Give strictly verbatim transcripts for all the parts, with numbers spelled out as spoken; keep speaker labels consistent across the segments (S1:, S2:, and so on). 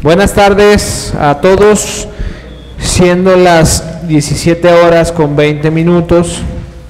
S1: Buenas tardes a todos, siendo las diecisiete horas con veinte minutos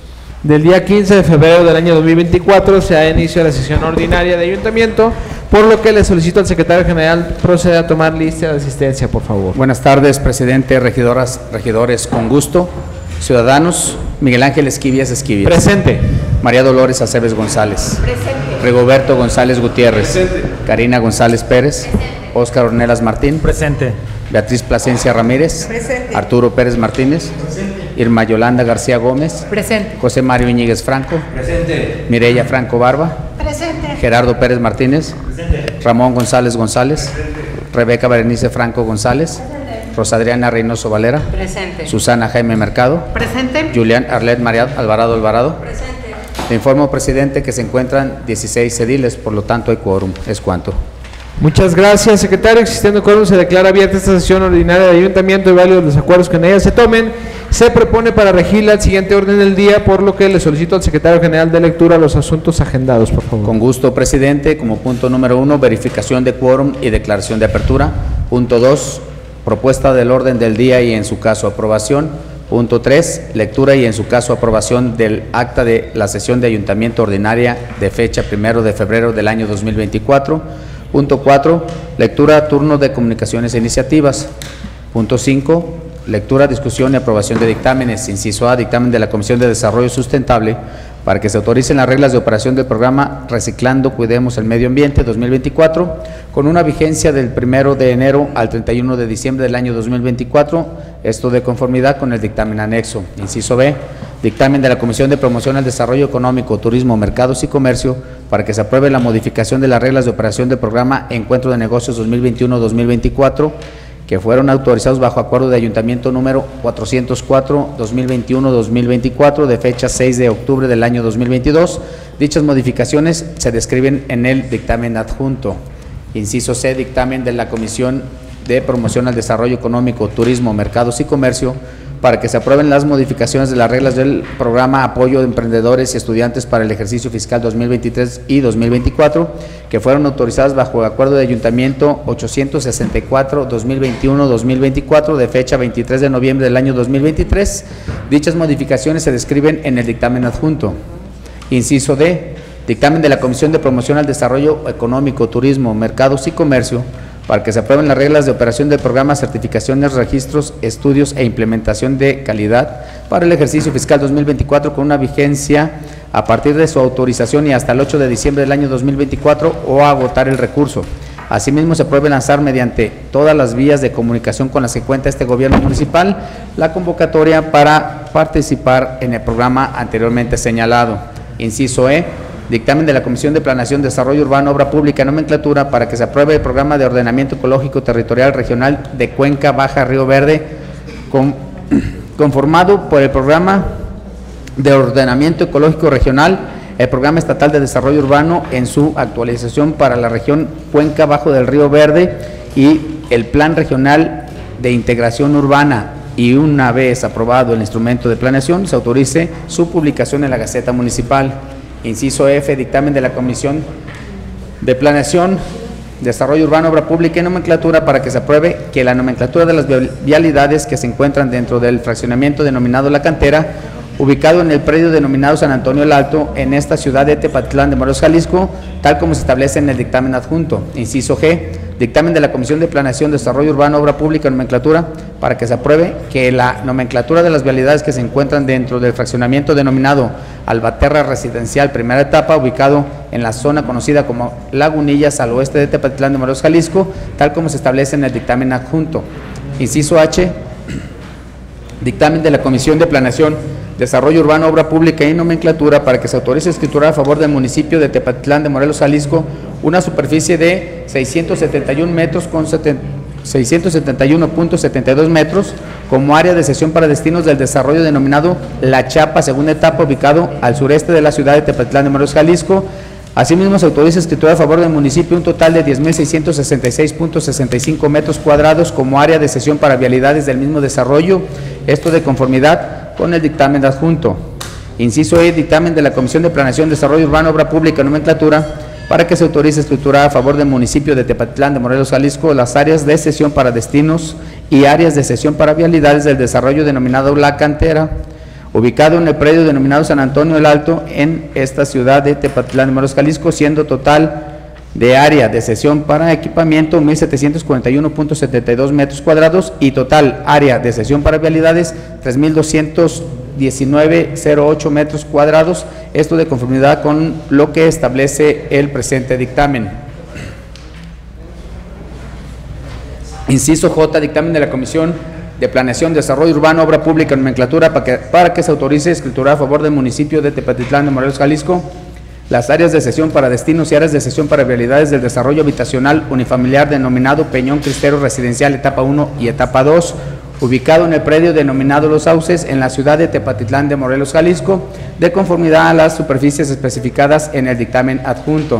S1: del día quince de febrero del año dos mil veinticuatro, se da inicio a la sesión ordinaria de ayuntamiento, por lo que le solicito al secretario general proceda a tomar lista de asistencia, por favor.
S2: Buenas tardes, presidente, regidoras, regidores, con gusto. Ciudadanos, Miguel Ángel Esquivias Esquivias.
S1: Presente.
S2: María Dolores Aceves González.
S3: Presente.
S2: Rigoberto González Gutiérrez.
S4: Presente.
S2: Karina González Pérez.
S3: Presente.
S2: Óscar Ornelas Martín.
S4: Presente.
S2: Beatriz Plasencia Ramírez.
S3: Presente.
S2: Arturo Pérez Martínez.
S4: Presente.
S2: Irma Yolanda García Gómez.
S3: Presente.
S2: José Mario Iñiguez Franco.
S4: Presente.
S2: Mireya Franco Barba.
S3: Presente.
S2: Gerardo Pérez Martínez.
S4: Presente.
S2: Ramón González González. Rebeca Berenice Franco González. Rosadriana Reynoso Valera.
S3: Presente.
S2: Susana Jaime Mercado.
S3: Presente.
S2: Julián Arlet María Alvarado Alvarado.
S3: Presente.
S2: Le informo, presidente, que se encuentran dieciséis ediles, por lo tanto hay quórum. Es cuanto.
S1: Muchas gracias, secretario. Existiendo quórum, se declara abierta esta sesión ordinaria de ayuntamiento y válidos los acuerdos que en ella se tomen. Se propone para regirla el siguiente orden del día, por lo que le solicito al secretario general de lectura los asuntos agendados, por favor.
S2: Con gusto, presidente. Como punto número uno, verificación de quórum y declaración de apertura. Punto dos, propuesta del orden del día y en su caso aprobación. Punto tres, lectura y en su caso aprobación del acta de la sesión de ayuntamiento ordinaria de fecha primero de febrero del año dos mil veinticuatro. Punto cuatro, lectura, turno de comunicaciones e iniciativas. Punto cinco, lectura, discusión y aprobación de dictámenes. Inciso A, dictamen de la Comisión de Desarrollo Sustentable para que se autoricen las reglas de operación del programa Reciclando, Cuidemos el Medio Ambiente dos mil veinticuatro, con una vigencia del primero de enero al treinta y uno de diciembre del año dos mil veinticuatro, esto de conformidad con el dictamen anexo. Inciso B, dictamen de la Comisión de Promoción al Desarrollo Económico, Turismo, Mercados y Comercio para que se apruebe la modificación de las reglas de operación del programa Encuentro de Negocios dos mil veintiuno dos mil veinticuatro, que fueron autorizados bajo acuerdo de ayuntamiento número cuatrocientos cuatro guión dos mil veintiuno dos mil veinticuatro de fecha seis de octubre del año dos mil veintidós. Dichas modificaciones se describen en el dictamen adjunto. Inciso C, dictamen de la Comisión de Promoción al Desarrollo Económico, Turismo, Mercados y Comercio para que se aprueben las modificaciones de las reglas del programa Apoyo de Emprendedores y Estudiantes para el ejercicio fiscal dos mil veintitrés y dos mil veinticuatro, que fueron autorizadas bajo el acuerdo de ayuntamiento ochocientos sesenta y cuatro guión dos mil veintiuno dos mil veinticuatro de fecha veintitrés de noviembre del año dos mil veintitrés. Dichas modificaciones se describen en el dictamen adjunto. Inciso D, dictamen de la Comisión de Promoción al Desarrollo Económico, Turismo, Mercados y Comercio para que se aprueben las reglas de operación del programa Certificaciones, Registros, Estudios e Implementación de Calidad para el ejercicio fiscal dos mil veinticuatro con una vigencia a partir de su autorización y hasta el ocho de diciembre del año dos mil veinticuatro o a agotar el recurso. Asimismo, se puede lanzar mediante todas las vías de comunicación con las que cuenta este gobierno municipal la convocatoria para participar en el programa anteriormente señalado. Inciso E, dictamen de la Comisión de Planeación, Desarrollo Urbano, Obra Pública y Nomenclatura para que se apruebe el Programa de Ordenamiento Ecológico Territorial Regional de Cuenca Baja Río Verde, con, conformado por el Programa de Ordenamiento Ecológico Regional, el Programa Estatal de Desarrollo Urbano en su actualización para la región Cuenca Bajo del Río Verde y el Plan Regional de Integración Urbana, y una vez aprobado el instrumento de planeación, se autorice su publicación en la Gaceta Municipal. Inciso F, dictamen de la Comisión de Planeación, Desarrollo Urbano, Obra Pública y Nomenclatura para que se apruebe que la nomenclatura de las vialidades que se encuentran dentro del fraccionamiento denominado La Cantera, ubicado en el predio denominado San Antonio el Alto, en esta ciudad de Tepatitlán de Morelos, Jalisco, tal como se establece en el dictamen adjunto. Inciso G, dictamen de la Comisión de Planeación, Desarrollo Urbano, Obra Pública y Nomenclatura para que se apruebe que la nomenclatura de las vialidades que se encuentran dentro del fraccionamiento denominado Albaterra Residencial Primera Etapa, ubicado en la zona conocida como Lagunillas al oeste de Tepatitlán de Morelos, Jalisco, tal como se establece en el dictamen adjunto. Inciso H, dictamen de la Comisión de Planeación, Desarrollo Urbano, Obra Pública y Nomenclatura para que se autorice escriturar a favor del municipio de Tepatitlán de Morelos, Jalisco, una superficie de seiscientos setenta y uno metros con seiscientos setenta y uno punto setenta y dos metros como área de cesión para destinos del desarrollo denominado La Chapa, segunda etapa, ubicado al sureste de la ciudad de Tepatitlán de Morelos, Jalisco. Asimismo, se autoriza escritura a favor del municipio un total de diez mil seiscientos sesenta y seis punto sesenta y cinco metros cuadrados como área de cesión para vialidades del mismo desarrollo, esto de conformidad con el dictamen adjunto. Inciso E, dictamen de la Comisión de Planeación, Desarrollo Urbano, Obra Pública y Nomenclatura para que se autorice estructurar a favor del municipio de Tepatitlán de Morelos, Jalisco, las áreas de cesión para destinos y áreas de cesión para vialidades del desarrollo denominado La Cantera, ubicado en el predio denominado San Antonio el Alto, en esta ciudad de Tepatitlán de Morelos, Jalisco, siendo total de área de cesión para equipamiento mil setecientos cuarenta y uno punto setenta y dos metros cuadrados y total área de cesión para vialidades tres mil doscientos diecinueve punto cero ocho metros cuadrados, esto de conformidad con lo que establece el presente dictamen. Inciso J, dictamen de la Comisión de Planeación, Desarrollo Urbano, Obra Pública y Nomenclatura para que, para que se autorice escriturar a favor del municipio de Tepatitlán de Morelos, Jalisco, las áreas de cesión para destinos y áreas de cesión para vialidades del desarrollo habitacional unifamiliar denominado Peñón Cristero Residencial Etapa uno y Etapa dos, ubicado en el predio denominado Los Sauces, en la ciudad de Tepatitlán de Morelos, Jalisco, de conformidad a las superficies especificadas en el dictamen adjunto.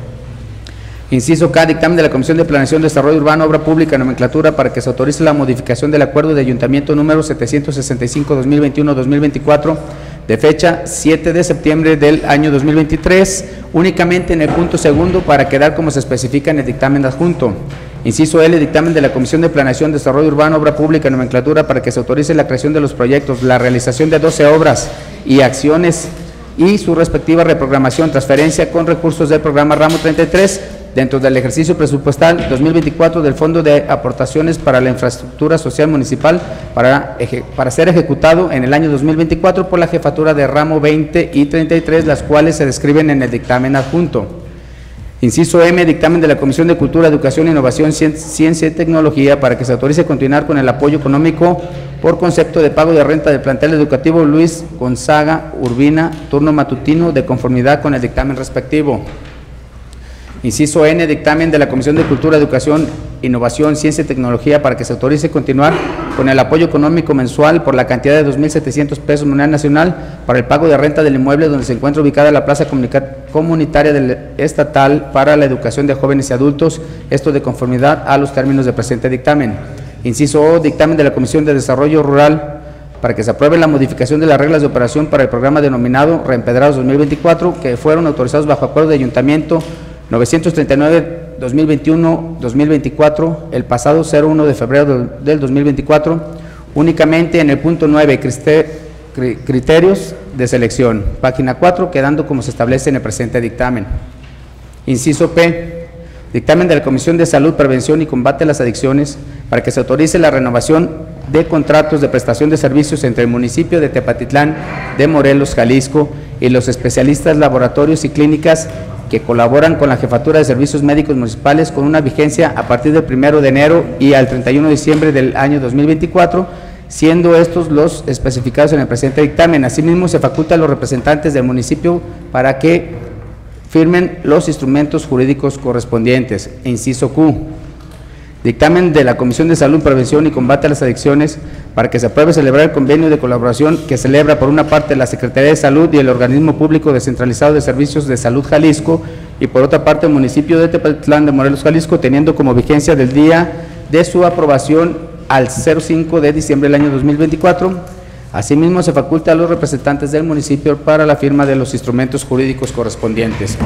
S2: Inciso K, dictamen de la Comisión de Planeación, Desarrollo Urbano, Obra Pública y Nomenclatura para que se autorice la modificación del acuerdo de ayuntamiento número setecientos sesenta y cinco, dos mil veintiuno, dos mil veinticuatro, de fecha siete de septiembre del año dos mil veintitrés, únicamente en el punto segundo para quedar como se especifica en el dictamen adjunto. Inciso L, dictamen de la Comisión de Planeación, Desarrollo Urbano, Obra Pública y Nomenclatura para que se autorice la creación de los proyectos, la realización de doce obras y acciones y su respectiva reprogramación, transferencia con recursos del programa Ramo treinta y tres dentro del ejercicio presupuestal dos mil veinticuatro del Fondo de Aportaciones para la Infraestructura Social Municipal para, para ser ejecutado en el año dos mil veinticuatro por la Jefatura de Ramo veinte y treinta y tres, las cuales se describen en el dictamen adjunto. Inciso M, dictamen de la Comisión de Cultura, Educación, Innovación, Ciencia y Tecnología para que se autorice continuar con el apoyo económico por concepto de pago de renta del plantel educativo Luis Gonzaga Urbina, turno matutino, de conformidad con el dictamen respectivo. Inciso N, dictamen de la Comisión de Cultura, Educación, Innovación, Ciencia y Tecnología para que se autorice continuar con el apoyo económico mensual por la cantidad de dos mil setecientos pesos moneda nacional para el pago de renta del inmueble donde se encuentra ubicada la plaza comunitaria del estatal para la educación de jóvenes y adultos, esto de conformidad a los términos del presente dictamen. Inciso O, dictamen de la Comisión de Desarrollo Rural para que se apruebe la modificación de las reglas de operación para el programa denominado Reempedrados dos mil veinticuatro, que fueron autorizados bajo acuerdo de ayuntamiento novecientos treinta y nueve, dos mil veintiuno, dos mil veinticuatro, el pasado cero uno de febrero del dos mil veinticuatro, únicamente en el punto nueve, criterios de selección, página cuatro, quedando como se establece en el presente dictamen. Inciso P, dictamen de la Comisión de Salud, Prevención y Combate a las Adicciones para que se autorice la renovación de contratos de prestación de servicios entre el municipio de Tepatitlán de Morelos, Jalisco, y los especialistas, laboratorios y clínicas que colaboran con la Jefatura de Servicios Médicos Municipales con una vigencia a partir del primero de enero y al treinta y uno de diciembre del año dos mil veinticuatro, siendo estos los especificados en el presente dictamen. Asimismo, se faculta a los representantes del municipio para que firmen los instrumentos jurídicos correspondientes. Inciso Q, dictamen de la Comisión de Salud, Prevención y Combate a las Adicciones para que se apruebe celebrar el convenio de colaboración que celebra por una parte la Secretaría de Salud y el Organismo Público Descentralizado de Servicios de Salud Jalisco y por otra parte el municipio de Tepatitlán de Morelos, Jalisco, teniendo como vigencia del día de su aprobación al cero cinco de diciembre del año dos mil veinticuatro. Asimismo, se faculta a los representantes del municipio para la firma de los instrumentos jurídicos correspondientes.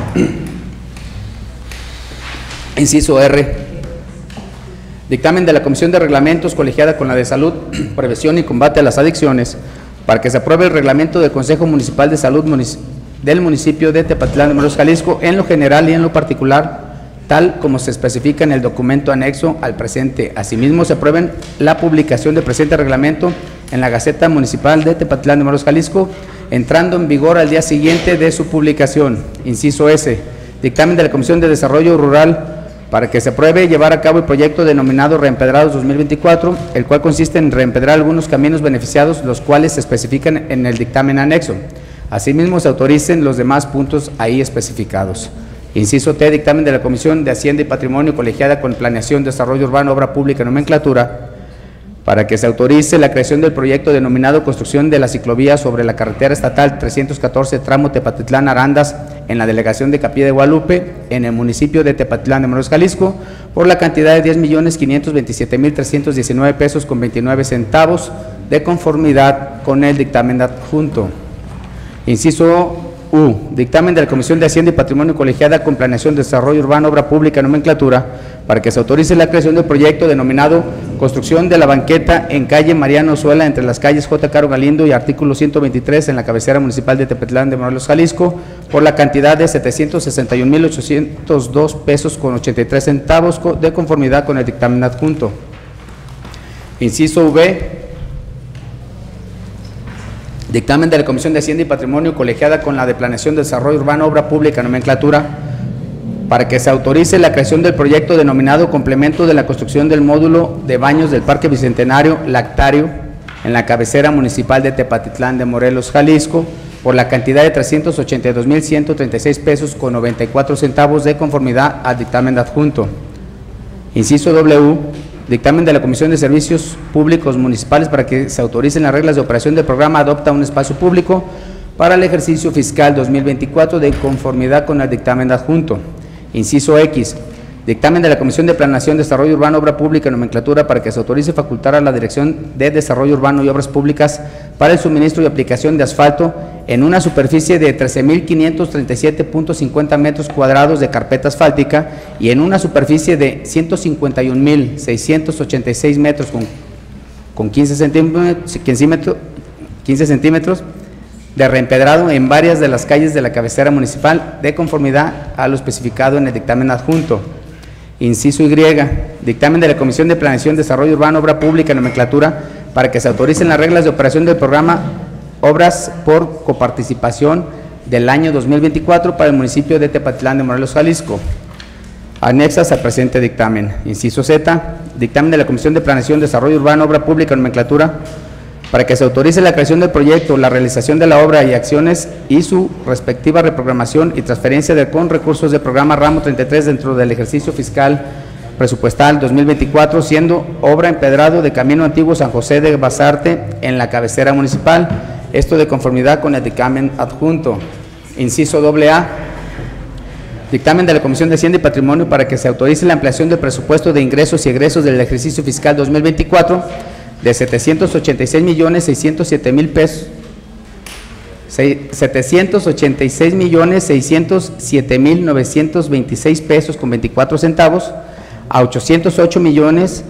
S2: Inciso R, dictamen de la Comisión de Reglamentos colegiada con la de Salud, Prevención y Combate a las Adicciones para que se apruebe el reglamento del Consejo Municipal de Salud munic del municipio de Tepatitlán de Morelos, Jalisco, en lo general y en lo particular, tal como se especifica en el documento anexo al presente. Asimismo, se aprueben la publicación del presente reglamento en la Gaceta Municipal de Tepatitlán de Morelos, Jalisco, entrando en vigor al día siguiente de su publicación. Inciso S, dictamen de la Comisión de Desarrollo Rural para que se apruebe llevar a cabo el proyecto denominado Reempedrados dos mil veinticuatro, el cual consiste en reempedrar algunos caminos beneficiados, los cuales se especifican en el dictamen anexo. Asimismo, se autoricen los demás puntos ahí especificados. Inciso T, dictamen de la Comisión de Hacienda y Patrimonio colegiada con Planeación, Desarrollo Urbano, Obra Pública y Nomenclatura, para que se autorice la creación del proyecto denominado Construcción de la Ciclovía sobre la carretera estatal trescientos catorce, tramo Tepatitlán-Arandas, en la delegación de Capilla de Guadalupe, en el municipio de Tepatitlán de Morelos, Jalisco, por la cantidad de diez millones quinientos veintisiete mil trescientos diecinueve pesos con veintinueve centavos, de conformidad con el dictamen adjunto. Inciso U. Dictamen de la Comisión de Hacienda y Patrimonio colegiada con Planeación, Desarrollo Urbano, Obra Pública, Nomenclatura, para que se autorice la creación del proyecto denominado Construcción de la banqueta en calle Mariano Ozuela entre las calles J. Caro Galindo y artículo ciento veintitrés en la cabecera municipal de Tepetlán de Morelos, Jalisco, por la cantidad de setecientos sesenta y un mil ochocientos dos pesos con ochenta y tres centavos de conformidad con el dictamen adjunto. Inciso V. Dictamen de la Comisión de Hacienda y Patrimonio colegiada con la de Planeación, Desarrollo Urbano, Obra Pública, Nomenclatura, para que se autorice la creación del proyecto denominado Complemento de la construcción del módulo de baños del Parque Bicentenario Lactario en la cabecera municipal de Tepatitlán de Morelos, Jalisco, por la cantidad de trescientos ochenta y dos mil ciento treinta y seis pesos con noventa y cuatro centavos de conformidad al dictamen adjunto. Inciso W. Dictamen de la Comisión de Servicios Públicos Municipales para que se autoricen las reglas de operación del programa Adopta un Espacio Público para el ejercicio fiscal dos mil veinticuatro de conformidad con el dictamen adjunto. Inciso X. Dictamen de la Comisión de Planeación, Desarrollo Urbano, Obra Pública y Nomenclatura para que se autorice facultar a la Dirección de Desarrollo Urbano y Obras Públicas para el suministro y aplicación de asfalto en una superficie de trece mil quinientos treinta y siete punto cincuenta metros cuadrados de carpeta asfáltica y en una superficie de ciento cincuenta y un mil seiscientos ochenta y seis metros con, con quince centímetros, quince centímetros de reempedrado en varias de las calles de la cabecera municipal de conformidad a lo especificado en el dictamen adjunto. Inciso Y. Dictamen de la Comisión de Planeación, Desarrollo Urbano, Obra Pública y Nomenclatura para que se autoricen las reglas de operación del programa Obras por Coparticipación del año dos mil veinticuatro para el municipio de Tepatitlán de Morelos, Jalisco. Anexas al presente dictamen. Inciso Z. Dictamen de la Comisión de Planeación, Desarrollo Urbano, Obra Pública y Nomenclatura para que se autorice la creación del proyecto, la realización de la obra y acciones y su respectiva reprogramación y transferencia de, con recursos del programa Ramo treinta y tres dentro del ejercicio fiscal presupuestal dos mil veinticuatro, siendo obra empedrado de Camino Antiguo San José de Basarte en la cabecera municipal, esto de conformidad con el dictamen adjunto. Inciso doble A. Dictamen de la Comisión de Hacienda y Patrimonio para que se autorice la ampliación del presupuesto de ingresos y egresos del ejercicio fiscal dos mil veinticuatro de setecientos ochenta y seis millones seiscientos siete mil pesos, setecientos ochenta y seis millones seiscientos siete mil novecientos veintiséis pesos con veinticuatro centavos a ochocientos ocho millones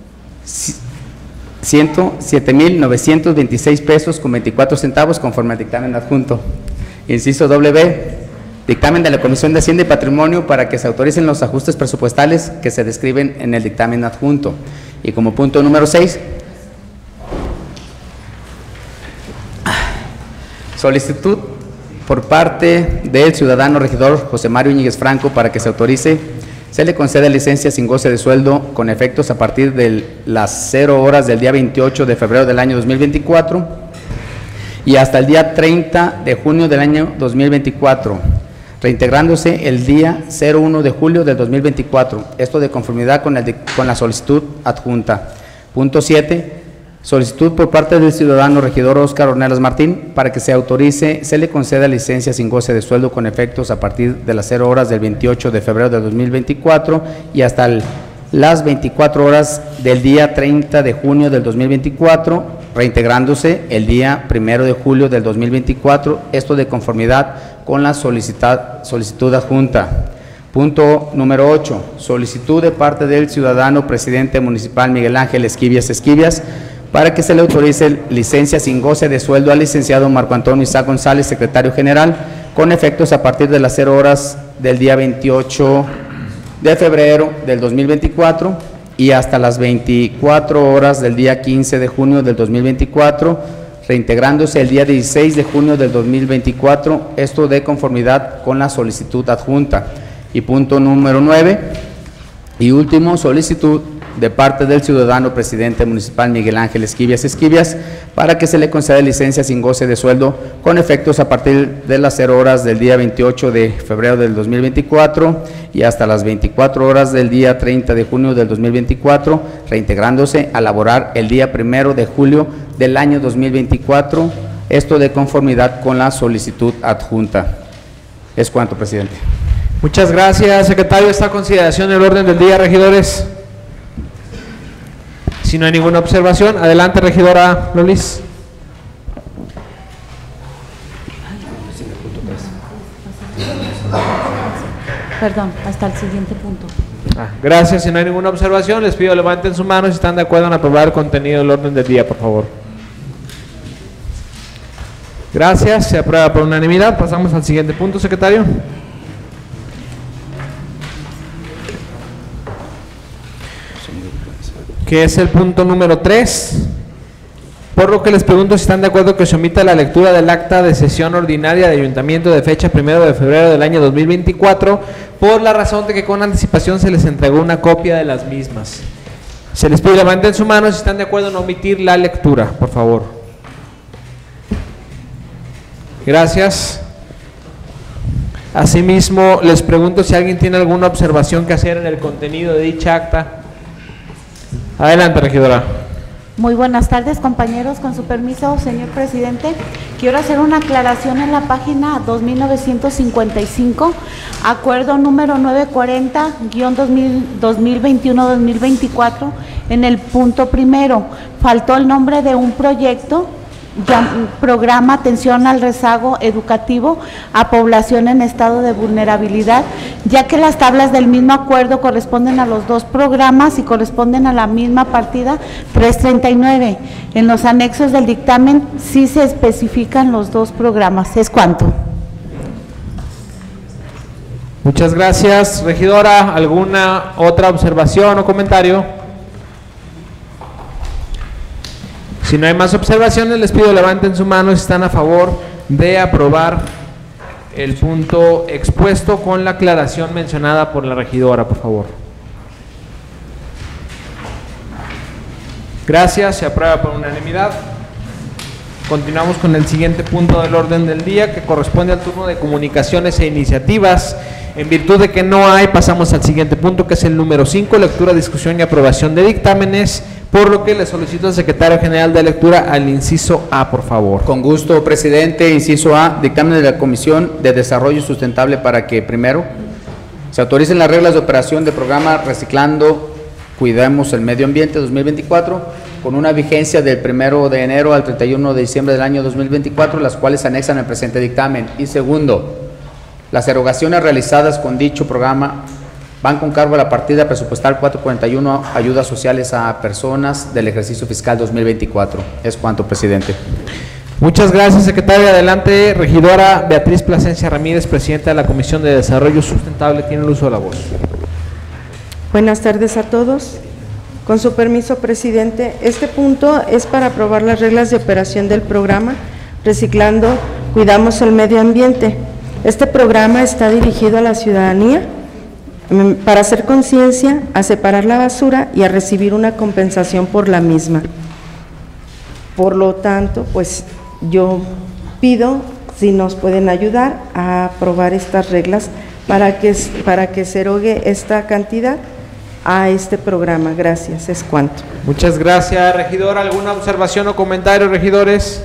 S2: ciento siete mil novecientos veintiséis pesos con veinticuatro centavos conforme al dictamen adjunto. Inciso W. Dictamen de la Comisión de Hacienda y Patrimonio para que se autoricen los ajustes presupuestales que se describen en el dictamen adjunto. Y como punto número seis, solicitud por parte del ciudadano regidor José Mario Íñiguez Franco para que se autorice, se le concede licencia sin goce de sueldo con efectos a partir de las cero horas del día veintiocho de febrero del año dos mil veinticuatro y hasta el día treinta de junio del año dos mil veinticuatro, reintegrándose el día cero uno de julio del dos mil veinticuatro, esto de conformidad con, el de, con la solicitud adjunta. Punto siete. Solicitud por parte del ciudadano regidor Óscar Ornelas Martín para que se autorice, se le conceda licencia sin goce de sueldo con efectos a partir de las cero horas del veintiocho de febrero del dos mil veinticuatro y hasta el, las veinticuatro horas del día treinta de junio del dos mil veinticuatro, reintegrándose el día primero de julio del dos mil veinticuatro, esto de conformidad con la solicitud adjunta. Punto número ocho. Solicitud de parte del ciudadano presidente municipal Miguel Ángel Esquivias Esquivias para que se le autorice licencia sin goce de sueldo al licenciado Marco Antonio Isaac González, secretario general, con efectos a partir de las cero horas del día veintiocho de febrero del dos mil veinticuatro y hasta las veinticuatro horas del día quince de junio del dos mil veinticuatro, reintegrándose el día dieciséis de junio del dos mil veinticuatro, esto de conformidad con la solicitud adjunta. Y punto número nueve y último, solicitud de parte del ciudadano presidente municipal Miguel Ángel Esquivias Esquivias para que se le conceda licencia sin goce de sueldo con efectos a partir de las cero horas del día veintiocho de febrero del dos mil veinticuatro y hasta las veinticuatro horas del día treinta de junio del dos mil veinticuatro, reintegrándose a laborar el día primero de julio del año dos mil veinticuatro, esto de conformidad con la solicitud adjunta. Es cuanto, presidente.
S1: Muchas gracias, secretario. Esta consideración del orden del día, regidores. Si no hay ninguna observación, adelante, regidora Lolis.
S3: Perdón, hasta el siguiente punto.
S1: Ah, gracias. Si no hay ninguna observación, les pido levanten su mano si están de acuerdo en aprobar el contenido del orden del día, por favor. Gracias. Se aprueba por unanimidad. Pasamos al siguiente punto, secretario. Que es el punto número tres. Por lo que les pregunto si están de acuerdo que se omita la lectura del acta de sesión ordinaria de ayuntamiento de fecha primero de febrero del año dos mil veinticuatro, por la razón de que con anticipación se les entregó una copia de las mismas. Se les pide levanten su mano si están de acuerdo en omitir la lectura, por favor. Gracias. Asimismo, les pregunto si alguien tiene alguna observación que hacer en el contenido de dicha acta. Adelante, regidora.
S3: Muy buenas tardes, compañeros. Con su permiso, señor presidente, quiero hacer una aclaración en la página dos mil novecientos cincuenta y cinco, acuerdo número novecientos cuarenta guión dos mil veintiuno dos mil veinticuatro, en el punto primero. Faltó el nombre de un proyecto, ya, programa atención al rezago educativo a población en estado de vulnerabilidad, ya que las tablas del mismo acuerdo corresponden a los dos programas y corresponden a la misma partida trescientos treinta y nueve. En los anexos del dictamen sí se especifican los dos programas. ¿Es cuánto?
S1: Muchas gracias, regidora. ¿Alguna otra observación o comentario? Si no hay más observaciones, les pido levanten su mano si están a favor de aprobar el punto expuesto con la aclaración mencionada por la regidora, por favor. Gracias, se aprueba por unanimidad. Continuamos con el siguiente punto del orden del día, que corresponde al turno de comunicaciones e iniciativas. En virtud de que no hay, pasamos al siguiente punto, que es el número cinco, lectura, discusión y aprobación de dictámenes, por lo que le solicito al secretario general de lectura al inciso A, por favor.
S2: Con gusto, presidente. Inciso A, dictamen de la Comisión de Desarrollo Sustentable para que, primero, se autoricen las reglas de operación del programa Reciclando, Cuidemos el Medio Ambiente dos mil veinticuatro, con una vigencia del primero de enero al treinta y uno de diciembre del año dos mil veinticuatro, las cuales se anexan al presente dictamen. Y segundo, las erogaciones realizadas con dicho programa van con cargo a la partida presupuestal cuatrocientos cuarenta y uno, ayudas sociales a personas del ejercicio fiscal dos mil veinticuatro. Es cuanto, presidente.
S1: Muchas gracias, secretaria. Adelante, regidora Beatriz Plasencia Ramírez, presidenta de la Comisión de Desarrollo Sustentable. Tiene el uso de la voz.
S4: Buenas tardes a todos. Con su permiso, presidente, este punto es para aprobar las reglas de operación del programa Reciclando, Cuidamos el Medio Ambiente. Este programa está dirigido a la ciudadanía para hacer conciencia, a separar la basura y a recibir una compensación por la misma. Por lo tanto, pues yo pido si nos pueden ayudar a aprobar estas reglas para que, para que se erogue esta cantidad a este programa. Gracias, es cuanto.
S1: Muchas gracias, regidora. ¿Alguna observación o comentario, regidores?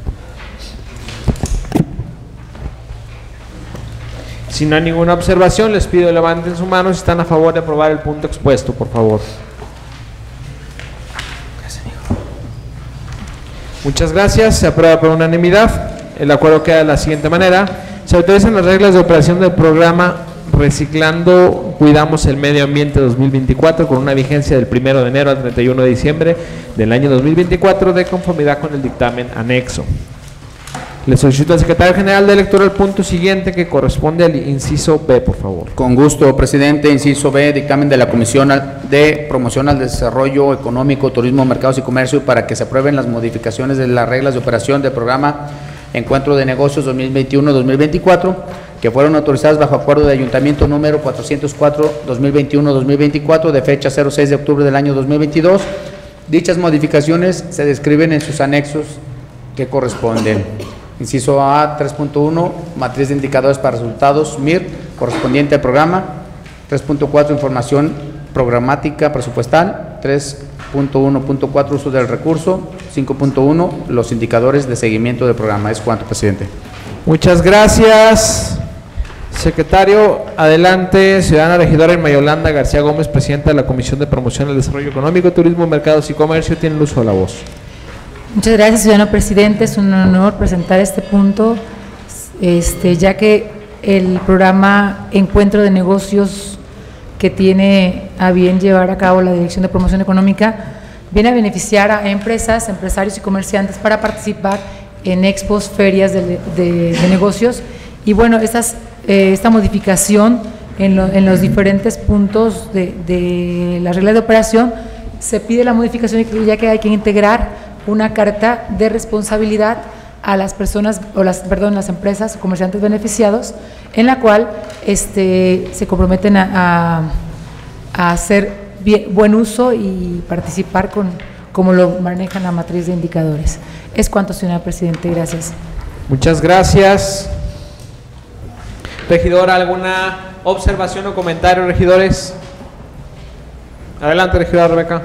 S1: Si no hay ninguna observación, les pido levanten su mano si están a favor de aprobar el punto expuesto, por favor. Muchas gracias, se aprueba por unanimidad. El acuerdo queda de la siguiente manera: se autorizan las reglas de operación del programa Reciclando, Cuidamos el Medio Ambiente dos mil veinticuatro, con una vigencia del primero de enero al treinta y uno de diciembre del año dos mil veinticuatro, de conformidad con el dictamen anexo. Le solicito al secretario general de lectura el punto siguiente, que corresponde al inciso B, por favor.
S2: Con gusto, presidente. Inciso B, dictamen de la Comisión de Promoción al Desarrollo Económico, Turismo, Mercados y Comercio, para que se aprueben las modificaciones de las reglas de operación del programa Encuentro de Negocios dos mil veintiuno dos mil veinticuatro, que fueron autorizadas bajo acuerdo de ayuntamiento número cuatrocientos cuatro dos mil veintiuno dos mil veinticuatro, de fecha cero seis de octubre del año dos mil veintidós. Dichas modificaciones se describen en sus anexos que corresponden. Inciso A, tres punto uno, matriz de indicadores para resultados, M I R, correspondiente al programa. tres punto cuatro, información programática presupuestal. tres punto uno punto cuatro, uso del recurso. cinco punto uno, los indicadores de seguimiento del programa. Es cuanto, presidente.
S1: Muchas gracias, secretario. Adelante, ciudadana regidora Irma Yolanda García Gómez, presidenta de la Comisión de Promoción al Desarrollo Económico, Turismo, Mercados y Comercio. Tiene el uso de la voz.
S5: Muchas gracias, ciudadano presidente. Es un honor presentar este punto, este, ya que el programa Encuentro de Negocios que tiene a bien llevar a cabo la Dirección de Promoción Económica, viene a beneficiar a empresas, empresarios y comerciantes para participar en expos, ferias de, de, de negocios. Y bueno, estas, eh, esta modificación en, lo, en los diferentes puntos de, de la regla de operación, se pide la modificación ya que hay que integrar una carta de responsabilidad a las personas, o las, perdón, las empresas o comerciantes beneficiados, en la cual este, se comprometen a, a, a hacer bien, buen uso y participar con, como lo manejan la matriz de indicadores. Es cuanto, señor presidente. Gracias.
S1: Muchas gracias. Regidora, ¿alguna observación o comentario, regidores? Adelante, regidora Rebeca.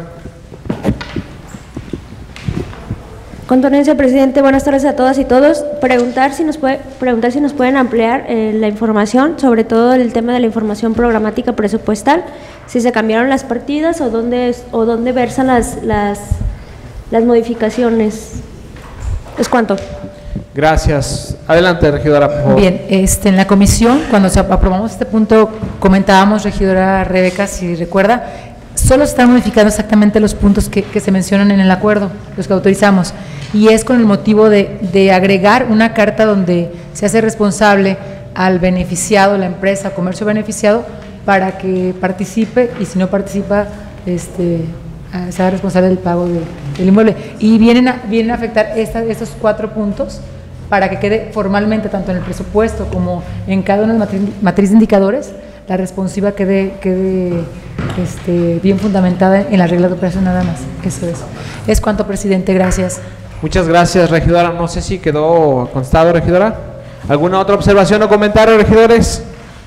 S6: Con tu anuencia, presidente, buenas tardes a todas y todos. Preguntar si nos puede, preguntar si nos pueden ampliar eh, la información, sobre todo el tema de la información programática presupuestal, si se cambiaron las partidas o dónde, o dónde versan las, las, las modificaciones. ¿Es cuánto?
S1: Gracias. Adelante, regidora, por favor.
S5: Bien, este, en la comisión, cuando se aprobamos este punto, comentábamos, regidora Rebeca, si recuerda, solo se están modificando exactamente los puntos que, que se mencionan en el acuerdo, los que autorizamos, y es con el motivo de, de agregar una carta donde se hace responsable al beneficiado, la empresa, comercio beneficiado, para que participe, y si no participa, este, sea responsable del pago de, del inmueble. Y vienen a, vienen a afectar esta, estos cuatro puntos para que quede formalmente, tanto en el presupuesto como en cada una de las matriz, matriz de indicadores, la responsiva quede, quede este, bien fundamentada en la regla de operación nada más. Eso es. Es cuanto, presidente. Gracias.
S1: Muchas gracias, regidora. No sé si quedó constado, regidora. ¿Alguna otra observación o comentario, regidores?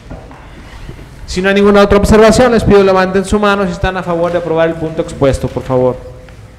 S1: Si no hay ninguna otra observación, les pido levanten su mano si están a favor de aprobar el punto expuesto, por favor.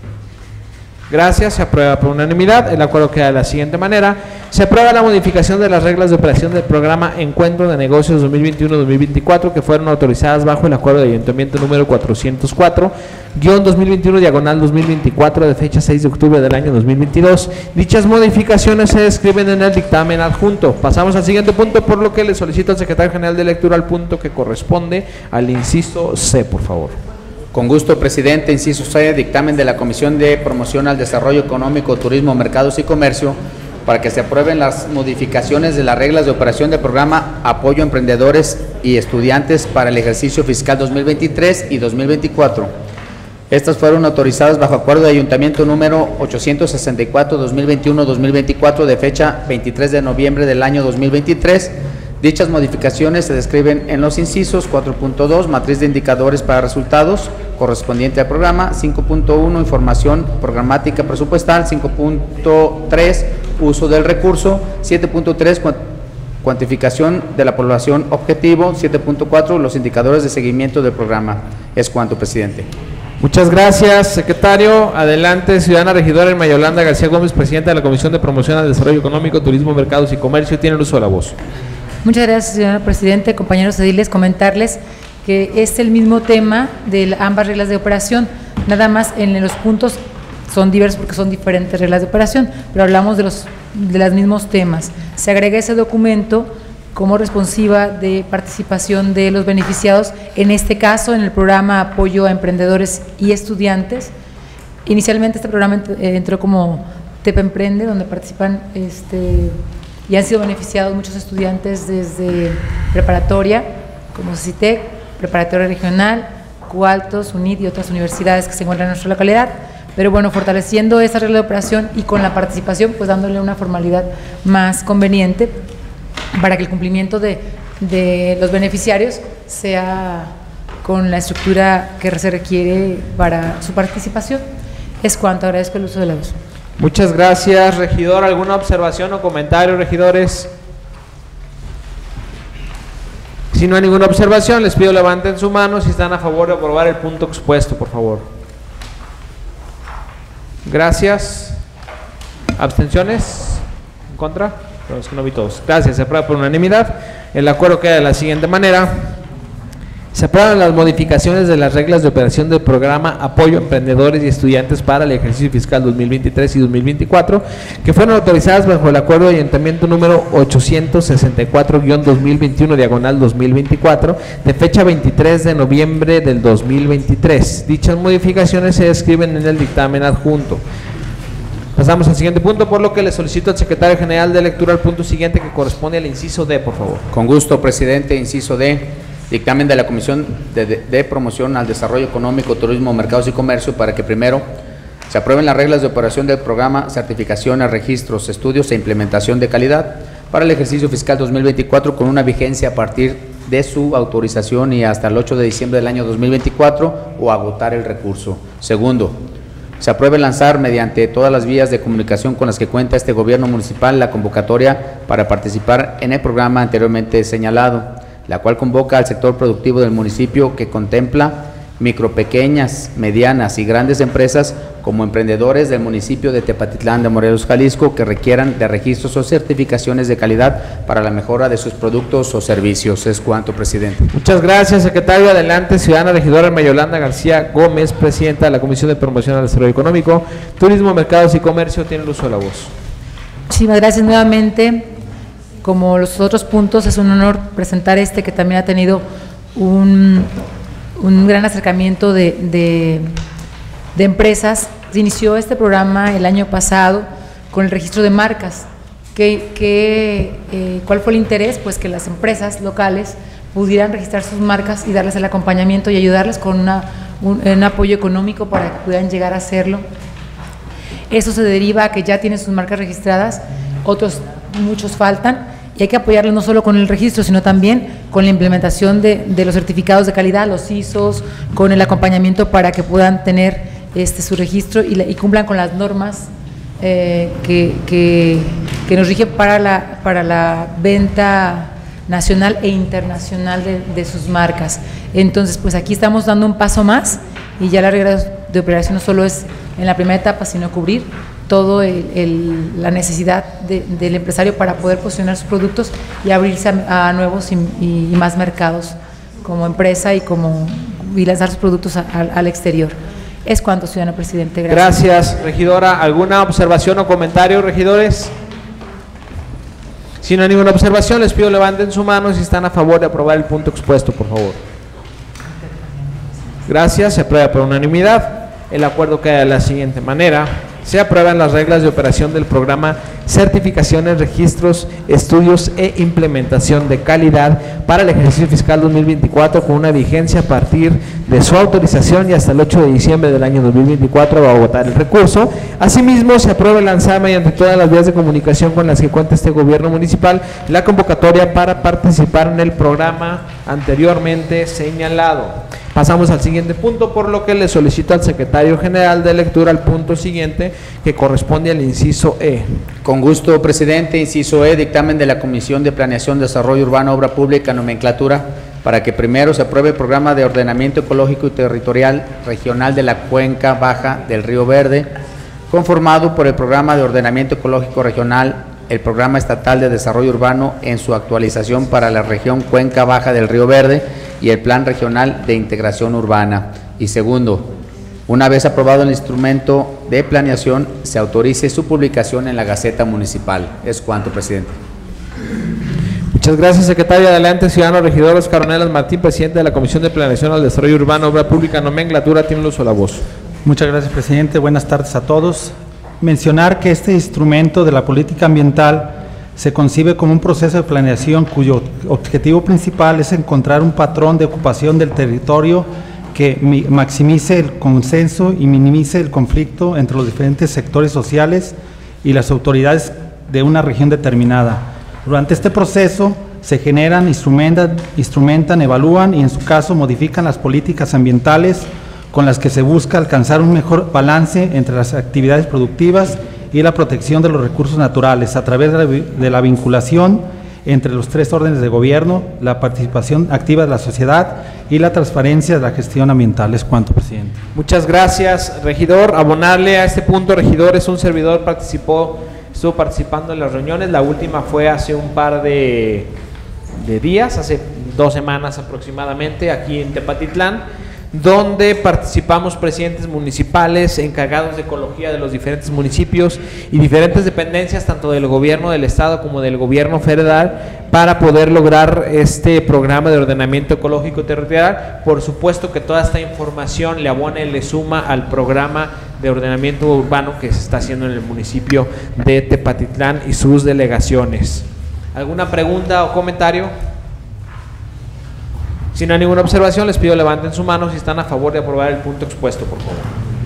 S1: Gracias, se aprueba por unanimidad. El acuerdo queda de la siguiente manera. Se aprueba la modificación de las reglas de operación del programa Encuentro de Negocios dos mil veintiuno dos mil veinticuatro que fueron autorizadas bajo el acuerdo de ayuntamiento número cuatrocientos cuatro guión dos mil veintiuno diagonal dos mil veinticuatro de fecha seis de octubre del año dos mil veintidós. Dichas modificaciones se describen en el dictamen adjunto. Pasamos al siguiente punto, por lo que le solicito al secretario general de lectura al punto que corresponde al inciso C, por favor.
S2: Con gusto, presidente. Inciso C, dictamen de la Comisión de Promoción al Desarrollo Económico, Turismo, Mercados y Comercio para que se aprueben las modificaciones de las reglas de operación del programa Apoyo a Emprendedores y Estudiantes para el ejercicio fiscal dos mil veintitrés y dos mil veinticuatro. Estas fueron autorizadas bajo acuerdo de ayuntamiento número ochocientos sesenta y cuatro dos mil veintiuno dos mil veinticuatro de fecha veintitrés de noviembre del año dos mil veintitrés. Dichas modificaciones se describen en los incisos cuatro punto dos, matriz de indicadores para resultados correspondiente al programa, cinco punto uno, información programática presupuestal, cinco punto tres, uso del recurso, siete punto tres, cuantificación de la población objetivo, siete punto cuatro, los indicadores de seguimiento del programa. Es cuanto, presidente.
S1: Muchas gracias, secretario. Adelante, ciudadana regidora Irma Yolanda García Gómez, presidenta de la Comisión de Promoción al Desarrollo Económico, Turismo, Mercados y Comercio. Tiene el uso de la voz.
S5: Muchas gracias, señor presidente. Compañeros ediles, comentarles que es el mismo tema de ambas reglas de operación, nada más en los puntos son diversos porque son diferentes reglas de operación, pero hablamos de los, de los mismos temas. Se agrega ese documento como responsiva de participación de los beneficiados, en este caso en el programa Apoyo a Emprendedores y Estudiantes. Inicialmente este programa entró como TEP Emprende, donde participan este, y han sido beneficiados muchos estudiantes desde preparatoria, como CITEC, preparatoria regional, Cualtos, UNID y otras universidades que se encuentran en nuestra localidad. Pero bueno, fortaleciendo esa regla de operación y con la participación, pues dándole una formalidad más conveniente para que el cumplimiento de, de los beneficiarios sea con la estructura que se requiere para su participación. Es cuanto. Agradezco el uso de la voz.
S1: Muchas gracias, regidor. ¿Alguna observación o comentario, regidores? Si no hay ninguna observación, les pido levanten su mano si están a favor de aprobar el punto expuesto, por favor. Gracias. ¿Abstenciones? ¿En contra? Los que no vi todos. Gracias, se aprueba por unanimidad. El acuerdo queda de la siguiente manera. Se aprueban las modificaciones de las reglas de operación del programa Apoyo a Emprendedores y Estudiantes para el ejercicio fiscal dos mil veintitrés y dos mil veinticuatro, que fueron autorizadas bajo el acuerdo de ayuntamiento número ochocientos sesenta y cuatro guión dos mil veintiuno diagonal dos mil veinticuatro, de fecha veintitrés de noviembre del dos mil veintitrés. Dichas modificaciones se describen en el dictamen adjunto. Pasamos al siguiente punto, por lo que le solicito al secretario general de lectura al punto siguiente, que corresponde al inciso D, por favor.
S2: Con gusto, presidente. Inciso D. Dictamen de la Comisión de, de, de Promoción al Desarrollo Económico, Turismo, Mercados y Comercio para que primero se aprueben las reglas de operación del programa Certificaciones, Registros, Estudios e Implementación de Calidad para el ejercicio fiscal dos mil veinticuatro con una vigencia a partir de su autorización y hasta el ocho de diciembre del año dos mil veinticuatro o agotar el recurso. Segundo, se apruebe lanzar mediante todas las vías de comunicación con las que cuenta este gobierno municipal la convocatoria para participar en el programa anteriormente señalado, la cual convoca al sector productivo del municipio, que contempla micro, pequeñas, medianas y grandes empresas como emprendedores del municipio de Tepatitlán de Morelos, Jalisco, que requieran de registros o certificaciones de calidad para la mejora de sus productos o servicios. Es cuanto, presidente.
S1: Muchas gracias, secretario. Adelante, ciudadana regidora Mayolanda García Gómez, presidenta de la Comisión de Promoción al Desarrollo Económico, Turismo, Mercados y Comercio. Tiene el uso de la voz.
S5: Muchísimas gracias nuevamente. Como los otros puntos, es un honor presentar este, que también ha tenido un, un gran acercamiento de, de, de empresas. Se inició este programa el año pasado con el registro de marcas. ¿Qué, qué, eh, ¿Cuál fue el interés? Pues que las empresas locales pudieran registrar sus marcas y darles el acompañamiento y ayudarles con una, un, un apoyo económico para que puedan llegar a hacerlo. Eso se deriva a que ya tienen sus marcas registradas, otros muchos faltan, y hay que apoyarlos no solo con el registro, sino también con la implementación de, de los certificados de calidad, los I S Os, con el acompañamiento para que puedan tener este su registro y, la, y cumplan con las normas eh, que, que, que nos rigen para la, para la venta nacional e internacional de, de sus marcas. Entonces, pues aquí estamos dando un paso más, y ya la regla de operación no solo es en la primera etapa, sino cubrir todo el, el, la necesidad de, del empresario para poder posicionar sus productos y abrirse a, a nuevos y, y, y más mercados como empresa y como y lanzar sus productos a, a, al exterior. Es cuanto, ciudadano presidente. Gracias.
S1: Gracias, regidora. ¿Alguna observación o comentario, regidores? Si no hay ninguna observación, les pido levanten su mano si están a favor de aprobar el punto expuesto, por favor. Gracias, se aprueba por unanimidad. El acuerdo queda de la siguiente manera. Se aprueban las reglas de operación del programa Certificaciones, Registros, Estudios e Implementación de Calidad para el ejercicio fiscal dos mil veinticuatro con una vigencia a partir de su autorización y hasta el ocho de diciembre del año dos mil veinticuatro va a agotar el recurso. Asimismo, se aprueba lanzar mediante todas las vías de comunicación con las que cuenta este gobierno municipal la convocatoria para participar en el programa anteriormente señalado. Pasamos al siguiente punto, por lo que le solicito al secretario general de lectura al punto siguiente, que corresponde al inciso E.
S2: Con gusto, presidente. Inciso E, dictamen de la Comisión de Planeación, Desarrollo Urbano, Obra Pública, Nomenclatura, para que primero se apruebe el programa de ordenamiento ecológico y territorial regional de la Cuenca Baja del Río Verde, conformado por el programa de ordenamiento ecológico regional, el programa estatal de desarrollo urbano en su actualización para la región Cuenca Baja del Río Verde y el plan regional de integración urbana. Y segundo, una vez aprobado el instrumento de planeación, se autorice su publicación en la Gaceta Municipal. Es cuanto, presidente.
S1: Muchas gracias, secretario. Adelante, ciudadano regidor Oscar Ornelas Martín, presidente de la Comisión de Planeación al Desarrollo Urbano, Obra Pública, Nomenclatura. Tiene el uso de la voz.
S7: Muchas gracias, presidente. Buenas tardes a todos. Mencionar que este instrumento de la política ambiental se concibe como un proceso de planeación cuyo objetivo principal es encontrar un patrón de ocupación del territorio que maximice el consenso y minimice el conflicto entre los diferentes sectores sociales y las autoridades de una región determinada. Durante este proceso se generan, instrumentan, instrumentan, evalúan y en su caso modifican las políticas ambientales con las que se busca alcanzar un mejor balance entre las actividades productivas y la protección de los recursos naturales a través de la, de la vinculación entre los tres órdenes de gobierno, la participación activa de la sociedad y la transparencia de la gestión ambiental. Es cuanto, presidente.
S1: Muchas gracias, regidor. Abonarle a este punto, regidor, es un servidor, participó, estuvo participando en las reuniones, la última fue hace un par de, de días, hace dos semanas aproximadamente aquí en Tepatitlán, donde participamos presidentes municipales, encargados de ecología de los diferentes municipios y diferentes dependencias, tanto del gobierno del estado como del gobierno federal, para poder lograr este programa de ordenamiento ecológico territorial. Por supuesto que toda esta información le abona y le suma al programa de ordenamiento urbano que se está haciendo en el municipio de Tepatitlán y sus delegaciones. ¿Alguna pregunta o comentario? Si no hay ninguna observación, les pido levanten su mano si están a favor de aprobar el punto expuesto, por favor.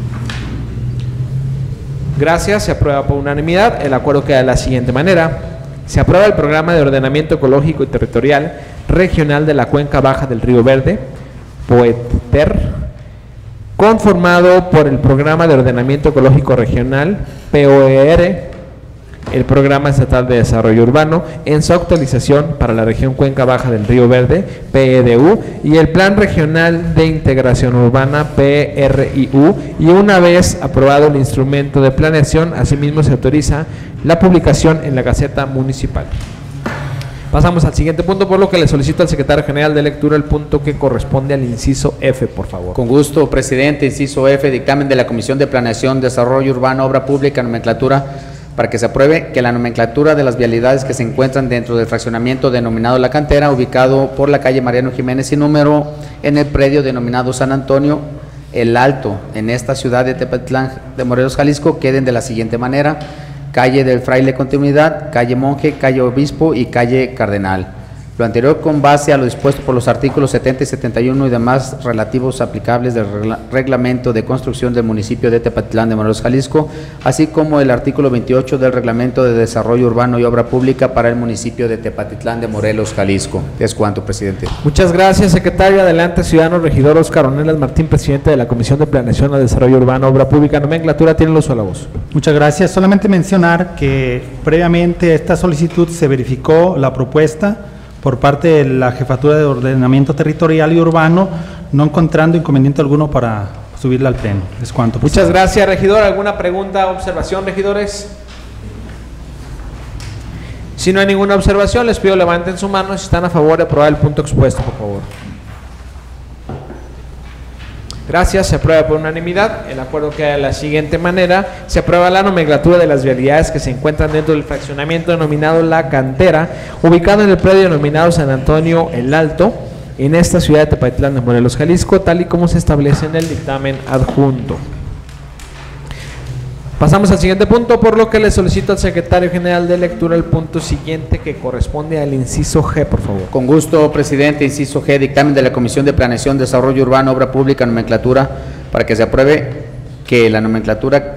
S1: Gracias, se aprueba por unanimidad. El acuerdo queda de la siguiente manera. Se aprueba el programa de ordenamiento ecológico y territorial regional de la Cuenca Baja del Río Verde, POETER, conformado por el Programa de Ordenamiento Ecológico Regional, P O E R, el Programa Estatal de Desarrollo Urbano en su actualización para la región Cuenca Baja del Río Verde, P E D U, y el Plan Regional de Integración Urbana, P R I U, y una vez aprobado el instrumento de planeación, asimismo se autoriza la publicación en la Gaceta Municipal. Pasamos al siguiente punto, por lo que le solicito al secretario general de lectura el punto que corresponde al inciso F, por favor.
S2: Con gusto, presidente. Inciso F, dictamen de la Comisión de Planeación, Desarrollo Urbano, Obra Pública, Nomenclatura, para que se apruebe que la nomenclatura de las vialidades que se encuentran dentro del fraccionamiento denominado La Cantera, ubicado por la calle Mariano Jiménez sin número, en el predio denominado San Antonio, El Alto, en esta ciudad de Tepatitlán de Morelos, Jalisco, queden de la siguiente manera: calle del Fraile Continuidad, calle Monje, calle Obispo y calle Cardenal. Lo anterior con base a lo dispuesto por los artículos setenta y setenta y uno y demás relativos aplicables del regla reglamento de construcción del municipio de Tepatitlán de Morelos, Jalisco, así como el artículo veintiocho del reglamento de desarrollo urbano y obra pública para el municipio de Tepatitlán de Morelos, Jalisco. Es cuanto, presidente.
S1: Muchas gracias, secretario. Adelante, ciudadano regidor Óscar Ornelas Martín, presidente de la Comisión de Planeación, Desarrollo Urbano, Obra Pública, Nomenclatura. Tiene el uso de la voz.
S7: Muchas gracias. Solamente mencionar que previamente a esta solicitud se verificó la propuesta por parte de la Jefatura de Ordenamiento Territorial y Urbano, no encontrando inconveniente alguno para subirla al pleno. Es cuanto.
S1: Muchas gracias, regidor. ¿Alguna pregunta o observación, regidores? Si no hay ninguna observación, les pido levanten su mano si están a favor de aprobar el punto expuesto, por favor. Gracias, se aprueba por unanimidad. El acuerdo queda de la siguiente manera. Se aprueba la nomenclatura de las vialidades que se encuentran dentro del fraccionamiento denominado La Cantera, ubicado en el predio denominado San Antonio El Alto, en esta ciudad de Tepatitlán de Morelos, Jalisco, tal y como se establece en el dictamen adjunto. Pasamos al siguiente punto, por lo que le solicito al secretario general de lectura el punto siguiente, que corresponde al inciso G, por favor.
S2: Con gusto, presidente. Inciso G, dictamen de la Comisión de Planeación, Desarrollo Urbano, Obra Pública, Nomenclatura, para que se apruebe que la nomenclatura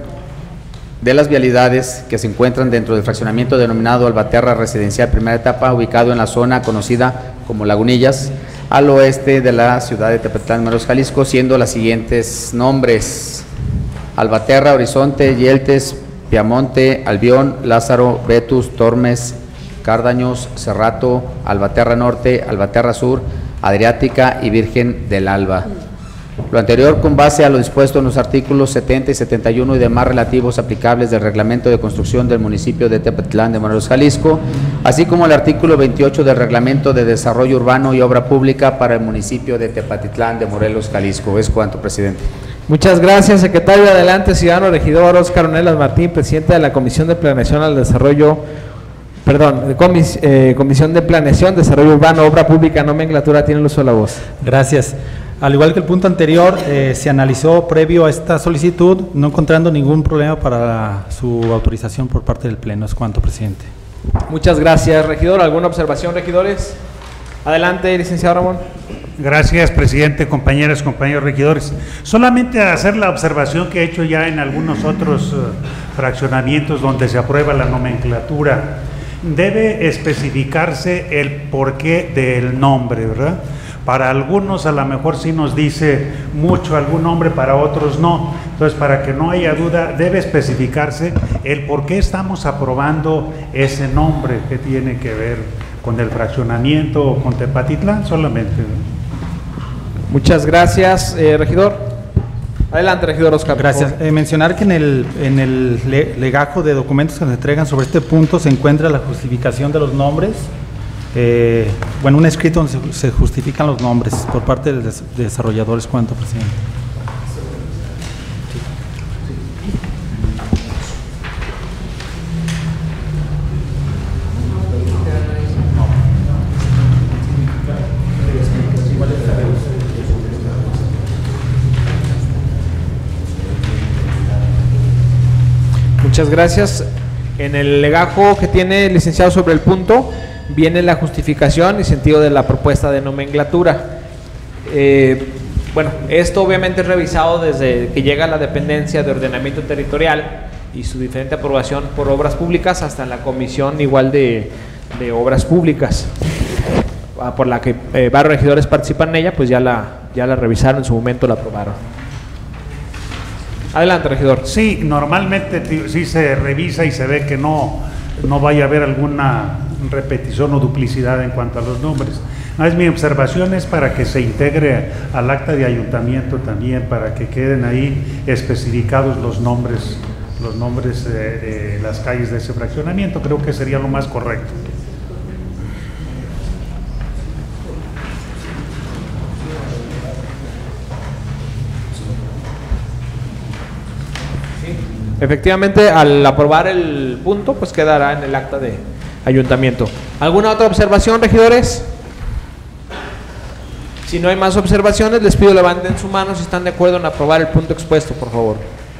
S2: de las vialidades que se encuentran dentro del fraccionamiento denominado Albaterra Residencial Primera Etapa, ubicado en la zona conocida como Lagunillas, al oeste de la ciudad de Tepatitlán, Morelos, Jalisco, siendo los siguientes nombres: Albaterra, Horizonte, Yeltes, Piamonte, Albión, Lázaro, Betus, Tormes, Cárdaños, Cerrato, Albaterra Norte, Albaterra Sur, Adriática y Virgen del Alba. Lo anterior con base a lo dispuesto en los artículos setenta y setenta y uno y demás relativos aplicables del reglamento de construcción del municipio de Tepatitlán de Morelos, Jalisco, así como el artículo veintiocho del reglamento de desarrollo urbano y obra pública para el municipio de Tepatitlán de Morelos, Jalisco. Es cuanto, presidente.
S1: Muchas gracias, secretario. Adelante, ciudadano regidor Óscar Ornelas Martín, presidente de la Comisión de Planeación al Desarrollo, perdón, comis, eh, Comisión de Planeación, Desarrollo Urbano, Obra Pública, Nomenclatura. Tiene el uso de la voz.
S7: Gracias. Al igual que el punto anterior, eh, se analizó previo a esta solicitud, no encontrando ningún problema para la, su autorización por parte del Pleno. Es cuanto, presidente.
S1: Muchas gracias, regidor. ¿Alguna observación, regidores? Adelante, licenciado Ramón.
S8: Gracias, presidente, compañeras, compañeros regidores. Solamente hacer la observación que he hecho ya en algunos otros uh, fraccionamientos donde se aprueba la nomenclatura. Debe especificarse el porqué del nombre, ¿verdad? Para algunos a lo mejor sí nos dice mucho algún nombre, para otros no. Entonces, para que no haya duda, debe especificarse el por qué estamos aprobando ese nombre que tiene que ver con el fraccionamiento o con Tepatitlán solamente, ¿no?
S1: Muchas gracias, eh, regidor. Adelante, regidor Óscar.
S7: Gracias. Eh, mencionar que en el, en el le, legajo de documentos que nos entregan sobre este punto se encuentra la justificación de los nombres eh, bueno, un escrito donde se, se justifican los nombres por parte de los desarrolladores. ¿Cuánto, presidente?
S1: Muchas gracias. En el legajo que tiene el licenciado sobre el punto viene la justificación y sentido de la propuesta de nomenclatura. Eh, bueno, esto obviamente es revisado desde que llega a la dependencia de ordenamiento territorial y su diferente aprobación por obras públicas hasta la comisión igual de, de obras públicas, por la que eh, varios regidores participan en ella, pues ya la, ya la revisaron, en su momento la aprobaron. Adelante, regidor.
S8: Sí, normalmente sí se revisa y se ve que no, no vaya a haber alguna repetición o duplicidad en cuanto a los nombres. No, es mi observación es para que se integre al acta de ayuntamiento también, para que queden ahí especificados los nombres, los nombres de, de las calles de ese fraccionamiento. Creo que sería lo más correcto.
S1: Efectivamente, al aprobar el punto, pues quedará en el acta de ayuntamiento. ¿Alguna otra observación, regidores? Si no hay más observaciones, les pido levanten su mano si están de acuerdo en aprobar el punto expuesto, por favor.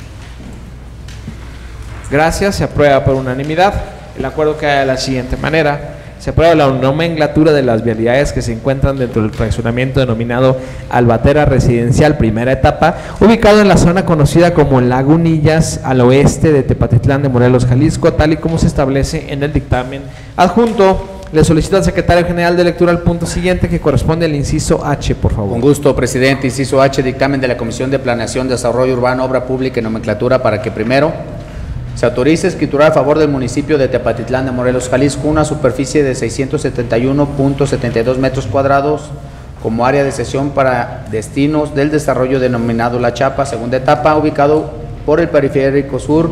S1: Gracias, se aprueba por unanimidad. El acuerdo queda de la siguiente manera. Se aprueba la nomenclatura de las vialidades que se encuentran dentro del fraccionamiento denominado Albatera Residencial Primera Etapa, ubicado en la zona conocida como Lagunillas, al oeste de Tepatitlán de Morelos, Jalisco, tal y como se establece en el dictamen adjunto. Le solicito al secretario general de lectura el punto siguiente, que corresponde al inciso H, por favor.
S2: Con gusto, presidente. Inciso H, dictamen de la Comisión de Planeación, Desarrollo Urbano, Obra Pública y Nomenclatura, para que primero se autoriza escriturar a favor del municipio de Tepatitlán de Morelos, Jalisco, una superficie de seiscientos setenta y uno punto setenta y dos metros cuadrados como área de cesión para destinos del desarrollo denominado La Chapa, segunda etapa, ubicado por el periférico sur,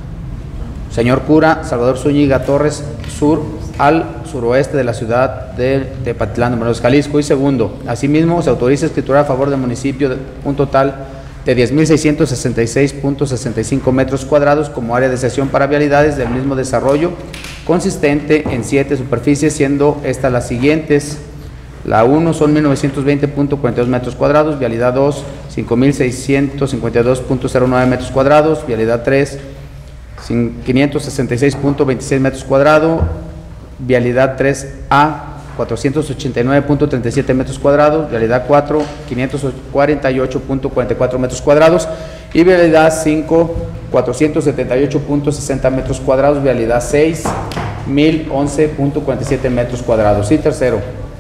S2: señor Cura, Salvador Zúñiga Torres, sur al suroeste de la ciudad de Tepatitlán de Morelos, Jalisco. Y segundo, asimismo, se autoriza escriturar a favor del municipio de un total de diez mil seiscientos sesenta y seis punto sesenta y cinco metros cuadrados como área de cesión para vialidades del mismo desarrollo, consistente en siete superficies, siendo estas las siguientes. La uno son mil novecientos veinte punto cuarenta y dos metros cuadrados, vialidad dos, cinco mil seiscientos cincuenta y dos punto cero nueve metros cuadrados, vialidad tres, quinientos sesenta y seis punto veintiséis metros cuadrados, vialidad tres A, cuatrocientos ochenta y nueve punto treinta y siete metros cuadrados, vialidad cuatro, quinientos cuarenta y ocho punto cuarenta y cuatro metros cuadrados y vialidad cinco, cuatrocientos setenta y ocho punto sesenta metros cuadrados, vialidad seis, mil once punto cuarenta y siete metros cuadrados. Y tercero,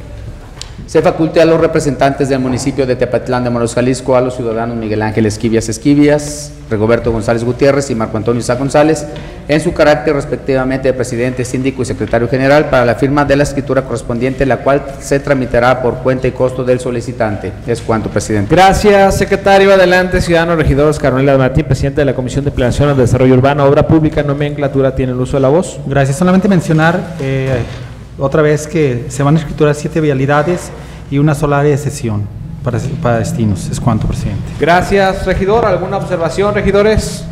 S2: se faculte a los representantes del municipio de Tepatitlán de Morelos, Jalisco, a los ciudadanos Miguel Ángel Esquivias Esquivias, Rigoberto González Gutiérrez y Marco Antonio Sá González, en su carácter respectivamente de presidente, síndico y secretario general, para la firma de la escritura correspondiente, la cual se tramitará por cuenta y costo del solicitante. Es cuanto, presidente.
S1: Gracias, secretario. Adelante, ciudadano regidor Oscar Ornelas Martín, presidente de la Comisión de Planeación, Desarrollo Urbano, Obra Pública, Nomenclatura. ¿Tiene el uso de la voz?
S7: Gracias. Solamente mencionar eh, otra vez que se van a escriturar siete vialidades y una sola área de cesión para, para destinos. Es cuanto, presidente.
S1: Gracias, regidor. ¿Alguna observación, regidores?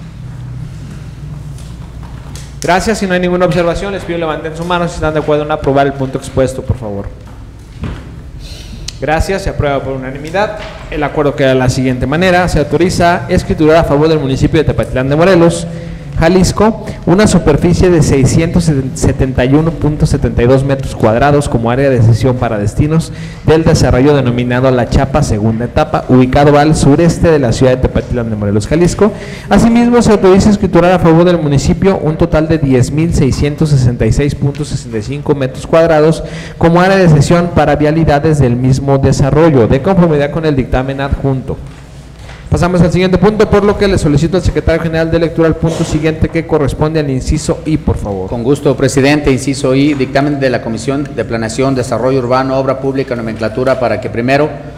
S1: Gracias. Si no hay ninguna observación, les pido levanten su mano si están de acuerdo en aprobar el punto expuesto, por favor. Gracias. Se aprueba por unanimidad. El acuerdo queda de la siguiente manera. Se autoriza escriturar a favor del municipio de Tepatitlán de Morelos, Jalisco, una superficie de seiscientos setenta y uno punto setenta y dos metros cuadrados como área de cesión para destinos del desarrollo denominado La Chapa, segunda etapa, ubicado al sureste de la ciudad de Tepatitlán de Morelos, Jalisco. Asimismo, se autoriza escriturar a favor del municipio un total de diez mil seiscientos sesenta y seis punto sesenta y cinco metros cuadrados como área de cesión para vialidades del mismo desarrollo, de conformidad con el dictamen adjunto. Pasamos al siguiente punto, por lo que le solicito al secretario general de lectura el punto siguiente, que corresponde al inciso I, por favor.
S2: Con gusto, presidente. Inciso I, dictamen de la Comisión de Planeación, Desarrollo Urbano, Obra Pública y Nomenclatura, para que primero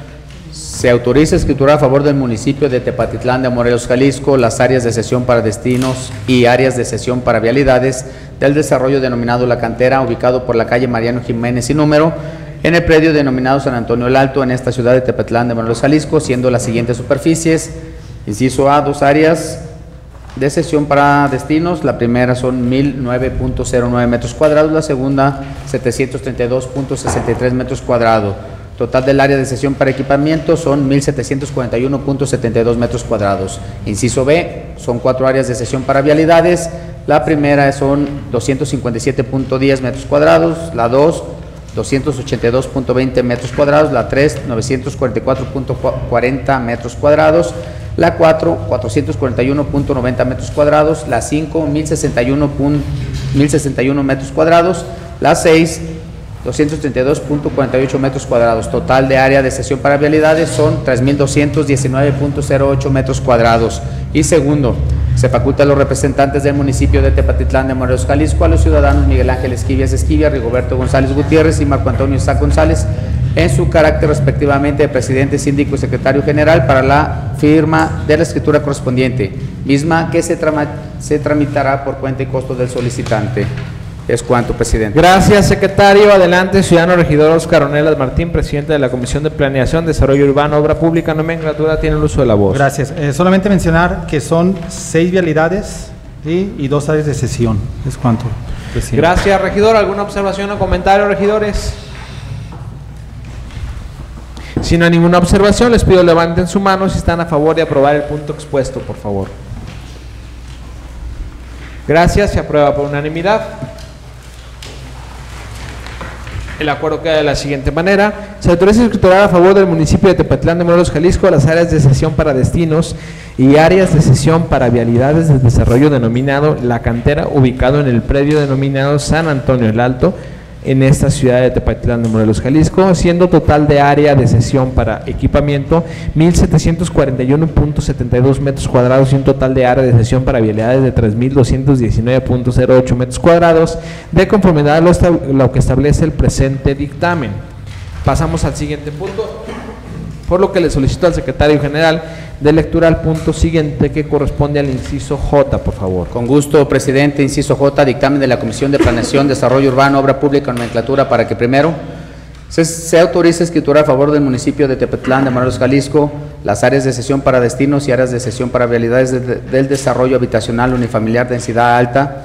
S2: Se autoriza escritura a favor del municipio de Tepatitlán de Morelos, Jalisco, las áreas de cesión para destinos y áreas de cesión para vialidades del desarrollo denominado La Cantera, ubicado por la calle Mariano Jiménez y número, en el predio denominado San Antonio el Alto, en esta ciudad de Tepatitlán de Morelos, Jalisco, siendo las siguientes superficies. Inciso A, dos áreas de cesión para destinos. La primera son mil nueve punto cero nueve metros cuadrados, la segunda setecientos treinta y dos punto sesenta y tres metros cuadrados. Total del área de cesión para equipamiento son mil setecientos cuarenta y uno punto setenta y dos metros cuadrados. Inciso B, son cuatro áreas de cesión para vialidades. La primera son doscientos cincuenta y siete punto diez metros cuadrados, la dos, doscientos ochenta y dos punto veinte metros cuadrados, la tres, novecientos cuarenta y cuatro punto cuarenta metros cuadrados, la cuatro, cuatrocientos cuarenta y uno punto noventa metros cuadrados, la cinco, mil sesenta y uno metros cuadrados, la seis, doscientos treinta y dos punto cuarenta y ocho metros cuadrados. Total de área de cesión para vialidades son tres mil doscientos diecinueve punto cero ocho metros cuadrados. Y segundo, se faculta a los representantes del municipio de Tepatitlán de Morelos, Jalisco, a los ciudadanos Miguel Ángel Esquivias Esquivia, Rigoberto González Gutiérrez y Marco Antonio Isaac González, en su carácter respectivamente de presidente, síndico y secretario general, para la firma de la escritura correspondiente, misma que se, trama, se tramitará por cuenta y costo del solicitante. Es cuanto, presidente.
S1: Gracias, secretario. Adelante, ciudadano regidor Óscar Ornelas Martín, presidente de la Comisión de Planeación, Desarrollo Urbano, Obra Pública, Nomenclatura, tiene el uso de la voz.
S7: Gracias. Eh, solamente mencionar que son seis vialidades y, y dos áreas de cesión. Es cuanto, presidente.
S1: Gracias, regidor. ¿Alguna observación o comentario, regidores? Si no hay ninguna observación, les pido levanten su mano si están a favor de aprobar el punto expuesto, por favor. Gracias, se aprueba por unanimidad. El acuerdo queda de la siguiente manera: se autoriza a escriturar a favor del municipio de Tepatitlán de Morelos, Jalisco, las áreas de cesión para destinos y áreas de cesión para vialidades de desarrollo denominado La Cantera, ubicado en el predio denominado San Antonio el Alto, en esta ciudad de Tepatitlán de Morelos, Jalisco, siendo total de área de cesión para equipamiento mil setecientos cuarenta y uno punto setenta y dos metros cuadrados y un total de área de cesión para vialidades de tres mil doscientos diecinueve punto cero ocho metros cuadrados, de conformidad a lo, lo que establece el presente dictamen. Pasamos al siguiente punto, por lo que le solicito al secretario general de lectura al punto siguiente, que corresponde al inciso J, por favor.
S2: Con gusto, presidente. Inciso J, dictamen de la Comisión de Planeación, Desarrollo Urbano, Obra Pública, Nomenclatura, para que primero se, se autorice escritura a favor del municipio de Tepatitlán de Morelos, Jalisco, las áreas de cesión para destinos y áreas de cesión para vialidades de, de, del desarrollo habitacional unifamiliar densidad alta,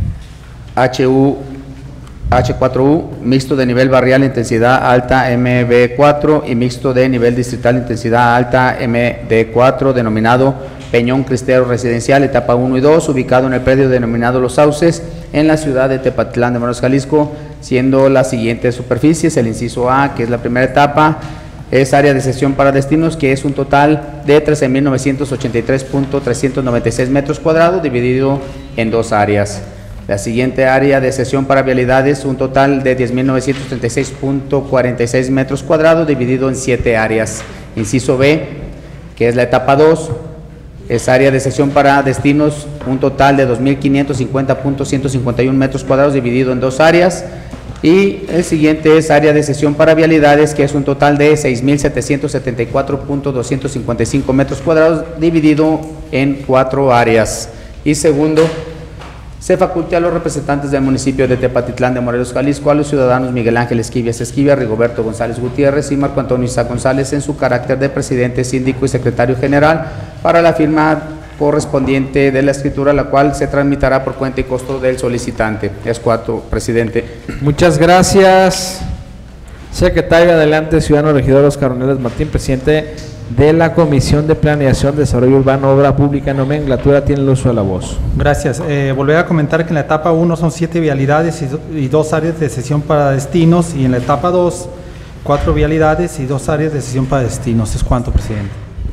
S2: H U H cuatro U, mixto de nivel barrial intensidad alta M B cuatro y mixto de nivel distrital intensidad alta M D cuatro, denominado Peñón Cristero Residencial, etapa uno y dos, ubicado en el predio denominado Los Sauces, en la ciudad de Tepatitlán de Morelos, Jalisco, siendo las siguientes superficies. El inciso A, que es la primera etapa, es área de cesión para destinos, que es un total de trece mil novecientos ochenta y tres punto trescientos noventa y seis metros cuadrados, dividido en dos áreas. La siguiente área de cesión para vialidades, un total de diez mil novecientos treinta y seis punto cuarenta y seis metros cuadrados, dividido en siete áreas. Inciso B, que es la etapa dos, es área de cesión para destinos, un total de dos mil quinientos cincuenta punto ciento cincuenta y uno metros cuadrados, dividido en dos áreas. Y el siguiente es área de cesión para vialidades, que es un total de seis mil setecientos setenta y cuatro punto doscientos cincuenta y cinco metros cuadrados, dividido en cuatro áreas. Y segundo, se faculta a los representantes del municipio de Tepatitlán de Morelos, Jalisco, a los ciudadanos Miguel Ángel Esquivias Esquivia, Rigoberto González Gutiérrez y Marco Antonio Isaac González, en su carácter de presidente, síndico y secretario general, para la firma correspondiente de la escritura, la cual se tramitará por cuenta y costo del solicitante. Es cuatro, presidente.
S1: Muchas gracias, secretario. Adelante, ciudadano regidor Óscar Ornelas Martín, presidente de la Comisión de Planeación, Desarrollo Urbano, Obra Pública, Nomenclatura, tiene el uso de la voz.
S7: Gracias. Eh, volver a comentar que en la etapa uno son siete vialidades y, do, y dos áreas de cesión para destinos, y en la etapa dos, cuatro vialidades y dos áreas de cesión para destinos. Es cuanto, presidente.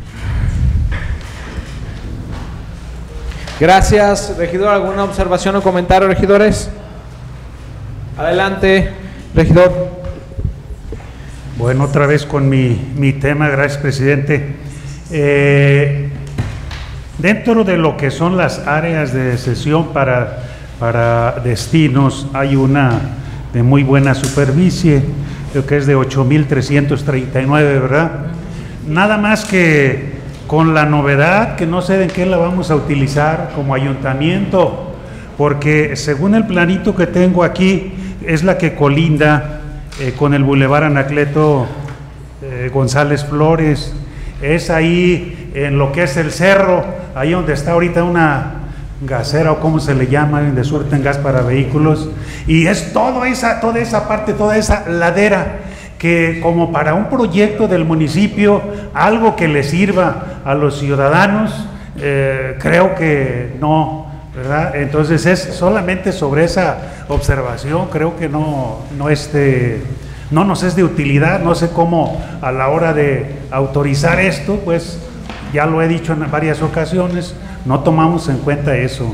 S1: Gracias, regidor. ¿Alguna observación o comentario, regidores? Adelante, regidor.
S8: Bueno, otra vez con mi, mi tema, gracias, presidente. Eh, dentro de lo que son las áreas de cesión para, para destinos, hay una de muy buena superficie, creo que es de ocho mil trescientos treinta y nueve, ¿verdad? nada más que con la novedad que no sé en qué la vamos a utilizar como ayuntamiento, porque según el planito que tengo aquí, es la que colinda eh, con el Boulevard Anacleto eh, González Flores, es ahí en lo que es el cerro, ahí donde está ahorita una gasera o como se le llama, donde surten gas para vehículos, y es toda esa, toda esa parte, toda esa ladera, que como para un proyecto del municipio, algo que le sirva a los ciudadanos, eh, creo que no, ¿verdad? Entonces es solamente sobre esa observación, creo que no, no, este, no nos es de utilidad, no sé cómo a la hora de autorizar esto, pues ya lo he dicho en varias ocasiones, no tomamos en cuenta eso.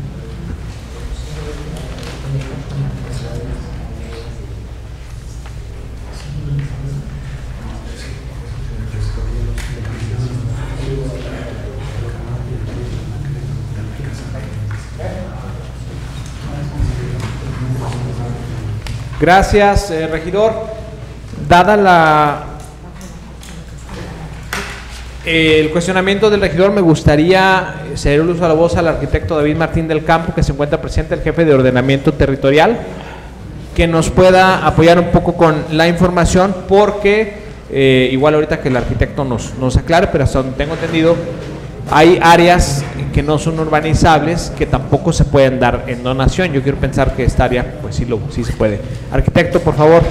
S1: Gracias, eh, regidor. Dada la eh, el cuestionamiento del regidor, me gustaría ceder el uso de la voz al arquitecto David Martín del Campo, que se encuentra presente, el jefe de ordenamiento territorial, que nos pueda apoyar un poco con la información, porque eh, igual ahorita que el arquitecto nos, nos aclare, pero hasta donde tengo entendido, hay áreas que no son urbanizables que tampoco se pueden dar en donación. Yo quiero pensar que esta área, pues sí, lo, sí se puede. Arquitecto, por favor.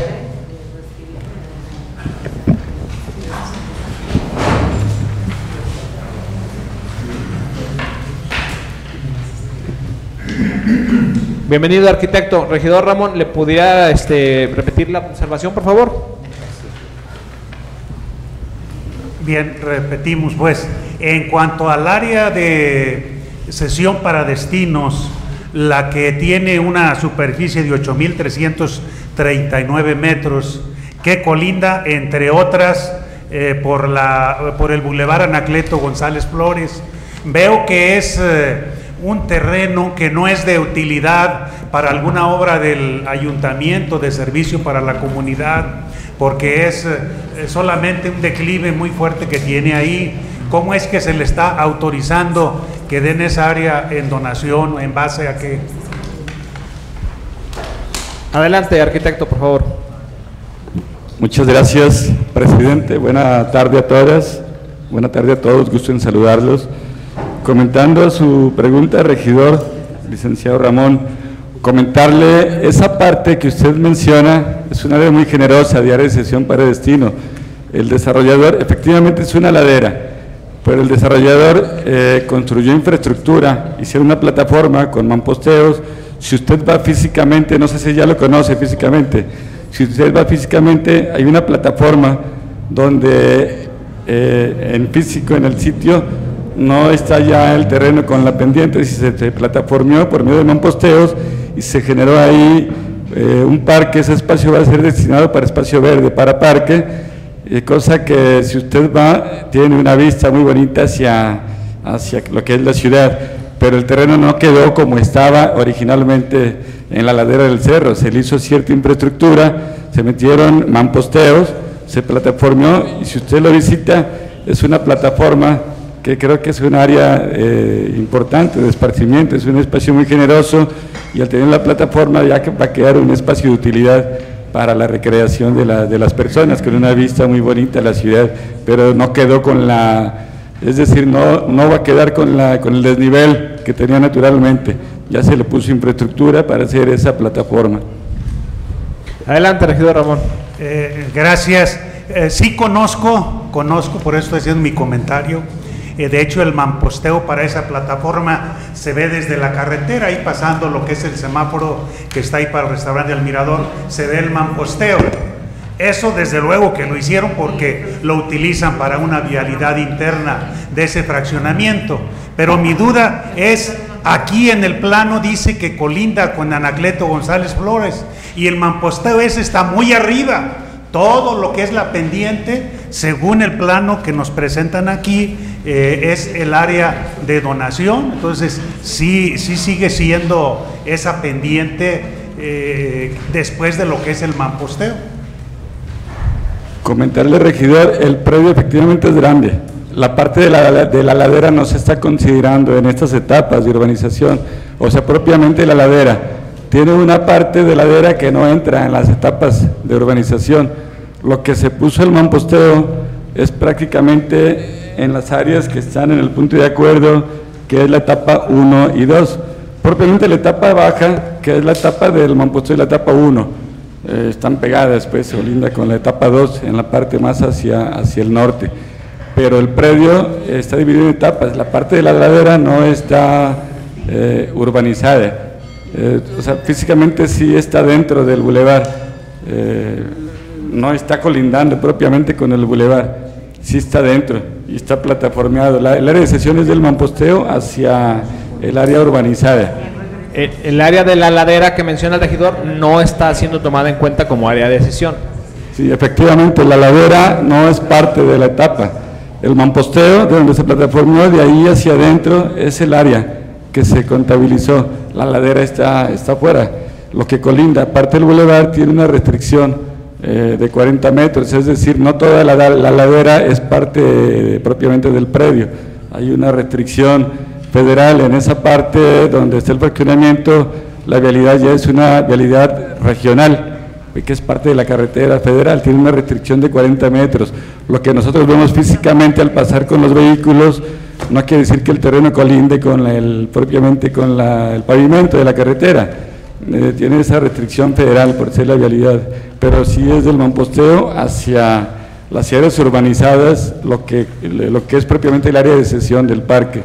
S1: Bienvenido, arquitecto. Regidor Ramón, ¿le pudiera este, repetir la observación, por favor?
S8: Bien, repetimos pues. En cuanto al área de cesión para destinos, la que tiene una superficie de ocho mil trescientos treinta y nueve metros, que colinda, entre otras, eh, por, la, por el Boulevard Anacleto González Flores, veo que es eh, un terreno que no es de utilidad para alguna obra del ayuntamiento, de servicio para la comunidad, porque es eh, solamente un declive muy fuerte que tiene ahí. ¿Cómo es que se le está autorizando que den esa área en donación? ¿En base a qué?
S1: Adelante, arquitecto, por favor.
S9: Muchas gracias, presidente. Buena tarde a todas. Buena tarde a todos. Gusto en saludarlos. Comentando su pregunta, regidor, licenciado Ramón, comentarle esa parte que usted menciona, es una área muy generosa de área de cesión para destino. El desarrollador, efectivamente, es una ladera, pero el desarrollador eh, construyó infraestructura, hicieron una plataforma con mamposteos. Si usted va físicamente, no sé si ya lo conoce físicamente, si usted va físicamente, hay una plataforma donde eh, en físico, en el sitio, no está ya el terreno con la pendiente, si se, se plataformió por medio de mamposteos y se generó ahí eh, un parque. Ese espacio va a ser destinado para espacio verde, para parque. Eh, cosa que si usted va, tiene una vista muy bonita hacia, hacia lo que es la ciudad, pero el terreno no quedó como estaba originalmente en la ladera del cerro. Se le hizo cierta infraestructura, se metieron mamposteos, se plataformó, y si usted lo visita, es una plataforma que creo que es un área eh, importante de esparcimiento, es un espacio muy generoso, y al tener la plataforma ya que va a quedar un espacio de utilidad para la recreación de, la, de las personas, con una vista muy bonita a la ciudad, pero no quedó con la, es decir, no, no va a quedar con, la, con el desnivel que tenía naturalmente. Ya se le puso infraestructura para hacer esa plataforma.
S1: Adelante, regidor Ramón.
S8: Eh, gracias. Eh, sí conozco, conozco, por eso estoy haciendo mi comentario. Eh, de hecho, el mamposteo para esa plataforma se ve desde la carretera, ahí pasando lo que es el semáforo que está ahí para el restaurante del Mirador, se ve el mamposteo. Eso desde luego que lo hicieron porque lo utilizan para una vialidad interna de ese fraccionamiento. Pero mi duda es, aquí en el plano dice que colinda con Anacleto González Flores, y el mamposteo ese está muy arriba. Todo lo que es la pendiente, según el plano que nos presentan aquí, eh, es el área de donación. Entonces sí, sí sigue siendo esa pendiente eh, después de lo que es el mamposteo.
S9: Comentarle, regidor, el predio efectivamente es grande. La parte de la, de la ladera no se está considerando en estas etapas de urbanización, o sea, propiamente la ladera. Tiene una parte de ladera que no entra en las etapas de urbanización. Lo que se puso el mamposteo es prácticamente en las áreas que están en el punto de acuerdo, que es la etapa uno y dos. Propiamente la etapa baja, que es la etapa del mamposteo y la etapa uno, eh, están pegadas, pues, se linda con la etapa dos en la parte más hacia, hacia el norte. Pero el predio está dividido en etapas. La parte de la ladera no está eh, urbanizada. Eh, o sea, físicamente sí está dentro del bulevar, eh, no está colindando propiamente con el bulevar, sí está dentro y está plataformeado. La, el área de sesiones del mamposteo hacia el área urbanizada.
S1: El, el área de la ladera que menciona el regidor no está siendo tomada en cuenta como área de sesión.
S9: Sí, efectivamente, la ladera no es parte de la etapa. El mamposteo, de donde se plataformeó, de ahí hacia adentro, es el área que se contabilizó. La ladera está, está fuera. Lo que colinda, aparte del bulevar, tiene una restricción eh, de cuarenta metros, es decir, no toda la, la ladera es parte de, propiamente del predio. Hay una restricción federal en esa parte donde está el fraccionamiento. La vialidad ya es una vialidad regional, que es parte de la carretera federal, tiene una restricción de cuarenta metros. Lo que nosotros vemos físicamente al pasar con los vehículos no quiere decir que el terreno colinde con la, el, propiamente con la, el pavimento de la carretera, eh, tiene esa restricción federal por ser la vialidad, pero sí es del mamposteo hacia las áreas urbanizadas, lo que, lo que es propiamente el área de sesión del parque.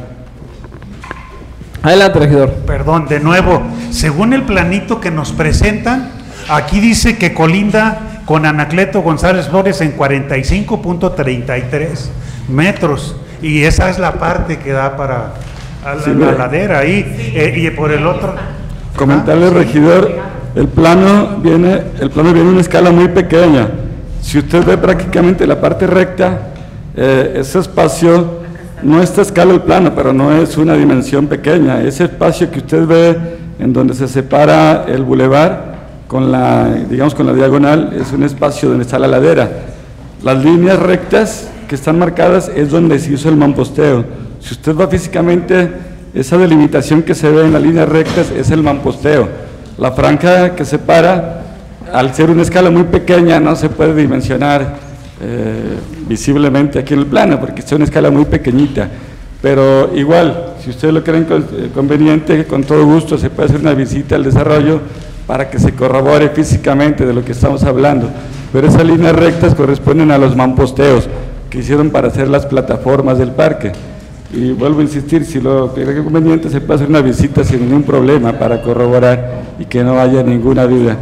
S1: Adelante, regidor.
S8: Perdón, de nuevo, según el planito que nos presentan, aquí dice que colinda con Anacleto González Flores en cuarenta y cinco punto treinta y tres metros, y esa es la parte que da para a la, sí, la ladera ahí, eh, y por el otro...
S9: Comentarle, regidor, el plano viene, el plano viene en una escala muy pequeña. Si usted ve prácticamente la parte recta, eh, ese espacio, no está a escala el plano, pero no es una dimensión pequeña. Ese espacio que usted ve en donde se separa el bulevar con la, digamos, con la diagonal, es un espacio donde está la ladera. Las líneas rectas que están marcadas es donde se hizo el mamposteo. Si usted va físicamente, esa delimitación que se ve en las líneas rectas es el mamposteo. La franja que separa, al ser una escala muy pequeña, no se puede dimensionar eh, visiblemente aquí en el plano, porque es una escala muy pequeñita. Pero igual, si ustedes lo creen conveniente, con todo gusto se puede hacer una visita al desarrollo para que se corrobore físicamente de lo que estamos hablando. Pero esas líneas rectas corresponden a los mamposteos que hicieron para hacer las plataformas del parque. Y vuelvo a insistir, si lo que es conveniente se puede hacer una visita sin ningún problema para corroborar y que no haya ninguna duda.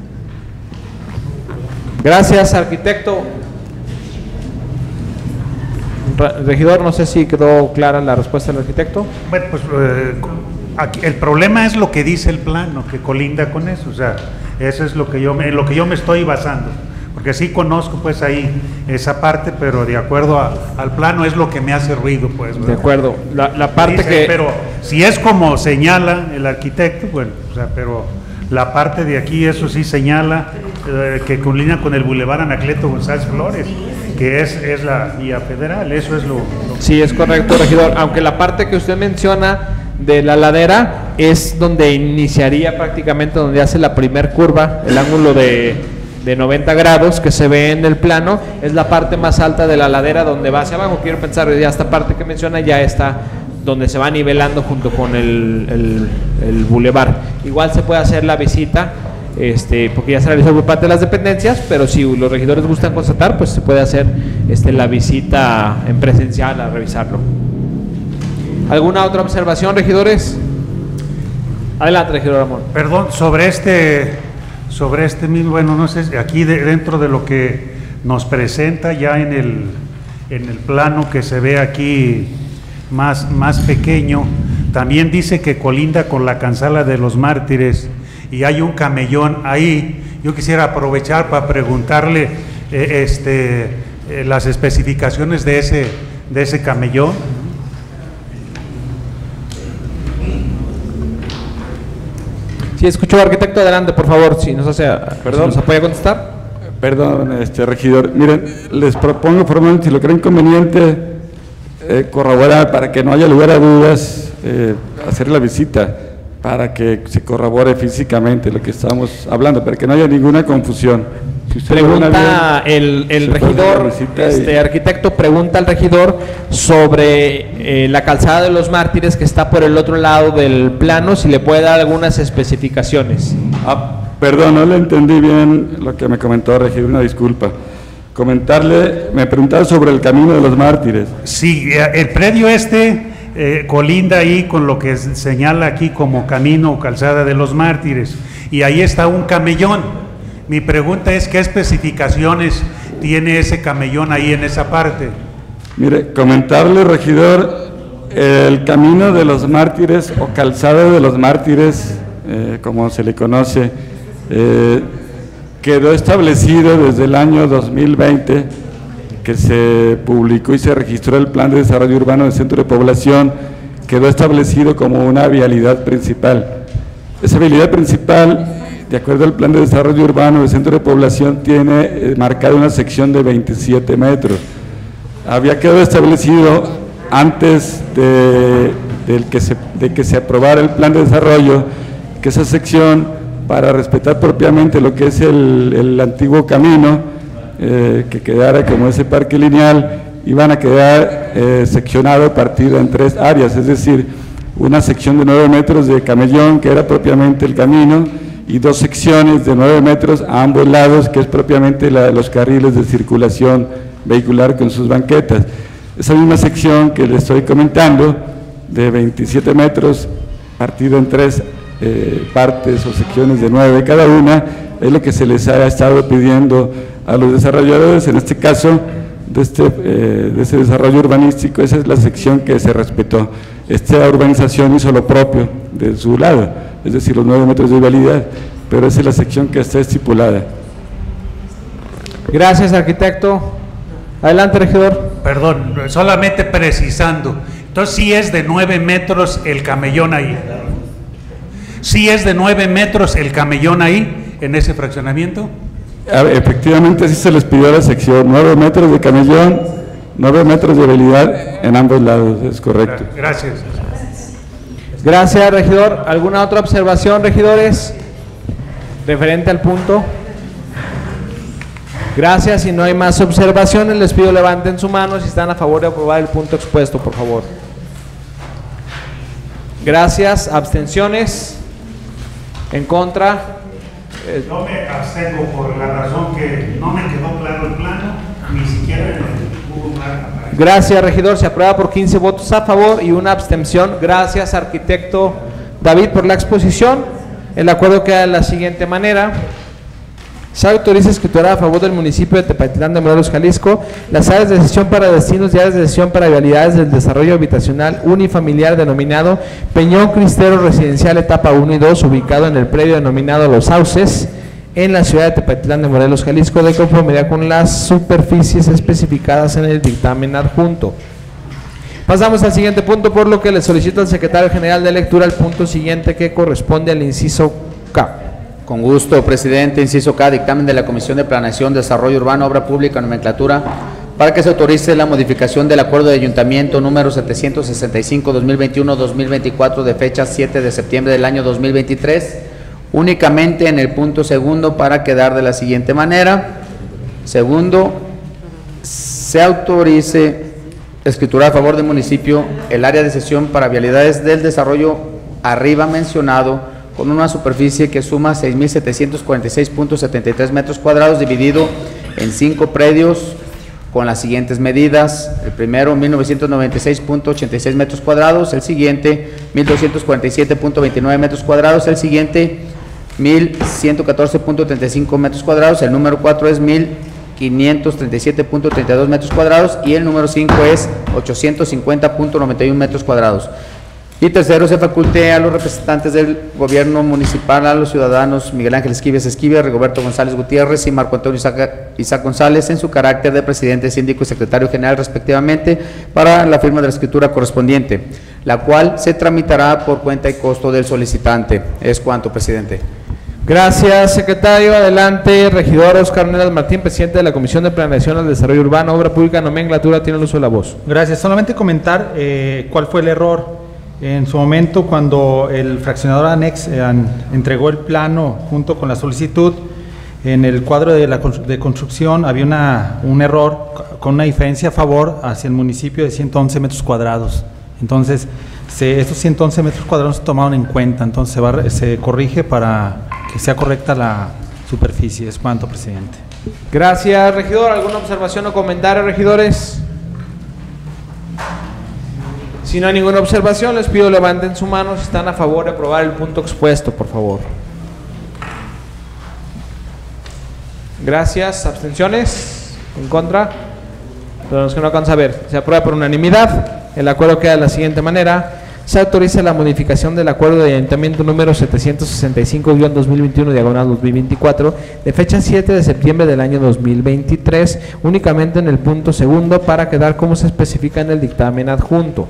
S1: Gracias, arquitecto. Regidor, no sé si quedó clara la respuesta del arquitecto.
S8: Bueno, pues eh, aquí, el problema es lo que dice el plano, que colinda con eso, o sea, eso es lo que yo me, lo que yo me estoy basando, porque sí conozco pues ahí esa parte, pero de acuerdo a, al plano es lo que me hace ruido, pues, ¿verdad?
S1: De acuerdo, la, la parte
S8: dice,
S1: que...
S8: Pero si es como señala el arquitecto, bueno, o sea, pero la parte de aquí, eso sí señala eh, que colinda con el Boulevard Anacleto González Flores, que es, es la vía federal, eso es lo, lo...
S1: Sí, es correcto, regidor, aunque la parte que usted menciona de la ladera es donde iniciaría prácticamente, donde hace la primer curva, el ángulo de, de noventa grados que se ve en el plano, es la parte más alta de la ladera donde va hacia abajo. Quiero pensar, ya esta parte que menciona ya está donde se va nivelando junto con el, el, el bulevar. Igual se puede hacer la visita, este, porque ya se realizó por parte de las dependencias, pero si los regidores gustan constatar, pues se puede hacer este, la visita en presencial a revisarlo. ¿Alguna otra observación, regidores? Adelante, regidor Ramón.
S8: Perdón, sobre este, sobre este mismo, bueno, no sé, aquí de, dentro de lo que nos presenta ya en el, en el plano que se ve aquí más, más pequeño, también dice que colinda con la Cansala de los Mártires y hay un camellón ahí. Yo quisiera aprovechar para preguntarle eh, este, eh, las especificaciones de ese, de ese camellón.
S1: Sí, escuchó, arquitecto, adelante, por favor, si nos hace, perdón, ¿nos apoya a contestar?
S9: Perdón, este regidor. Miren, les propongo formalmente, si lo creen conveniente, eh, corroborar para que no haya lugar a dudas, eh, hacer la visita, para que se corrobore físicamente lo que estamos hablando, para que no haya ninguna confusión. Si
S1: pregunta bien, el, el regidor, este y... arquitecto, pregunta al regidor sobre eh, la calzada de los Mártires que está por el otro lado del plano, si le puede dar algunas especificaciones.
S9: Ah, perdón, no le entendí bien lo que me comentó, regidor, una disculpa. Comentarle, me preguntaba sobre el camino de los Mártires.
S8: Sí, el predio este eh, colinda ahí con lo que señala aquí como camino o calzada de los Mártires, y ahí está un camellón. Mi pregunta es, ¿qué especificaciones tiene ese camellón ahí en esa parte?
S9: Mire, comentarle, regidor, el camino de los Mártires o calzada de los Mártires, eh, como se le conoce, eh, quedó establecido desde el año dos mil veinte, que se publicó y se registró el Plan de Desarrollo Urbano del Centro de Población, quedó establecido como una vialidad principal. Esa vialidad principal, de acuerdo al Plan de Desarrollo Urbano del Centro de Población, tiene eh, marcada una sección de veintisiete metros. Había quedado establecido antes de, de, que se, de que se aprobara el Plan de Desarrollo que esa sección, para respetar propiamente lo que es el, el antiguo camino, eh, que quedara como ese parque lineal, iban a quedar eh, seccionado partido en tres áreas, es decir, una sección de nueve metros de camellón, que era propiamente el camino, y dos secciones de nueve metros a ambos lados, que es propiamente la, los carriles de circulación vehicular con sus banquetas. Esa misma sección que le estoy comentando, de veintisiete metros, partido en tres eh, partes o secciones de nueve cada una, es lo que se les ha estado pidiendo a los desarrolladores, en este caso, de este, eh, de este desarrollo urbanístico. Esa es la sección que se respetó. Esta urbanización hizo lo propio de su lado, es decir, los nueve metros de vialidad, pero esa es la sección que está estipulada.
S1: Gracias, arquitecto. Adelante, regidor.
S8: Perdón, solamente precisando, entonces sí es de nueve metros el camellón ahí. ¿Sí es de nueve metros el camellón ahí, en ese fraccionamiento?
S9: Efectivamente, así se les pidió a la sección, nueve metros de camellón, nueve metros de vialidad en ambos lados, es correcto.
S8: Gracias.
S1: Gracias, regidor. ¿Alguna otra observación, regidores, referente al punto? Gracias. Si no hay más observaciones, les pido levanten su mano si están a favor de aprobar el punto expuesto, por favor. Gracias. ¿Abstenciones? ¿En contra?
S8: Yo me abstengo por la razón que no me quedó claro el plano, ni siquiera en el plano.
S1: Gracias, regidor. Se aprueba por quince votos a favor y una abstención. Gracias, arquitecto David, por la exposición. El acuerdo queda de la siguiente manera. Se autoriza escriturar a favor del municipio de Tepatitlán de Morelos, Jalisco, las áreas de cesión para destinos y áreas de cesión para vialidades del desarrollo habitacional unifamiliar denominado Peñón Cristero Residencial Etapa uno y dos, ubicado en el predio denominado Los Sauces, en la ciudad de Tepatitlán de Morelos, Jalisco, de conformidad con las superficies especificadas en el dictamen adjunto. Pasamos al siguiente punto, por lo que le solicito al secretario general de lectura el punto siguiente, que corresponde al inciso K.
S2: Con gusto, presidente. Inciso K, dictamen de la Comisión de Planeación, Desarrollo Urbano, Obra Pública, Nomenclatura, para que se autorice la modificación del acuerdo de ayuntamiento número setecientos sesenta y cinco guión dos mil veintiuno guión dos mil veinticuatro de fecha siete de septiembre del año dos mil veintitrés, únicamente en el punto segundo, para quedar de la siguiente manera. Segundo, se autorice escriturar a favor del municipio el área de cesión para vialidades del desarrollo arriba mencionado, con una superficie que suma seis mil setecientos cuarenta y seis punto setenta y tres metros cuadrados, dividido en cinco predios con las siguientes medidas. El primero, mil novecientos noventa y seis punto ochenta y seis metros cuadrados, el siguiente, mil doscientos cuarenta y siete punto veintinueve metros cuadrados, el siguiente, mil ciento catorce punto treinta y cinco metros cuadrados, el número cuatro es mil quinientos treinta y siete punto treinta y dos metros cuadrados y el número cinco es ochocientos cincuenta punto noventa y uno metros cuadrados. Y tercero, se faculte a los representantes del gobierno municipal, a los ciudadanos Miguel Ángel Esquives Esquivel, Rigoberto González Gutiérrez y Marco Antonio Isaac, Isaac González, en su carácter de presidente, síndico y secretario general respectivamente, para la firma de la escritura correspondiente, la cual se tramitará por cuenta y costo del solicitante. Es cuanto, presidente.
S1: Gracias, secretario. Adelante, regidor Oscar Nelas Martín, presidente de la Comisión de Planeación al Desarrollo Urbano, Obra Pública, Nomenclatura, tiene el uso de la voz.
S7: Gracias. Solamente comentar eh, cuál fue el error. En su momento, cuando el fraccionador Anex eh, an, entregó el plano junto con la solicitud, en el cuadro de la de construcción había una, un error con una diferencia a favor hacia el municipio de ciento once metros cuadrados. Entonces, se, estos ciento once metros cuadrados se tomaron en cuenta, entonces se, va, se corrige para que sea correcta la superficie. Es cuanto, presidente.
S1: Gracias, regidor. ¿Alguna observación o comentario, regidores? Si no hay ninguna observación, les pido levanten su mano si están a favor de aprobar el punto expuesto, por favor. Gracias. ¿Abstenciones? ¿En contra? Los que no alcanza a ver. Se aprueba por unanimidad. El acuerdo queda de la siguiente manera. Se autoriza la modificación del acuerdo de ayuntamiento número setecientos sesenta y cinco guión dos mil veintiuno diagonal dos mil veinticuatro de fecha siete de septiembre del año dos mil veintitrés, únicamente en el punto segundo para quedar como se especifica en el dictamen adjunto.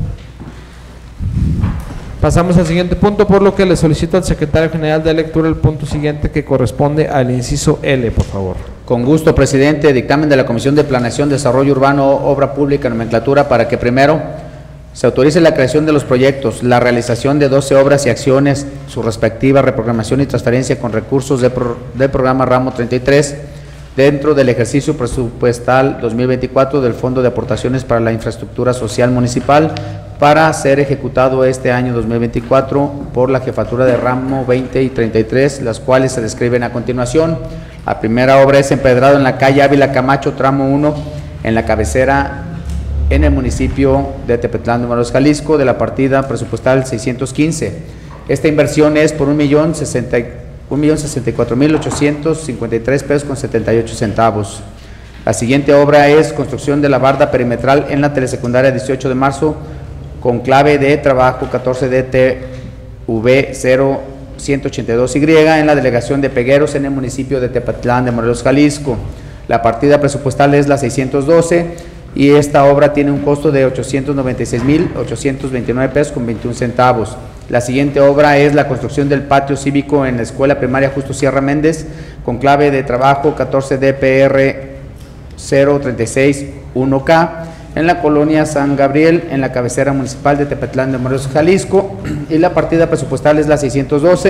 S1: Pasamos al siguiente punto, por lo que le solicito al secretario general de lectura el punto siguiente que corresponde al inciso L, por favor.
S2: Con gusto, presidente. Dictamen de la Comisión de Planeación, Desarrollo Urbano, Obra Pública, Nomenclatura, para que primero se autorice la creación de los proyectos, la realización de doce obras y acciones, su respectiva reprogramación y transferencia con recursos de pro, del programa Ramo treinta y tres dentro del ejercicio presupuestal dos mil veinticuatro del Fondo de Aportaciones para la Infraestructura Social Municipal para ser ejecutado este año dos mil veinticuatro por la Jefatura de Ramo veinte y treinta y tres, las cuales se describen a continuación. La primera obra es empedrado en la calle Ávila Camacho, tramo uno, en la cabecera en el municipio de Tepetlán de Morelos, Jalisco, de la partida presupuestal seiscientos quince. Esta inversión es por un millón sesenta y cuatro mil ochocientos cincuenta y tres pesos con setenta y ocho centavos. La siguiente obra es construcción de la barda perimetral en la telesecundaria dieciocho de marzo con clave de trabajo catorce D T V cero ciento ochenta y dos Y en la delegación de Pegueros en el municipio de Tepetlán de Morelos, Jalisco. La partida presupuestal es la seiscientos doce y esta obra tiene un costo de ochocientos noventa y seis mil ochocientos veintinueve pesos con veintiún centavos. La siguiente obra es la construcción del patio cívico en la Escuela Primaria Justo Sierra Méndez con clave de trabajo catorce D P R cero treinta y seis uno K en la colonia San Gabriel, en la cabecera municipal de Tepetlán de Morelos, Jalisco, y la partida presupuestal es la seiscientos doce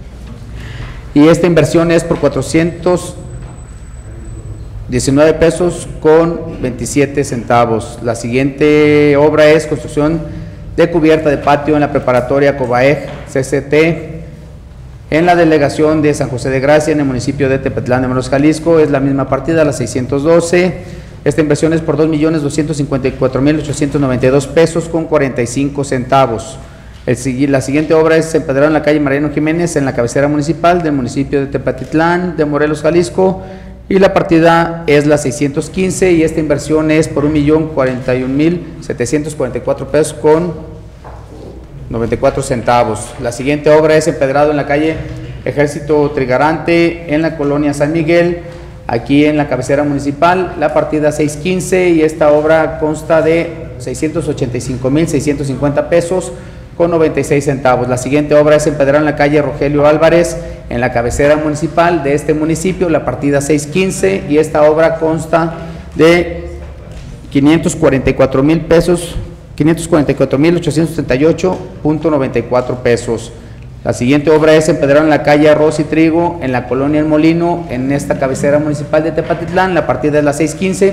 S2: y esta inversión es por cuatrocientos diecinueve pesos con veintisiete centavos. La siguiente obra es construcción de cubierta de patio en la preparatoria Cobaeg C C T en la delegación de San José de Gracia en el municipio de Tepetlán de Morelos, Jalisco. Es la misma partida, la seiscientos doce. Esta inversión es por dos millones doscientos cincuenta y cuatro mil ochocientos noventa y dos pesos con cuarenta y cinco centavos. El, la siguiente obra es empedrado en la calle Mariano Jiménez en la cabecera municipal del municipio de Tepatitlán de Morelos, Jalisco, y la partida es la seiscientos quince y esta inversión es por un millón cuarenta y un mil setecientos cuarenta y cuatro pesos con noventa y cuatro centavos. La siguiente obra es empedrado en la calle Ejército Trigarante en la colonia San Miguel, aquí en la cabecera municipal, la partida seiscientos quince y esta obra consta de seiscientos ochenta y cinco mil seiscientos cincuenta pesos con noventa y seis centavos. La siguiente obra es empedrada en la calle Rogelio Álvarez, en la cabecera municipal de este municipio, la partida seiscientos quince y esta obra consta de quinientos cuarenta y cuatro mil pesos, quinientos cuarenta y cuatro mil ochocientos setenta y ocho punto noventa y cuatro pesos. La siguiente obra es empedrada en la calle Arroz y Trigo, en la colonia El Molino, en esta cabecera municipal de Tepatitlán, la partida es la seiscientos quince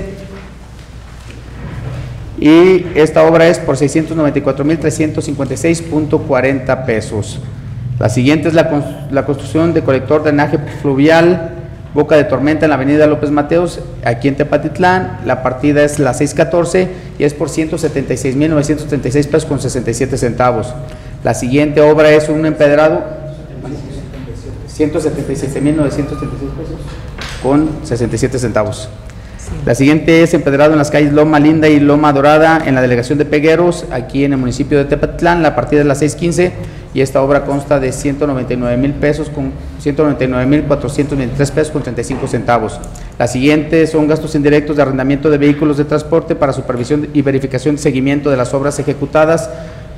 S2: y esta obra es por seiscientos noventa y cuatro mil trescientos cincuenta y seis punto cuarenta pesos. La siguiente es la, la construcción de colector de drenaje fluvial Boca de Tormenta en la avenida López Mateos, aquí en Tepatitlán. La partida es la seiscientos catorce y es por ciento setenta y seis mil novecientos treinta y seis pesos con sesenta y siete centavos. La siguiente obra es un empedrado, ciento setenta y siete mil novecientos treinta y seis pesos con sesenta y siete centavos. La siguiente es empedrado en las calles Loma Linda y Loma Dorada en la delegación de Pegueros, aquí en el municipio de Tepatitlán. La partida es la seiscientos quince y esta obra consta de ciento noventa y nueve mil pesos con ciento noventa y nueve mil cuatrocientos veintitrés pesos con treinta y cinco centavos. La siguiente son gastos indirectos de arrendamiento de vehículos de transporte para supervisión y verificación y seguimiento de las obras ejecutadas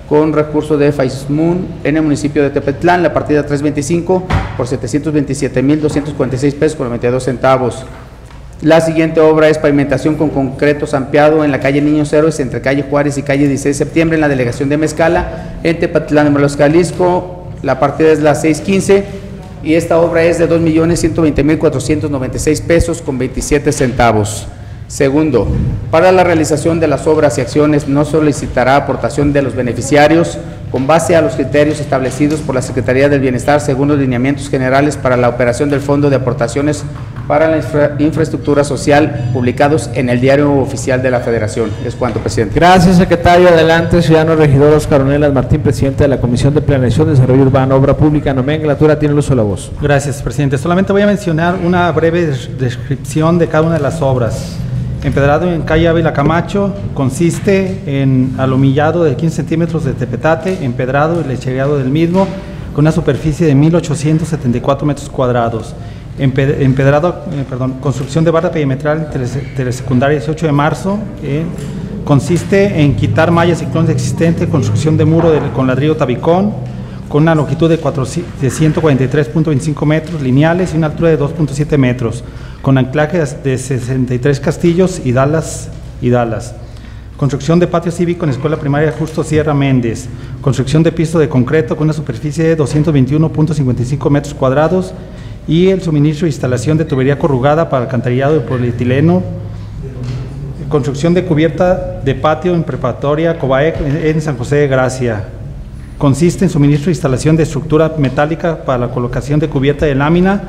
S2: con recurso de FAISMUN en el municipio de Tepetlán, la partida trescientos veinticinco por setecientos veintisiete mil doscientos cuarenta y seis pesos con noventa y dos centavos. La siguiente obra es pavimentación con concreto zampeado en la calle Niños Héroes entre calle Juárez y calle dieciséis de septiembre en la delegación de Mezcala, en Tepetlán, Morelos, Jalisco. La partida es la seiscientos quince y esta obra es de dos millones ciento veinte mil cuatrocientos noventa y seis pesos con veintisiete centavos. Segundo, para la realización de las obras y acciones no solicitará aportación de los beneficiarios con base a los criterios establecidos por la Secretaría del Bienestar según los lineamientos generales para la operación del Fondo de Aportaciones para la infra infraestructura social publicados en el Diario Oficial de la Federación. Es cuanto, presidente.
S1: Gracias, secretario. Adelante, ciudadano regidor Óscar Ornelas Martín, presidente de la Comisión de Planeación, Desarrollo Urbano, Obra Pública, Nomenclatura. Tiene el uso de la voz.
S7: Gracias, presidente. Solamente voy a mencionar una breve descripción de cada una de las obras. Empedrado en calle Ávila Camacho consiste en alumillado de quince centímetros de tepetate, empedrado y lechereado del mismo con una superficie de mil ochocientos setenta y cuatro metros cuadrados. Empedrado, eh, perdón, construcción de barra perimetral telesecundaria dieciocho de marzo, eh, consiste en quitar mallas ciclones existentes, construcción de muro de, con ladrillo tabicón, con una longitud de, de ciento cuarenta y tres punto veinticinco metros lineales y una altura de dos punto siete metros, con anclaje de sesenta y tres castillos y dalas, y dalas. Construcción de patio cívico en Escuela Primaria Justo Sierra Méndez. Construcción de piso de concreto con una superficie de doscientos veintiuno punto cincuenta y cinco metros cuadrados y el suministro e instalación de tubería corrugada para alcantarillado de polietileno. Construcción de cubierta de patio en Preparatoria Cobaec en San José de Gracia. Consiste en suministro e instalación de estructura metálica para la colocación de cubierta de lámina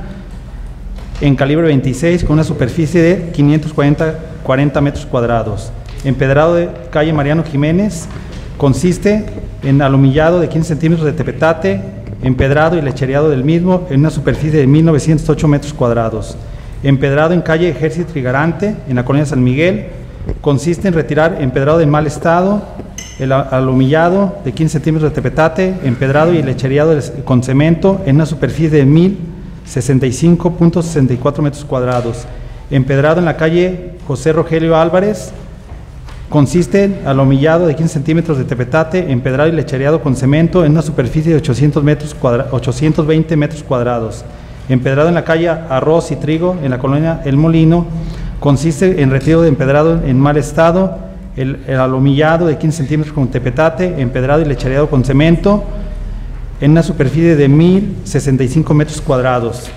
S7: en calibre veintiséis con una superficie de quinientos cuarenta metros cuadrados. Empedrado de calle Mariano Jiménez consiste en alumillado de quince centímetros de tepetate, empedrado y lechereado del mismo en una superficie de mil novecientos ocho metros cuadrados. Empedrado en calle Ejército Trigarante en la colonia San Miguel consiste en retirar empedrado de mal estado, el alumillado de quince centímetros de tepetate, empedrado y lechereado con cemento en una superficie de mil sesenta y cinco punto sesenta y cuatro metros cuadrados. Empedrado en la calle José Rogelio Álvarez consiste en alumillado de quince centímetros de tepetate, empedrado y lechereado con cemento en una superficie de ochocientos veinte metros cuadrados. Empedrado en la calle Arroz y Trigo en la colonia El Molino consiste en retiro de empedrado en mal estado, el, el alumillado de quince centímetros con tepetate, empedrado y lechereado con cemento en una superficie de mil sesenta y cinco metros cuadrados.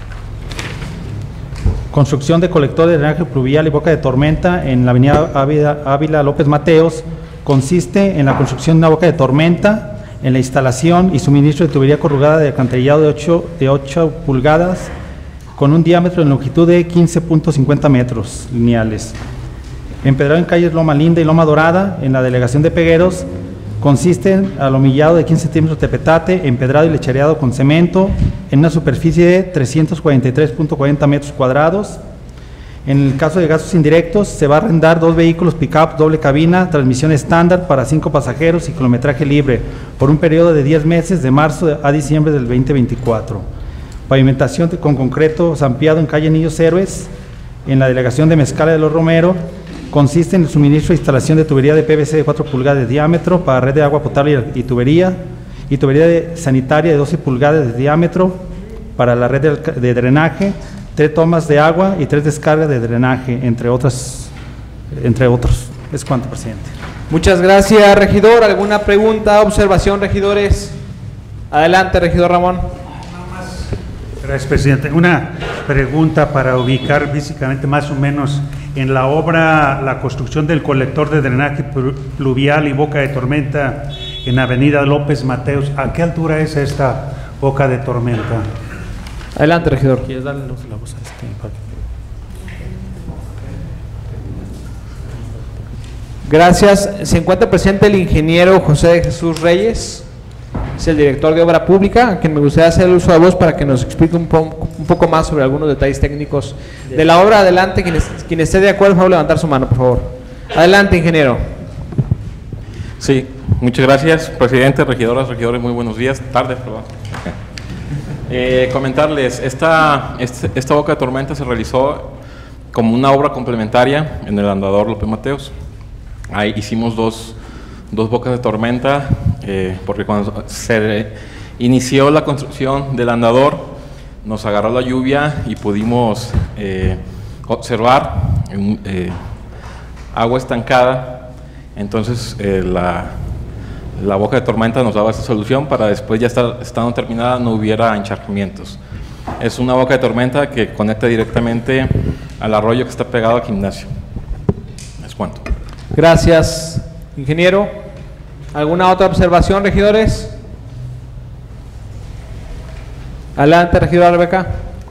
S7: Construcción de colector de drenaje pluvial y boca de tormenta en la avenida Ávila, Ávila López Mateos consiste en la construcción de una boca de tormenta, en la instalación y suministro de tubería corrugada de alcantarillado de ocho, de ocho pulgadas con un diámetro en longitud de quince punto cincuenta metros lineales. Empedrado en calles Loma Linda y Loma Dorada en la delegación de Pegueros consiste en alumillado de quince centímetros de petate, empedrado y lechereado con cemento en una superficie de trescientos cuarenta y tres punto cuarenta metros cuadrados. En el caso de gastos indirectos, se va a arrendar dos vehículos pick-up doble cabina, transmisión estándar para cinco pasajeros y kilometraje libre por un periodo de diez meses de marzo a diciembre del veinte veinticuatro. Pavimentación de, con concreto zampeado en calle Niños Héroes en la delegación de Mezcala de los Romero. Consiste en el suministro e instalación de tubería de P V C de cuatro pulgadas de diámetro para red de agua potable y tubería, y tubería de sanitaria de doce pulgadas de diámetro para la red de, de drenaje, tres tomas de agua y tres descargas de drenaje, entre otras, entre otros. Es cuanto, presidente.
S1: Muchas gracias, regidor. ¿Alguna pregunta, observación, regidores? Adelante, regidor Ramón.
S8: Gracias, presidente. Una pregunta para ubicar físicamente más o menos en la obra, la construcción del colector de drenaje pluvial y boca de tormenta en Avenida López Mateos. ¿A qué altura es esta boca de tormenta?
S1: Adelante, regidor.
S7: ¿Quieres darle la voz a este?
S1: Gracias. Se encuentra presente el ingeniero José de Jesús Reyes, es el director de Obra Pública, a quien me gustaría hacer el uso de voz para que nos explique un, po un poco más sobre algunos detalles técnicos de la obra. Adelante, quien, es, quien esté de acuerdo, por favor, levantar su mano, por favor. Adelante, ingeniero.
S10: Sí, muchas gracias, presidente, regidoras, regidores, muy buenos días, tardes, perdón. Eh, comentarles, esta, este, esta boca de tormenta se realizó como una obra complementaria en el andador López Mateos. Ahí hicimos dos, dos bocas de tormenta, eh, porque cuando se inició la construcción del andador, nos agarró la lluvia y pudimos eh, observar eh, agua estancada. Entonces eh, la, la boca de tormenta nos daba esa solución para después, ya estar, estando terminada, no hubiera encharcamientos. Es una boca de tormenta que conecta directamente al arroyo que está pegado al gimnasio. Es cuanto.
S1: Gracias, ingeniero. ¿Alguna otra observación, regidores? Adelante, regidora Rebeca.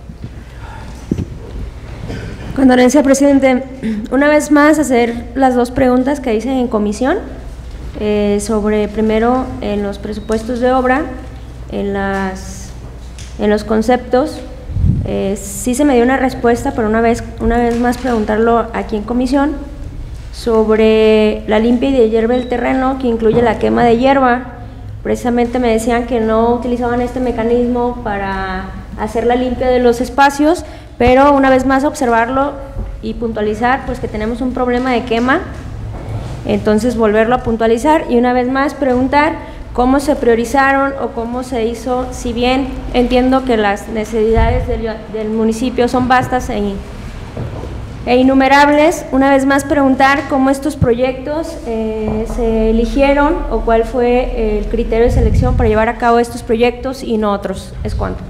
S6: Con dolencia, presidente, una vez más hacer las dos preguntas que hice en comisión, eh, sobre primero en los presupuestos de obra, en, las, en los conceptos, eh, sí se me dio una respuesta, pero una vez, una vez más preguntarlo aquí en comisión, sobre la limpia y de hierba del terreno, que incluye la quema de hierba. Precisamente me decían que no utilizaban este mecanismo para hacer la limpia de los espacios, pero una vez más observarlo y puntualizar pues que tenemos un problema de quema, entonces volverlo a puntualizar y una vez más preguntar cómo se priorizaron o cómo se hizo, si bien entiendo que las necesidades del, del municipio son vastas e, e innumerables, una vez más preguntar cómo estos proyectos eh, se eligieron o cuál fue el criterio de selección para llevar a cabo estos proyectos y no otros. Es cuanto.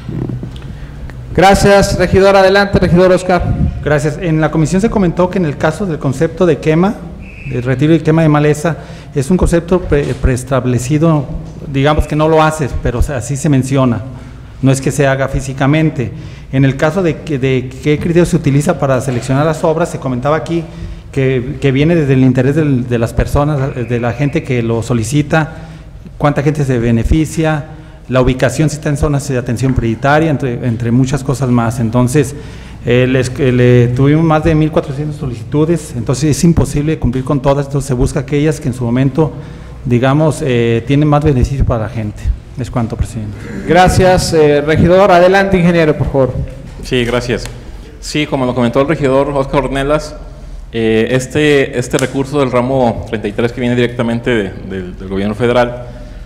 S1: Gracias, regidor. Adelante, regidor Oscar.
S7: Gracias. En la comisión se comentó que en el caso del concepto de quema, de retiro y quema de maleza, es un concepto pre preestablecido, digamos que no lo haces, pero así se menciona, no es que se haga físicamente. En el caso de, que, de qué criterio se utiliza para seleccionar las obras, se comentaba aquí que, que viene desde el interés del, de las personas, de la gente que lo solicita, cuánta gente se beneficia, la ubicación si está en zonas de atención prioritaria, entre, entre muchas cosas más. Entonces, eh, les, eh, le, tuvimos más de mil cuatrocientas solicitudes, entonces es imposible cumplir con todas, entonces se busca aquellas que en su momento, digamos, eh, tienen más beneficio para la gente. Es cuanto, presidente.
S1: Gracias, eh, regidor. Adelante, ingeniero, por favor.
S10: Sí, gracias. Sí, como lo comentó el regidor Oscar Ornelas, eh, este, este recurso del ramo treinta y tres que viene directamente de, de, del gobierno federal,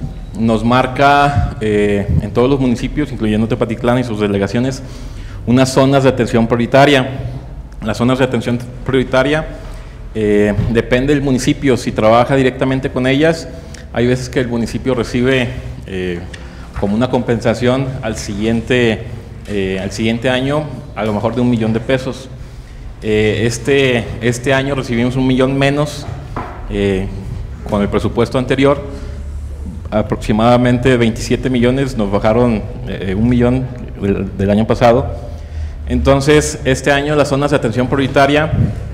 S10: nos marca eh, en todos los municipios, incluyendo Tepatitlán y sus delegaciones, unas zonas de atención prioritaria. Las zonas de atención prioritaria eh, depende del municipio, si trabaja directamente con ellas, hay veces que el municipio recibe eh, como una compensación al siguiente, eh, al siguiente año, a lo mejor de un millón de pesos. Eh, este, este año recibimos un millón menos eh, con el presupuesto anterior, aproximadamente veintisiete millones, nos bajaron eh, un millón del, del año pasado. Entonces, este año las zonas de atención prioritaria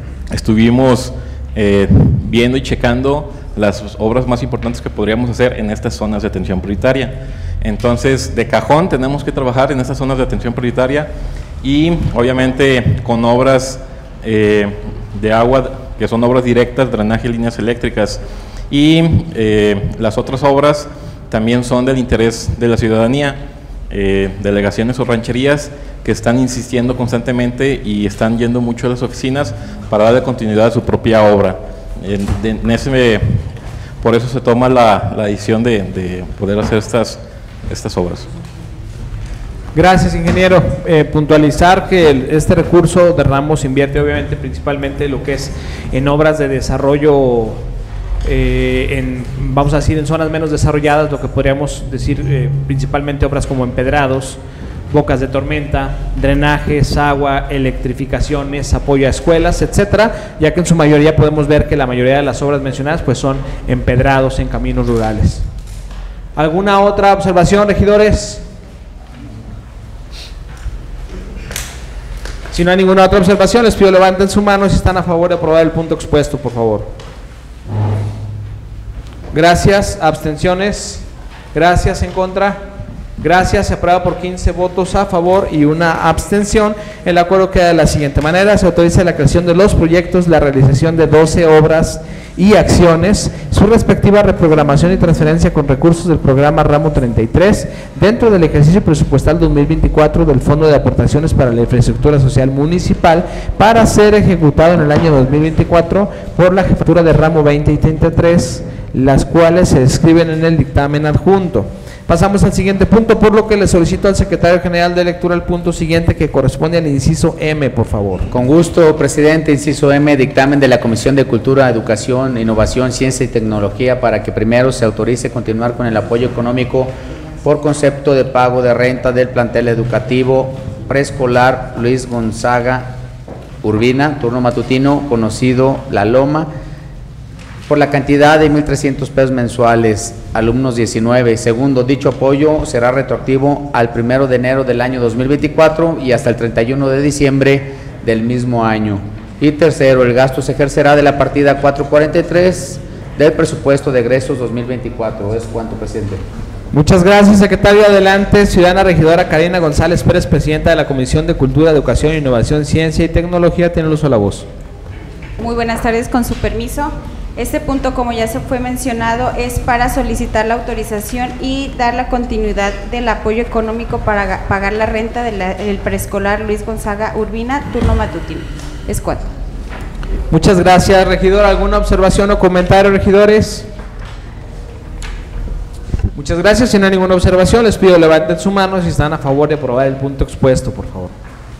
S10: estuvimos eh, viendo y checando las obras más importantes que podríamos hacer en estas zonas de atención prioritaria. Entonces, de cajón tenemos que trabajar en estas zonas de atención prioritaria y obviamente con obras eh, de agua, que son obras directas, drenaje y líneas eléctricas, y eh, las otras obras también son del interés de la ciudadanía, eh, delegaciones o rancherías que están insistiendo constantemente y están yendo mucho a las oficinas para darle continuidad a su propia obra. En, en ese, por eso se toma la, la decisión de, de poder hacer estas, estas obras.
S1: Gracias, ingeniero. Eh, puntualizar que el, este recurso de ramo se invierte obviamente principalmente lo que es en obras de desarrollo, eh, en, vamos a decir, en zonas menos desarrolladas, lo que podríamos decir eh, principalmente obras como empedrados, bocas de tormenta, drenajes, agua, electrificaciones, apoyo a escuelas, etcétera, ya que en su mayoría podemos ver que la mayoría de las obras mencionadas pues son empedrados en caminos rurales. ¿Alguna otra observación, regidores? Si no hay ninguna otra observación, les pido levanten su mano si están a favor de aprobar el punto expuesto, por favor. Gracias. ¿Abstenciones? Gracias. ¿En contra? Gracias. Se aprueba por quince votos a favor y una abstención. El acuerdo queda de la siguiente manera: se autoriza la creación de los proyectos, la realización de doce obras y acciones, su respectiva reprogramación y transferencia con recursos del programa Ramo treinta y tres dentro del ejercicio presupuestal dos mil veinticuatro del Fondo de Aportaciones para la Infraestructura Social Municipal para ser ejecutado en el año dos mil veinticuatro por la Jefatura de Ramo veinte y treinta y tres, las cuales se describen en el dictamen adjunto. Pasamos al siguiente punto, por lo que le solicito al secretario general de lectura el punto siguiente que corresponde al inciso M, por favor.
S2: Con gusto, presidente. Inciso M, dictamen de la Comisión de Cultura, Educación, Innovación, Ciencia y Tecnología para que primero se autorice continuar con el apoyo económico por concepto de pago de renta del plantel educativo preescolar Luis Gonzaga Urbina, turno matutino, conocido La Loma, por la cantidad de mil trescientos pesos mensuales, alumnos diecinueve. Segundo, dicho apoyo será retroactivo al primero de enero del año dos mil veinticuatro y hasta el treinta y uno de diciembre del mismo año. Y tercero, el gasto se ejercerá de la partida cuatrocientos cuarenta y tres del presupuesto de egresos dos mil veinticuatro. Es cuanto, presidente.
S1: Muchas gracias, secretario. Adelante, ciudadana regidora Karina González Pérez, presidenta de la Comisión de Cultura, Educación, Innovación, Ciencia y Tecnología. Tiene el uso de la voz.
S11: Muy buenas tardes, con su permiso. Este punto, como ya se fue mencionado, es para solicitar la autorización y dar la continuidad del apoyo económico para pagar la renta de la, del preescolar Luis Gonzaga Urbina, turno matutino. Es cuatro.
S1: Muchas gracias, regidor. ¿Alguna observación o comentario, regidores? Muchas gracias. Si no hay ninguna observación, les pido levanten su mano si están a favor de aprobar el punto expuesto, por favor.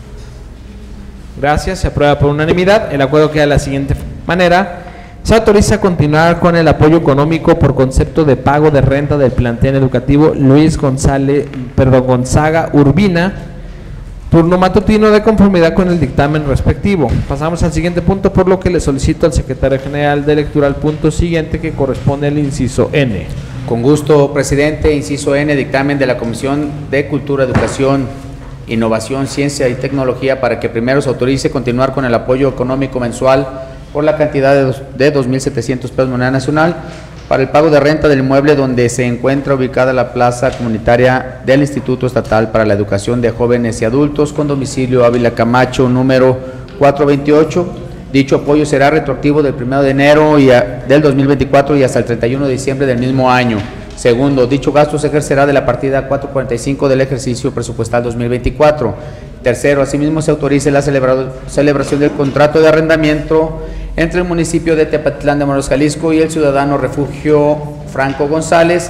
S1: Gracias. Se aprueba por unanimidad. El acuerdo queda de la siguiente manera. Se autoriza a continuar con el apoyo económico por concepto de pago de renta del plantel educativo Luis González, perdón, Gonzaga Urbina, turno matutino, de conformidad con el dictamen respectivo. Pasamos al siguiente punto, por lo que le solicito al secretario general de lectura el punto siguiente que corresponde al inciso N.
S2: Con gusto, presidente. Inciso N, dictamen de la Comisión de Cultura, Educación, Innovación, Ciencia y Tecnología para que primero se autorice continuar con el apoyo económico mensual por la cantidad de, dos, de dos mil setecientos pesos moneda nacional para el pago de renta del inmueble donde se encuentra ubicada la plaza comunitaria del Instituto Estatal para la Educación de Jóvenes y Adultos con domicilio Ávila Camacho, número cuatrocientos veintiocho. Dicho apoyo será retroactivo del primero de enero y a, del dos mil veinticuatro y hasta el treinta y uno de diciembre del mismo año. Segundo, dicho gasto se ejercerá de la partida cuatrocientos cuarenta y cinco del ejercicio presupuestal dos mil veinticuatro. Tercero, asimismo se autorice la celebración del contrato de arrendamiento entre el municipio de Tepatitlán de Morelos, Jalisco y el ciudadano Refugio Franco González,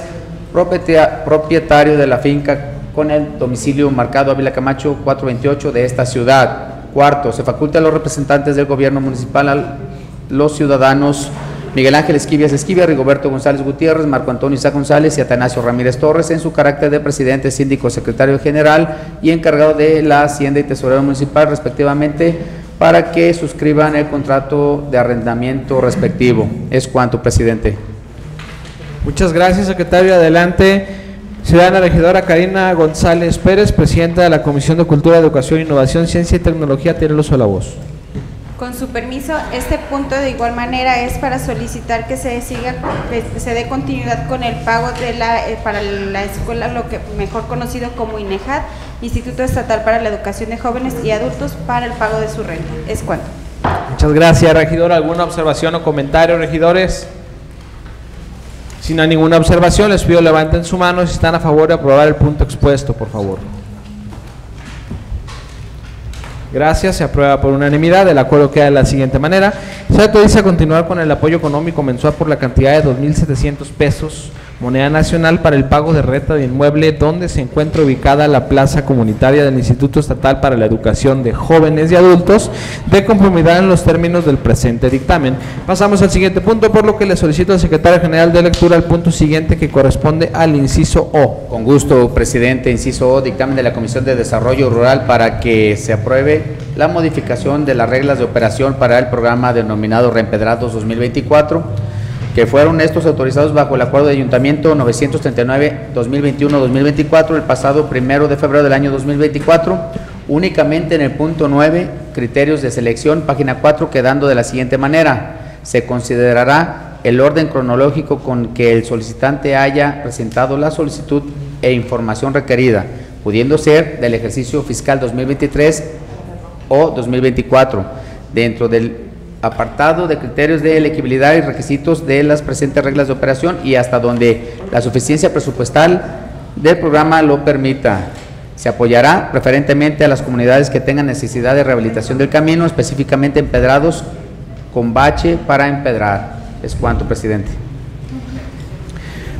S2: propietario de la finca con el domicilio marcado Ávila Camacho cuatrocientos veintiocho de esta ciudad. Cuarto, se faculta a los representantes del gobierno municipal, a los ciudadanos Miguel Ángel Esquivias Esquivia, Rigoberto González Gutiérrez, Marco Antonio Isaac González y Atanasio Ramírez Torres en su carácter de presidente, síndico, secretario general y encargado de la Hacienda y Tesorero Municipal respectivamente, para que suscriban el contrato de arrendamiento respectivo. Es cuanto, presidente.
S1: Muchas gracias, secretario. Adelante, ciudadana regidora Karina González Pérez, presidenta de la Comisión de Cultura, Educación, Innovación, Ciencia y Tecnología. Tiene el uso de la voz.
S11: Con su permiso, este punto de igual manera es para solicitar que se siga, que se dé continuidad con el pago de la eh, para la escuela, lo que mejor conocido como INEJAD, Instituto Estatal para la Educación de Jóvenes y Adultos, para el pago de su renta. Es cuanto.
S1: Muchas gracias, regidor. ¿Alguna observación o comentario, regidores? Si no hay ninguna observación, les pido levanten su mano si están a favor de aprobar el punto expuesto, por favor. Gracias, se aprueba por unanimidad. El acuerdo queda de la siguiente manera. Se autoriza continuar con el apoyo económico mensual por la cantidad de dos mil setecientos pesos moneda nacional para el pago de renta de inmueble donde se encuentra ubicada la plaza comunitaria del Instituto Estatal para la Educación de Jóvenes y Adultos, de conformidad en los términos del presente dictamen. Pasamos al siguiente punto, por lo que le solicito al secretario general de lectura el punto siguiente que corresponde al inciso O.
S2: Con gusto, presidente. Inciso O, dictamen de la Comisión de Desarrollo Rural para que se apruebe la modificación de las reglas de operación para el programa denominado Reempedrados dos mil veinticuatro, que fueron estos autorizados bajo el acuerdo de ayuntamiento novecientos treinta y nueve guión dos mil veintiuno guión dos mil veinticuatro el pasado primero de febrero del año dos mil veinticuatro, únicamente en el punto nueve, criterios de selección, página cuatro, quedando de la siguiente manera: se considerará el orden cronológico con que el solicitante haya presentado la solicitud e información requerida, pudiendo ser del ejercicio fiscal dos mil veintitrés o dos mil veinticuatro, dentro del apartado de criterios de elegibilidad y requisitos de las presentes reglas de operación y hasta donde la suficiencia presupuestal del programa lo permita. Se apoyará preferentemente a las comunidades que tengan necesidad de rehabilitación del camino, específicamente empedrados con bache para empedrar. Es cuanto, presidente.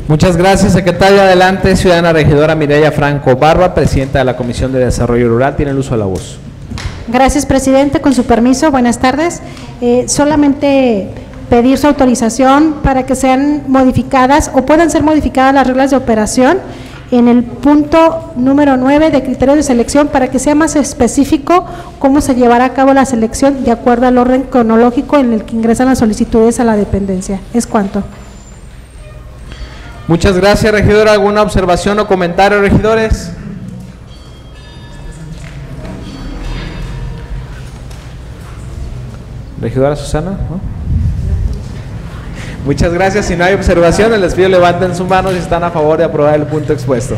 S1: Muchas gracias, secretario. Adelante, ciudadana regidora Mireya Franco Barba, presidenta de la Comisión de Desarrollo Rural. Tiene el uso de la voz.
S12: Gracias, presidente. Con su permiso, buenas tardes. Eh, solamente pedir su autorización para que sean modificadas o puedan ser modificadas las reglas de operación en el punto número nueve de criterios de selección para que sea más específico cómo se llevará a cabo la selección de acuerdo al orden cronológico en el que ingresan las solicitudes a la dependencia. Es cuanto.
S1: Muchas gracias, regidora. ¿Alguna observación o comentario, regidores? Regidora Susana, ¿no? Muchas gracias. Si no hay observaciones, les pido levanten su mano si están a favor de aprobar el punto expuesto.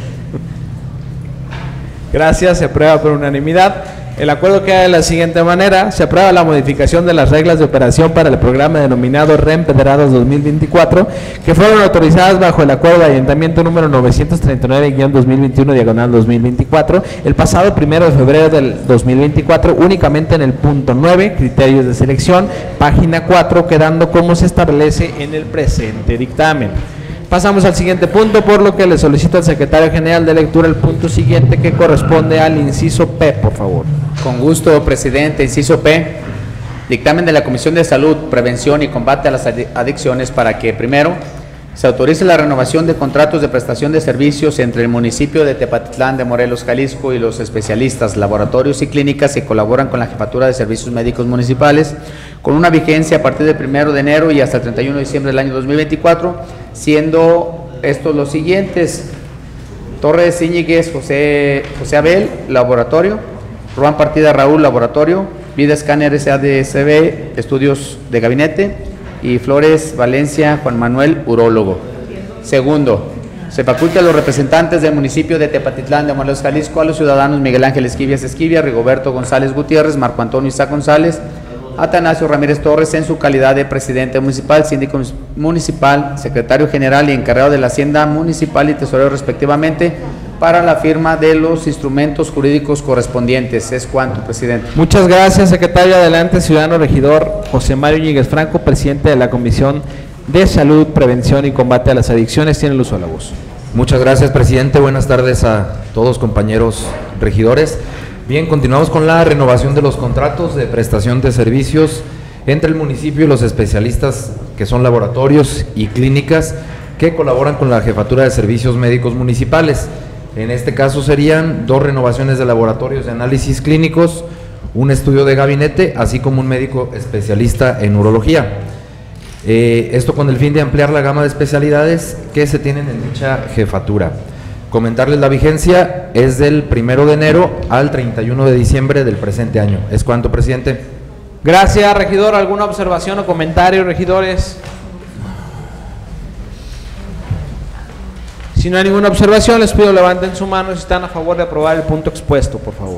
S1: Gracias, se aprueba por unanimidad. El acuerdo queda de la siguiente manera: se aprueba la modificación de las reglas de operación para el programa denominado R E M Federados dos mil veinticuatro, que fueron autorizadas bajo el acuerdo de ayuntamiento número novecientos treinta y nueve guión dos mil veintiuno diagonal dos mil veinticuatro, el pasado primero de febrero del dos mil veinticuatro, únicamente en el punto nueve, criterios de selección, página cuatro, quedando como se establece en el presente dictamen. Pasamos al siguiente punto, por lo que le solicito al secretario general de lectura el punto siguiente, que corresponde al inciso P, por favor.
S2: Con gusto, presidente. Inciso P, dictamen de la Comisión de Salud, Prevención y Combate a las Adicciones para que, primero, se autorice la renovación de contratos de prestación de servicios entre el municipio de Tepatitlán de Morelos, Jalisco, y los especialistas, laboratorios y clínicas que colaboran con la Jefatura de Servicios Médicos Municipales, con una vigencia a partir del primero de enero y hasta el treinta y uno de diciembre del año dos mil veinticuatro, siendo estos los siguientes: Torres Íñiguez José, José Abel, laboratorio; Juan Partida Raúl, laboratorio; Vida Escáner S A D S B, estudios de gabinete; y Flores Valencia Juan Manuel, urólogo. Segundo, se faculta a los representantes del municipio de Tepatitlán de Morelos, Jalisco, a los ciudadanos Miguel Ángel Esquivias Esquivia, Rigoberto González Gutiérrez, Marco Antonio Isaac González, Atanasio Ramírez Torres, en su calidad de presidente municipal, síndico municipal, secretario general y encargado de la Hacienda Municipal y tesorero respectivamente, para la firma de los instrumentos jurídicos correspondientes. Es cuanto, presidente.
S1: Muchas gracias, secretario. Adelante, ciudadano regidor José Mario Íñiguez Franco, presidente de la Comisión de Salud, Prevención y Combate a las Adicciones. Tiene el uso de la voz.
S13: Muchas gracias, presidente. Buenas tardes a todos, compañeros regidores. Bien, continuamos con la renovación de los contratos de prestación de servicios entre el municipio y los especialistas que son laboratorios y clínicas que colaboran con la Jefatura de Servicios Médicos Municipales. En este caso serían dos renovaciones de laboratorios de análisis clínicos, un estudio de gabinete, así como un médico especialista en urología. Eh, esto con el fin de ampliar la gama de especialidades que se tienen en dicha jefatura. Comentarles la vigencia es del primero de enero al treinta y uno de diciembre del presente año. ¿Es cuanto, presidente?
S1: Gracias, regidor. ¿Alguna observación o comentario, regidores? Si no hay ninguna observación, les pido levanten su mano si están a favor de aprobar el punto expuesto, por favor.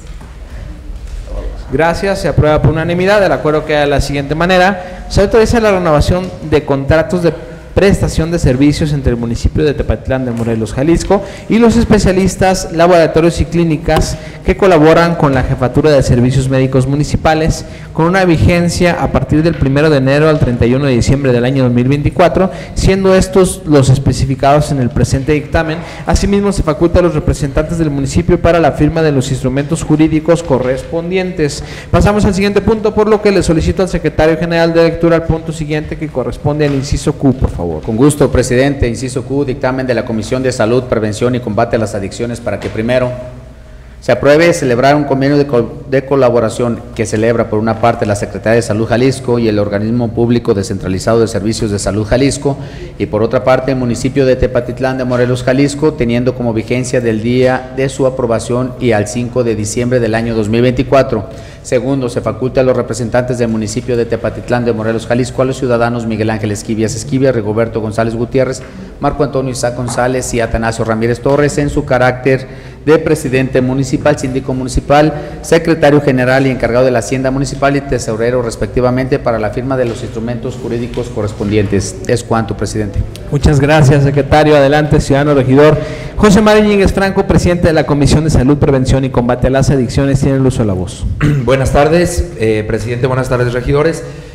S1: Gracias, se aprueba por unanimidad. El acuerdo queda de la siguiente manera: se autoriza la renovación de contratos de prestación de servicios entre el municipio de Tepatitlán de Morelos, Jalisco, y los especialistas, laboratorios y clínicas que colaboran con la Jefatura de Servicios Médicos Municipales, con una vigencia a partir del primero de enero al treinta y uno de diciembre del año dos mil veinticuatro, siendo estos los especificados en el presente dictamen. Asimismo, se faculta a los representantes del municipio para la firma de los instrumentos jurídicos correspondientes. Pasamos al siguiente punto, por lo que le solicito al secretario general de lectura el punto siguiente, que corresponde al inciso Q, por favor.
S2: Con gusto, presidente. Inciso Q, dictamen de la Comisión de Salud, Prevención y Combate a las Adicciones para que, primero, se apruebe celebrar un convenio de, co de colaboración que celebra por una parte la Secretaría de Salud Jalisco y el Organismo Público Descentralizado de Servicios de Salud Jalisco, y por otra parte el municipio de Tepatitlán de Morelos, Jalisco, teniendo como vigencia del día de su aprobación y al cinco de diciembre del año dos mil veinticuatro. Segundo, se faculta a los representantes del municipio de Tepatitlán de Morelos, Jalisco, a los ciudadanos Miguel Ángel Esquivias Esquivia, Rigoberto González Gutiérrez, Marco Antonio Isaac González y Atanasio Ramírez Torres, en su carácter de presidente municipal, síndico municipal, secretario general y encargado de la Hacienda Municipal y tesorero respectivamente, para la firma de los instrumentos jurídicos correspondientes. Es cuanto, presidente.
S1: Muchas gracias, secretario. Adelante, ciudadano regidor José Mario Íñiguez Franco, presidente de la Comisión de Salud, Prevención y Combate a las Adicciones. Tiene el uso de la voz.
S13: Buenas tardes, eh, presidente. Buenas tardes, regidores.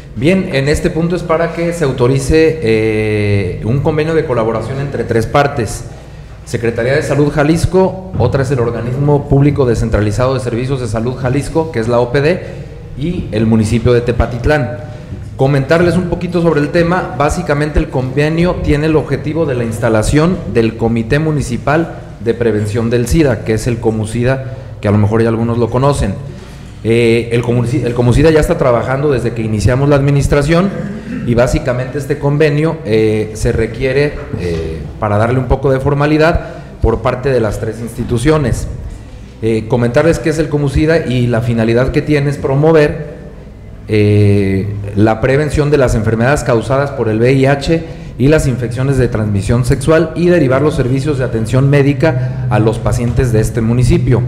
S13: Bien, en este punto es para que se autorice eh, un convenio de colaboración entre tres partes. Secretaría de Salud Jalisco, otra es el Organismo Público Descentralizado de Servicios de Salud Jalisco, que es la O P D, y el municipio de Tepatitlán. Comentarles un poquito sobre el tema. Básicamente el convenio tiene el objetivo de la instalación del Comité Municipal de Prevención del SIDA, que es el COMUSIDA, que a lo mejor ya algunos lo conocen. Eh, el, Comusida, el Comusida ya está trabajando desde que iniciamos la administración y básicamente este convenio eh, se requiere eh, para darle un poco de formalidad por parte de las tres instituciones. Eh, comentarles qué es el Comusida y la finalidad que tiene es promover eh, la prevención de las enfermedades causadas por el V I H y las infecciones de transmisión sexual y derivar los servicios de atención médica a los pacientes de este municipio.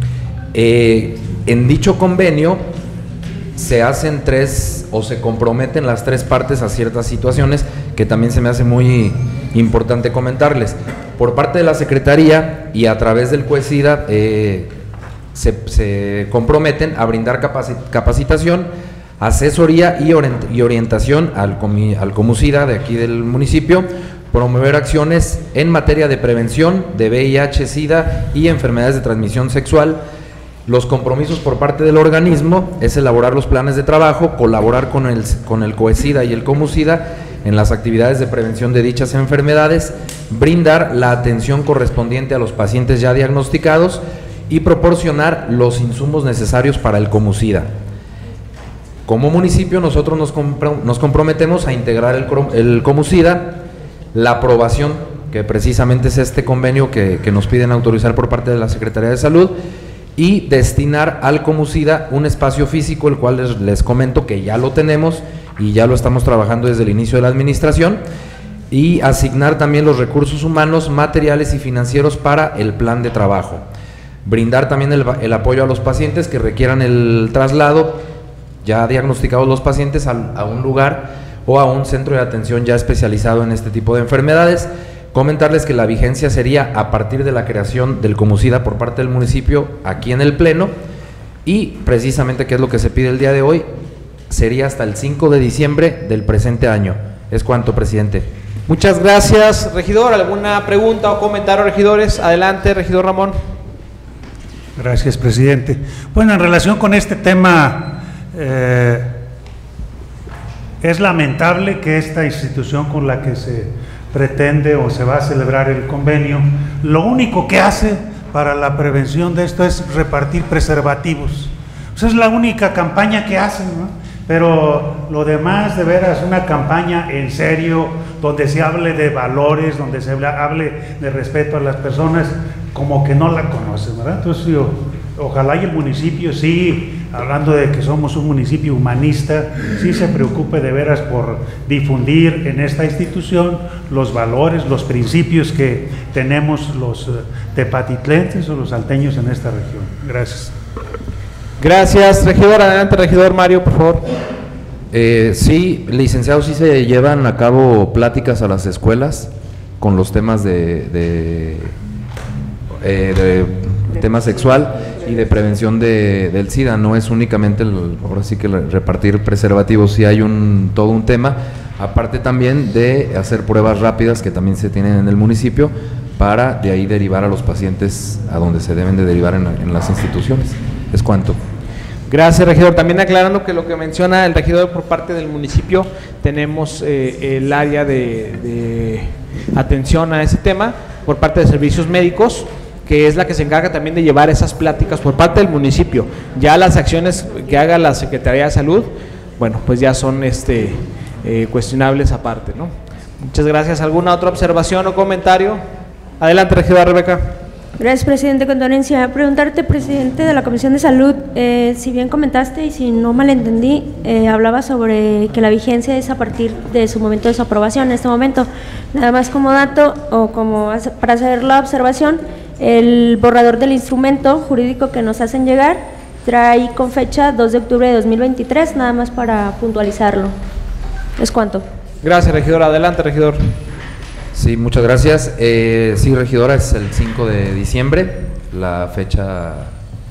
S13: Eh, En dicho convenio se hacen tres o se comprometen las tres partes a ciertas situaciones que también se me hace muy importante comentarles. Por parte de la Secretaría y a través del COESIDA eh, se, se comprometen a brindar capacitación, asesoría y, orient, y orientación al, comi, al COMUSIDA de aquí del municipio, promover acciones en materia de prevención de V I H, SIDA y enfermedades de transmisión sexual. Los compromisos por parte del organismo es elaborar los planes de trabajo, colaborar con el, con el COESIDA y el COMUSIDA en las actividades de prevención de dichas enfermedades, brindar la atención correspondiente a los pacientes ya diagnosticados y proporcionar los insumos necesarios para el COMUSIDA. Como municipio nosotros nos, compro, nos comprometemos a integrar el, el COMUSIDA, la aprobación, que precisamente es este convenio que, que nos piden autorizar por parte de la Secretaría de Salud, y destinar al COMUSIDA un espacio físico, el cual les, les comento que ya lo tenemos y ya lo estamos trabajando desde el inicio de la administración, y asignar también los recursos humanos, materiales y financieros para el plan de trabajo. Brindar también el, el apoyo a los pacientes que requieran el traslado, ya diagnosticados los pacientes, a, a un lugar o a un centro de atención ya especializado en este tipo de enfermedades. Comentarles que la vigencia sería a partir de la creación del COMUSIDA por parte del municipio aquí en el Pleno, y precisamente qué es lo que se pide el día de hoy, sería hasta el cinco de diciembre del presente año. Es cuanto, presidente.
S1: Muchas gracias, regidor. ¿Alguna pregunta o comentario, regidores? Adelante, regidor Ramón.
S8: Gracias, presidente. Bueno, en relación con este tema, eh, es lamentable que esta institución con la que se pretende o se va a celebrar el convenio, lo único que hace para la prevención de esto es repartir preservativos. Esa es la única campaña que hacen, ¿no? Pero lo demás, de veras, una campaña en serio, donde se hable de valores, donde se hable de respeto a las personas, como que no la conocen, ¿verdad? Entonces yo, ojalá y el municipio sí, hablando de que somos un municipio humanista, sí se preocupe de veras por difundir en esta institución los valores, los principios que tenemos los uh, tepatitlenses o los salteños en esta región. Gracias.
S1: Gracias, regidor. Adelante, regidor Mario, por favor.
S13: Eh, sí, licenciado, sí se llevan a cabo pláticas a las escuelas con los temas de, de, eh, de tema sexual y de prevención de, del SIDA. No es únicamente, el, ahora sí que repartir preservativos, sí hay un todo un tema, aparte también de hacer pruebas rápidas que también se tienen en el municipio, para de ahí derivar a los pacientes a donde se deben de derivar en, en las instituciones. Es cuanto.
S1: Gracias, regidor. También aclarando que lo que menciona el regidor por parte del municipio, tenemos eh, el área de, de atención a ese tema por parte de servicios médicos, que es la que se encarga también de llevar esas pláticas por parte del municipio. Ya las acciones que haga la Secretaría de Salud, bueno, pues ya son este eh, cuestionables aparte, ¿no? Muchas gracias. ¿Alguna otra observación o comentario? Adelante, regidora Rebeca.
S6: Gracias, presidente. Con dolencia, preguntarte, presidente de la Comisión de Salud, eh, si bien comentaste y si no malentendí, eh, hablaba sobre que la vigencia es a partir de su momento de su aprobación en este momento. Nada más como dato o como para hacer la observación, el borrador del instrumento jurídico que nos hacen llegar trae con fecha dos de octubre de dos mil veintitrés, nada más para puntualizarlo. ¿Es cuánto?
S1: Gracias, regidora. Adelante, regidor.
S13: Sí, muchas gracias. Eh, sí, regidora, es el cinco de diciembre, la fecha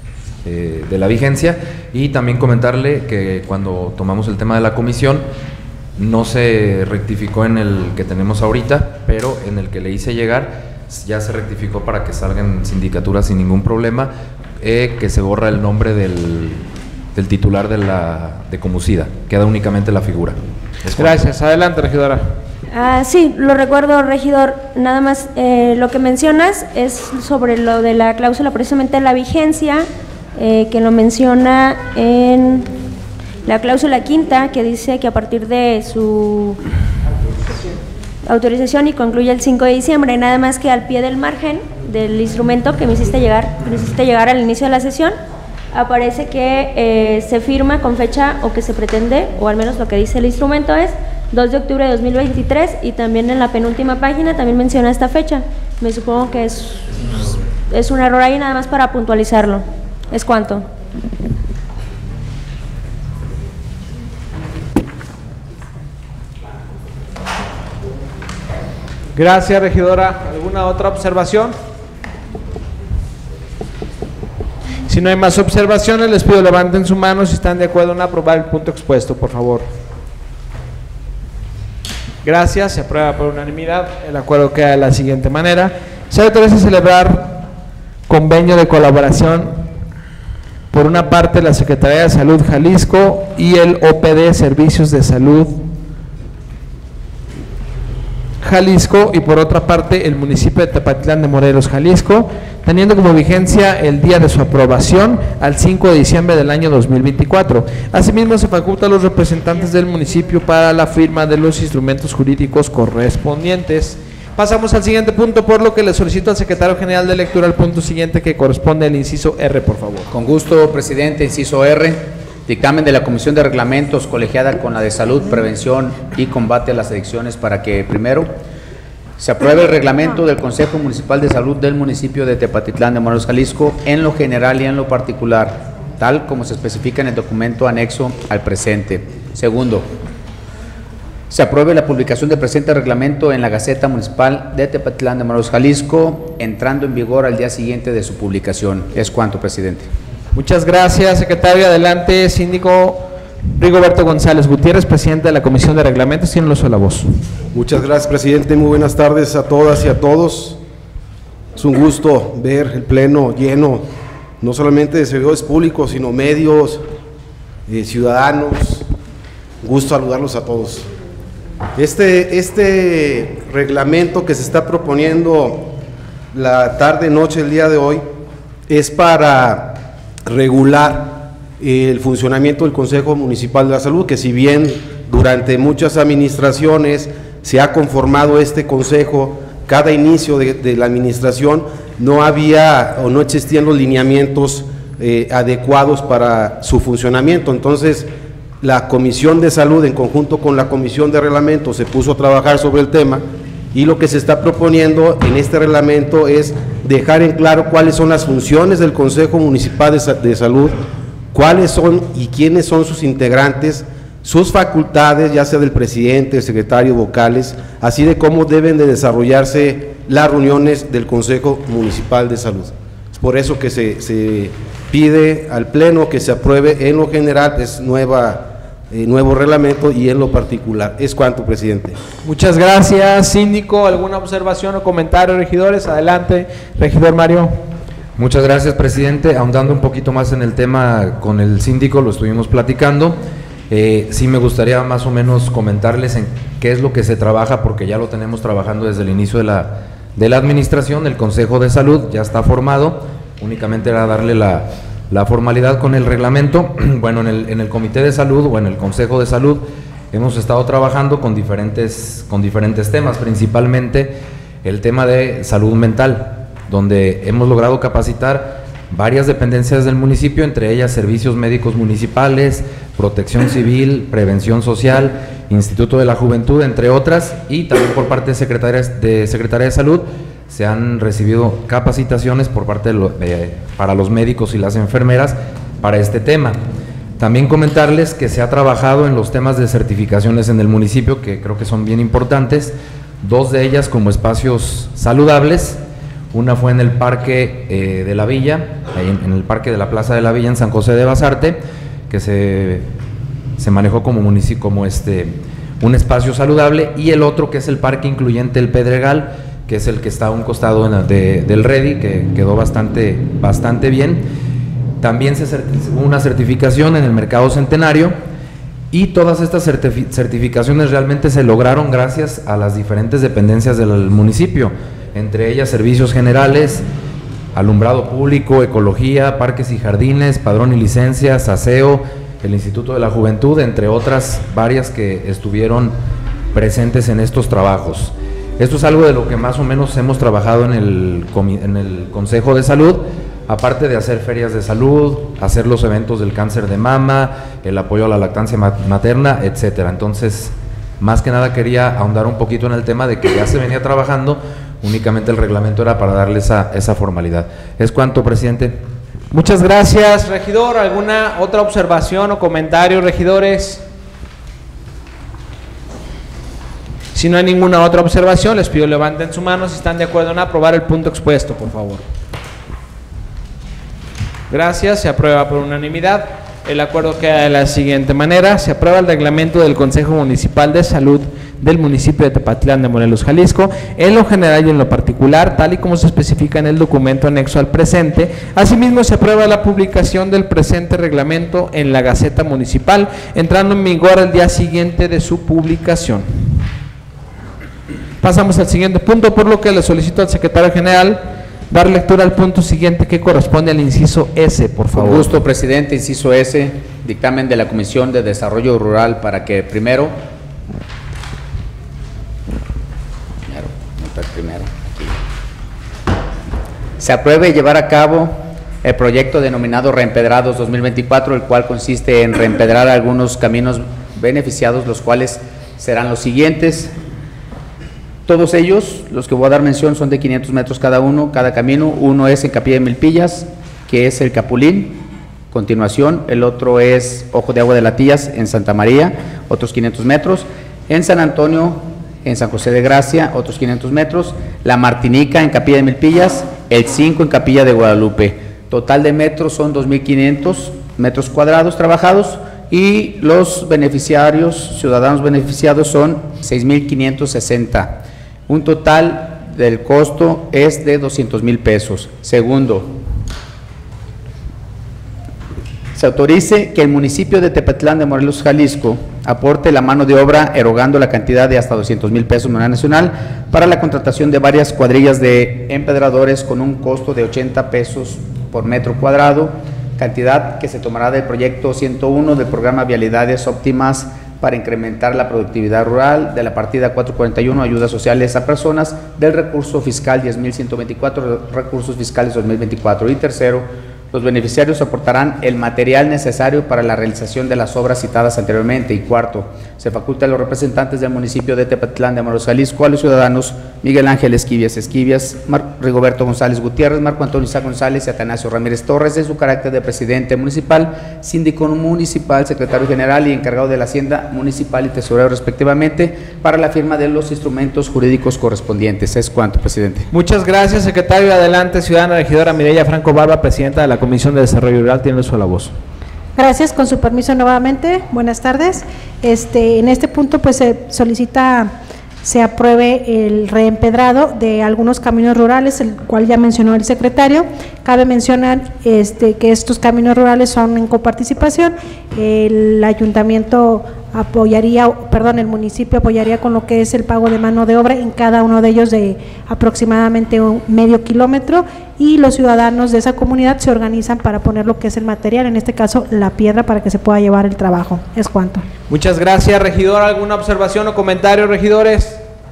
S13: eh, de la vigencia, y también comentarle que cuando tomamos el tema de la comisión no se rectificó en el que tenemos ahorita, pero en el que le hice llegar ya se rectificó para que salgan sindicaturas sin ningún problema, eh, que se borra el nombre del, del titular de la de Comusida, queda únicamente la figura.
S1: Gracias, adelante, regidora.
S6: Ah, sí, lo recuerdo, regidor. Nada más, eh, lo que mencionas es sobre lo de la cláusula, precisamente la vigencia, eh, que lo menciona en la cláusula quinta, que dice que a partir de su autorización y concluye el cinco de diciembre, nada más que al pie del margen del instrumento que me hiciste llegar, que me hiciste llegar al inicio de la sesión, aparece que eh, se firma con fecha, o que se pretende, o al menos lo que dice el instrumento es dos de octubre de dos mil veintitrés, y también en la penúltima página también menciona esta fecha. Me supongo que es, es un error ahí, nada más para puntualizarlo. ¿Es cuánto?
S1: Gracias, regidora. ¿Alguna otra observación? Si no hay más observaciones, les pido levanten su mano si están de acuerdo en aprobar el punto expuesto, por favor. Gracias, se aprueba por unanimidad. El acuerdo queda de la siguiente manera. Se autoriza celebrar convenio de colaboración por una parte la Secretaría de Salud Jalisco y el O P D Servicios de Salud Jalisco, y por otra parte el municipio de Tepatitlán de Morelos, Jalisco, teniendo como vigencia el día de su aprobación al cinco de diciembre del año dos mil veinticuatro. Asimismo, se faculta a los representantes del municipio para la firma de los instrumentos jurídicos correspondientes. Pasamos al siguiente punto, por lo que le solicito al secretario general de lectura el punto siguiente, que corresponde al inciso R, por favor.
S2: Con gusto, presidente. Inciso R. Dictamen de la Comisión de Reglamentos colegiada con la de Salud, Prevención y Combate a las Adicciones para que, primero, se apruebe el reglamento del Consejo Municipal de Salud del municipio de Tepatitlán de Morelos, Jalisco, en lo general y en lo particular, tal como se especifica en el documento anexo al presente. Segundo, se apruebe la publicación del presente reglamento en la Gaceta Municipal de Tepatitlán de Morelos, Jalisco, entrando en vigor al día siguiente de su publicación. Es cuanto, presidente.
S1: Muchas gracias, secretario. Adelante, síndico Rigoberto González Gutiérrez, presidente de la Comisión de Reglamentos. Tiene el uso de la voz.
S14: Muchas gracias, presidente. Muy buenas tardes a todas y a todos. Es un gusto ver el pleno lleno, no solamente de servidores públicos, sino medios, eh, ciudadanos. Un gusto saludarlos a todos. Este, este reglamento que se está proponiendo la tarde, noche, el día de hoy, es para regular el funcionamiento del Consejo Municipal de la Salud, que si bien durante muchas administraciones se ha conformado este consejo, cada inicio de, de la administración no había o no existían los lineamientos eh, adecuados para su funcionamiento. Entonces, la Comisión de Salud, en conjunto con la Comisión de Reglamento, se puso a trabajar sobre el tema, y lo que se está proponiendo en este reglamento es dejar en claro cuáles son las funciones del Consejo Municipal de, de Salud, cuáles son y quiénes son sus integrantes, sus facultades, ya sea del presidente, el secretario, vocales, así de cómo deben de desarrollarse las reuniones del Consejo Municipal de Salud. Es por eso que se, se pide al Pleno que se apruebe en lo general, es nueva Eh, nuevo reglamento, y en lo particular. Es cuanto, presidente.
S1: Muchas gracias, síndico. ¿Alguna observación o comentario, regidores? Adelante, regidor Mario.
S13: Muchas gracias, presidente. Ahondando un poquito más en el tema con el síndico, lo estuvimos platicando. Eh, sí me gustaría más o menos comentarles en qué es lo que se trabaja, porque ya lo tenemos trabajando desde el inicio de la, de la administración. El Consejo de Salud ya está formado, únicamente era darle la La formalidad con el reglamento. Bueno, en el, en el Comité de Salud o en el Consejo de Salud hemos estado trabajando con diferentes, con diferentes temas, principalmente el tema de salud mental, donde hemos logrado capacitar varias dependencias del municipio, entre ellas servicios médicos municipales, protección civil, prevención social, Instituto de la Juventud, entre otras, y también por parte de Secretaría de, Secretaría de Salud se han recibido capacitaciones por parte de lo, eh, para los médicos y las enfermeras para este tema. También comentarles que se ha trabajado en los temas de certificaciones en el municipio, que creo que son bien importantes, dos de ellas como espacios saludables, Una fue en el Parque eh, de la Villa, ahí en, en el Parque de la Plaza de la Villa en San José de Basarte, que se, se manejó como municipio, como este, un espacio saludable, y el otro que es el Parque Incluyente El Pedregal, que es el que está a un costado en la, de, del Redi, que quedó bastante, bastante bien. También se hubo una certificación en el Mercado Centenario, y todas estas certificaciones realmente se lograron gracias a las diferentes dependencias del municipio, entre ellas servicios generales, alumbrado público, ecología, parques y jardines, padrón y licencias, aseo, el Instituto de la Juventud, entre otras varias que estuvieron presentes en estos trabajos. Esto es algo de lo que más o menos hemos trabajado en el, en el Consejo de Salud, aparte de hacer ferias de salud, hacer los eventos del cáncer de mama, el apoyo a la lactancia materna, etcétera. Entonces, más que nada quería ahondar un poquito en el tema de que ya se venía trabajando, únicamente el reglamento era para darle esa, esa formalidad. ¿Es cuanto, presidente?
S1: Muchas gracias, regidor. ¿Alguna otra observación o comentario, regidores? Si no hay ninguna otra observación, les pido levanten su mano si están de acuerdo en aprobar el punto expuesto, por favor. Gracias, se aprueba por unanimidad. El acuerdo queda de la siguiente manera: se aprueba el reglamento del Consejo Municipal de Salud del municipio de Tepatlán de Morelos, Jalisco, en lo general y en lo particular, tal y como se especifica en el documento anexo al presente. Asimismo, se aprueba la publicación del presente reglamento en la Gaceta Municipal, entrando en vigor el día siguiente de su publicación. Pasamos al siguiente punto, por lo que le solicito al secretario general dar lectura al punto siguiente, que corresponde al inciso S, por favor.
S2: Con gusto, presidente. Inciso S, dictamen de la Comisión de Desarrollo Rural para que primero, primero, primero aquí, se apruebe y llevar a cabo el proyecto denominado Reempedrados dos mil veinticuatro, el cual consiste en reempedrar algunos caminos beneficiados, los cuales serán los siguientes. Todos ellos, los que voy a dar mención, son de quinientos metros cada uno, cada camino. Uno es en Capilla de Milpillas, que es el Capulín. Continuación, el otro es Ojo de Agua de Latillas, en Santa María, otros quinientos metros. En San Antonio, en San José de Gracia, otros quinientos metros. La Martinica, en Capilla de Milpillas. El cinco en Capilla de Guadalupe. Total de metros son dos mil quinientos metros cuadrados trabajados. Y los beneficiarios, ciudadanos beneficiados, son seis mil quinientos sesenta. Un total del costo es de doscientos mil pesos. Segundo, se autorice que el municipio de Tepatlán de Morelos, Jalisco, aporte la mano de obra erogando la cantidad de hasta doscientos mil pesos de manera nacional para la contratación de varias cuadrillas de empedradores con un costo de ochenta pesos por metro cuadrado, cantidad que se tomará del proyecto ciento uno del programa Vialidades Óptimas para incrementar la productividad rural, de la partida cuatrocientos cuarenta y uno, ayudas sociales a personas, del recurso fiscal diez mil ciento veinticuatro, recursos fiscales dos mil veinticuatro. Y tercero, los beneficiarios aportarán el material necesario para la realización de las obras citadas anteriormente. Y cuarto, se faculta a los representantes del municipio de Tepatlán de Morelos, Jalisco, a los ciudadanos Miguel Ángel Esquivias Esquivias, Mar Rigoberto González Gutiérrez, Marco Antonio Isaac González y Atanasio Ramírez Torres, en su carácter de presidente municipal, síndico municipal, secretario general y encargado de la Hacienda municipal y tesorero respectivamente, para la firma de los instrumentos jurídicos correspondientes. Es cuanto, presidente.
S1: Muchas gracias, secretario. Adelante, ciudadana regidora Mireya Franco Barba, presidenta de la Comisión de Desarrollo Rural, tiene su la voz.
S12: Gracias, con su permiso nuevamente, buenas tardes. Este, en este punto pues se solicita se apruebe el reempedrado de algunos caminos rurales, el cual ya mencionó el secretario. Cabe mencionar este, que estos caminos rurales son en coparticipación, el ayuntamiento apoyaría, perdón, el municipio apoyaría con lo que es el pago de mano de obra en cada uno de ellos de aproximadamente un medio kilómetro, y los ciudadanos de esa comunidad se organizan para poner lo que es el material, en este caso la piedra, para que se pueda llevar el trabajo. Es cuanto.
S1: Muchas gracias, regidor. ¿Alguna observación o comentario, regidores?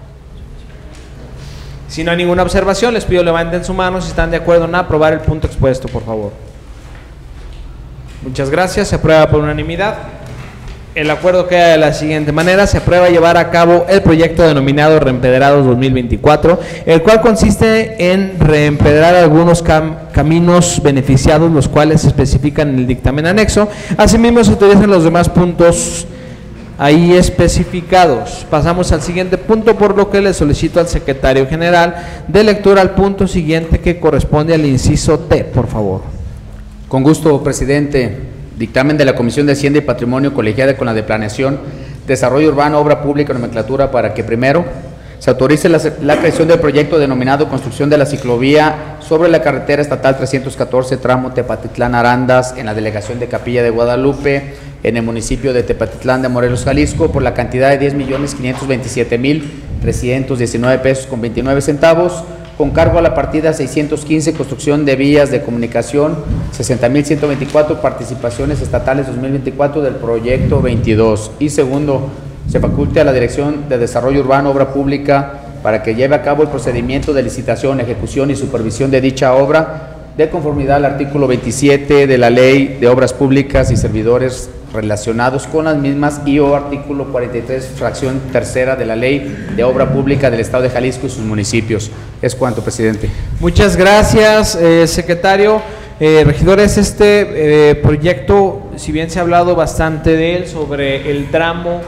S1: Si no hay ninguna observación, les pido levanten su mano si están de acuerdo en aprobar el punto expuesto, por favor. Muchas gracias, se aprueba por unanimidad. El acuerdo queda de la siguiente manera: se aprueba llevar a cabo el proyecto denominado Reempedrados dos mil veinticuatro, el cual consiste en reempedrar algunos cam caminos beneficiados, los cuales se especifican en el dictamen anexo. Asimismo, se utilizan los demás puntos ahí especificados. Pasamos al siguiente punto, por lo que le solicito al secretario general de lectura al punto siguiente, que corresponde al inciso T, por favor.
S2: Con gusto, presidente. Dictamen de la Comisión de Hacienda y Patrimonio colegiada con la de Planeación, Desarrollo Urbano, Obra Pública y Nomenclatura, para que primero se autorice la, la creación del proyecto denominado Construcción de la Ciclovía sobre la carretera estatal trescientos catorce, tramo Tepatitlán-Arandas, en la delegación de Capilla de Guadalupe, en el municipio de Tepatitlán de Morelos, Jalisco, por la cantidad de diez millones quinientos veintisiete mil trescientos diecinueve pesos con veintinueve centavos, con cargo a la partida seiscientos quince, construcción de vías de comunicación, sesenta mil ciento veinticuatro, participaciones estatales dos mil veinticuatro del proyecto veintidós. Y segundo, se faculte a la Dirección de Desarrollo Urbano, Obra Pública, para que lleve a cabo el procedimiento de licitación, ejecución y supervisión de dicha obra, de conformidad al artículo veintisiete de la Ley de Obras Públicas y Servidores relacionados con las mismas, y o artículo cuarenta y tres, fracción tercera de la Ley de Obra Pública del Estado de Jalisco y sus municipios. Es cuanto, presidente.
S1: Muchas gracias, eh, secretario. Eh, regidores, este eh, proyecto, si bien se ha hablado bastante de él, sobre el tramo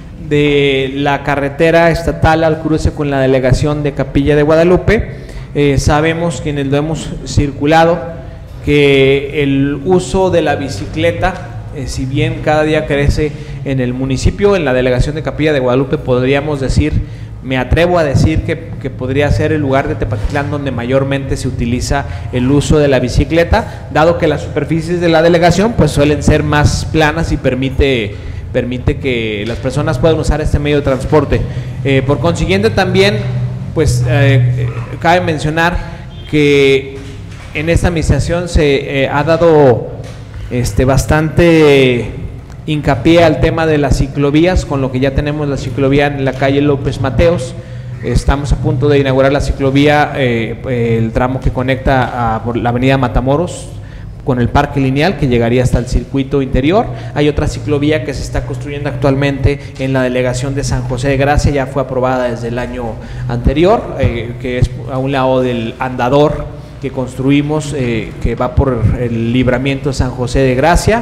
S1: de la carretera estatal al cruce con la delegación de Capilla de Guadalupe, eh, sabemos, quienes lo hemos circulado, que el uso de la bicicleta, eh, si bien cada día crece en el municipio, en la delegación de Capilla de Guadalupe podríamos decir, me atrevo a decir que, que podría ser el lugar de Tepatitlán donde mayormente se utiliza el uso de la bicicleta, dado que las superficies de la delegación pues suelen ser más planas y permite permite que las personas puedan usar este medio de transporte. Eh, por consiguiente, también pues eh, cabe mencionar que en esta administración se eh, ha dado este bastante hincapié al tema de las ciclovías, con lo que ya tenemos la ciclovía en la calle López Mateos. Estamos a punto de inaugurar la ciclovía, eh, el tramo que conecta a por la avenida Matamoros con el parque lineal, que llegaría hasta el circuito interior. Hay otra ciclovía que se está construyendo actualmente en la delegación de San José de Gracia, ya fue aprobada desde el año anterior, eh, que es a un lado del andador que construimos, eh, que va por el libramiento de San José de Gracia.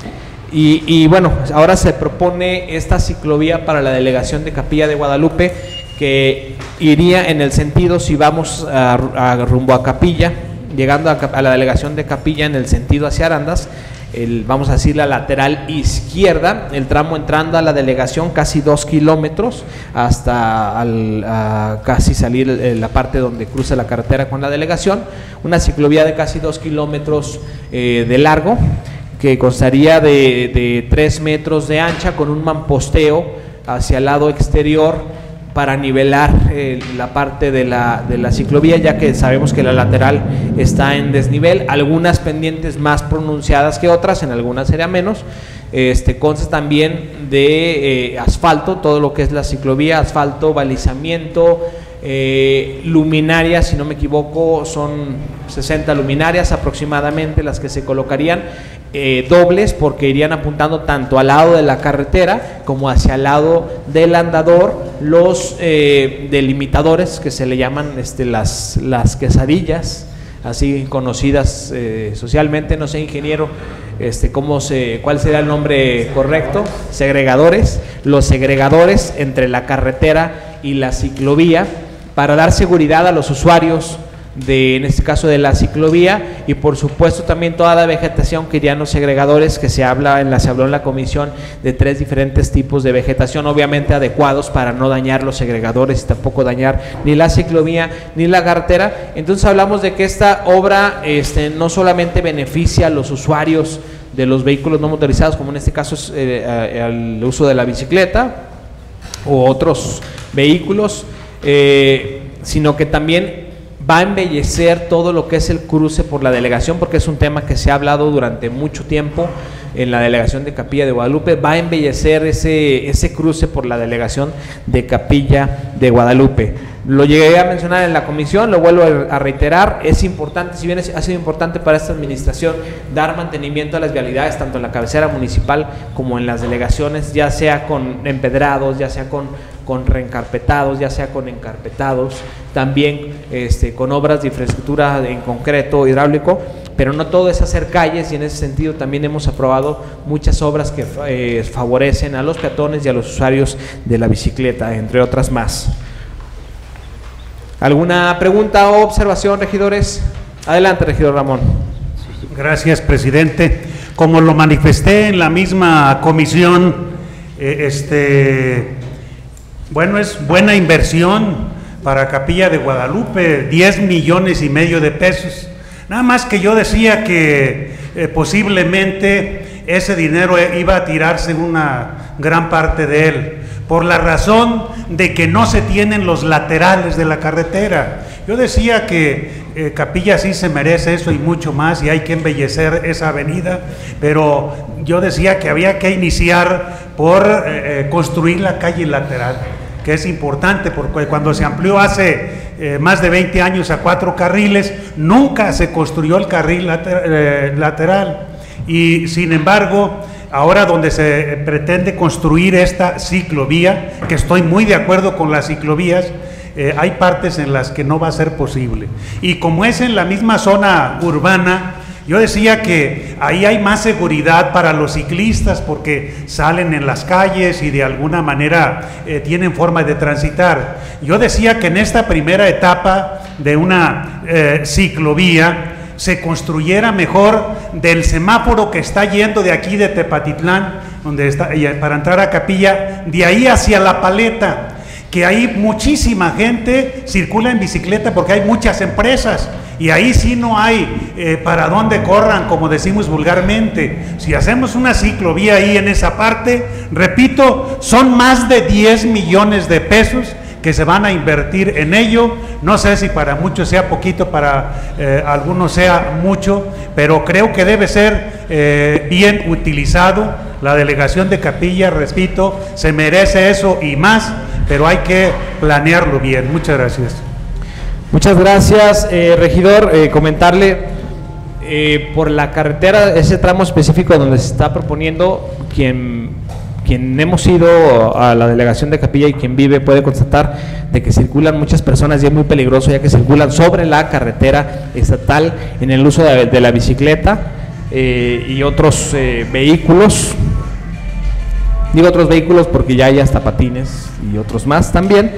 S1: Y, y bueno, ahora se propone esta ciclovía para la delegación de Capilla de Guadalupe, que iría en el sentido, si vamos a, a rumbo a Capilla, llegando a, a la delegación de Capilla en el sentido hacia Arandas, el, vamos a decir la lateral izquierda, el tramo entrando a la delegación casi dos kilómetros hasta al, a casi salir eh, la parte donde cruza la carretera con la delegación, una ciclovía de casi dos kilómetros eh, de largo, que constaría de, de tres metros de ancha, con un mamposteo hacia el lado exterior para nivelar eh, la parte de la, de la ciclovía, ya que sabemos que la lateral está en desnivel, algunas pendientes más pronunciadas que otras, en algunas sería menos. Este, consta también de eh, asfalto, todo lo que es la ciclovía, asfalto, balizamiento, eh, luminarias, si no me equivoco, son sesenta luminarias aproximadamente las que se colocarían. Eh, dobles, porque irían apuntando tanto al lado de la carretera como hacia el lado del andador, los eh, delimitadores que se le llaman este, las, las quesadillas, así conocidas eh, socialmente, no sé, ingeniero, este, cómo se, cuál sería el nombre correcto, segregadores, los segregadores entre la carretera y la ciclovía, para dar seguridad a los usuarios de, en este caso, de la ciclovía, y por supuesto también toda la vegetación que irían los segregadores, que se habla en la se habló en la comisión de tres diferentes tipos de vegetación, obviamente adecuados para no dañar los segregadores y tampoco dañar ni la ciclovía ni la carretera. Entonces hablamos de que esta obra este, no solamente beneficia a los usuarios de los vehículos no motorizados, como en este caso es eh, el uso de la bicicleta u otros vehículos, eh, sino que también va a embellecer todo lo que es el cruce por la delegación, porque es un tema que se ha hablado durante mucho tiempo en la delegación de Capilla de Guadalupe. Va a embellecer ese, ese cruce por la delegación de Capilla de Guadalupe. Lo llegué a mencionar en la comisión, lo vuelvo a reiterar, es importante, si bien es, ha sido importante para esta administración dar mantenimiento a las vialidades, tanto en la cabecera municipal como en las delegaciones, ya sea con empedrados, ya sea con, con reencarpetados, ya sea con encarpetados, también este, con obras de infraestructura en concreto hidráulico, pero no todo es hacer calles, y en ese sentido también hemos aprobado muchas obras que eh, favorecen a los peatones y a los usuarios de la bicicleta, entre otras más. ¿Alguna pregunta o observación, regidores? Adelante, regidor Ramón.
S8: Gracias, presidente. Como lo manifesté en la misma comisión, eh, este, bueno, es buena inversión para Capilla de Guadalupe, diez millones y medio de pesos. Nada más que yo decía que eh, posiblemente ese dinero iba a tirarse una gran parte de él, por la razón de que no se tienen los laterales de la carretera. Yo decía que eh, Capilla sí se merece eso y mucho más, y hay que embellecer esa avenida, pero yo decía que había que iniciar por eh, construir la calle lateral, que es importante, porque cuando se amplió hace eh, más de veinte años a cuatro carriles, nunca se construyó el carril later, eh, lateral, y sin embargo, ahora donde se pretende construir esta ciclovía, que estoy muy de acuerdo con las ciclovías, eh, hay partes en las que no va a ser posible. Y como es en la misma zona urbana, yo decía que ahí hay más seguridad para los ciclistas porque salen en las calles y de alguna manera eh, tienen forma de transitar. Yo decía que en esta primera etapa de una eh, ciclovía, se construyera mejor del semáforo que está yendo de aquí de Tepatitlán, donde está, para entrar a Capilla, de ahí hacia La Paleta, que ahí muchísima gente circula en bicicleta porque hay muchas empresas, y ahí sí no hay eh, para dónde corran, como decimos vulgarmente. Si hacemos una ciclovía ahí en esa parte, repito, son más de diez millones de pesos que se van a invertir en ello. No sé si para muchos sea poquito, para eh, algunos sea mucho, pero creo que debe ser eh, bien utilizado. La delegación de Capilla, repito, se merece eso y más, pero hay que planearlo bien. Muchas gracias.
S1: Muchas gracias, eh, regidor. Eh, comentarle eh, por la carretera, ese tramo específico donde se está proponiendo, quien quien hemos ido a la delegación de Capilla y quien vive puede constatar de que circulan muchas personas y es muy peligroso, ya que circulan sobre la carretera estatal en el uso de, de la bicicleta eh, y otros eh, vehículos. Digo otros vehículos porque ya hay hasta patines y otros más también.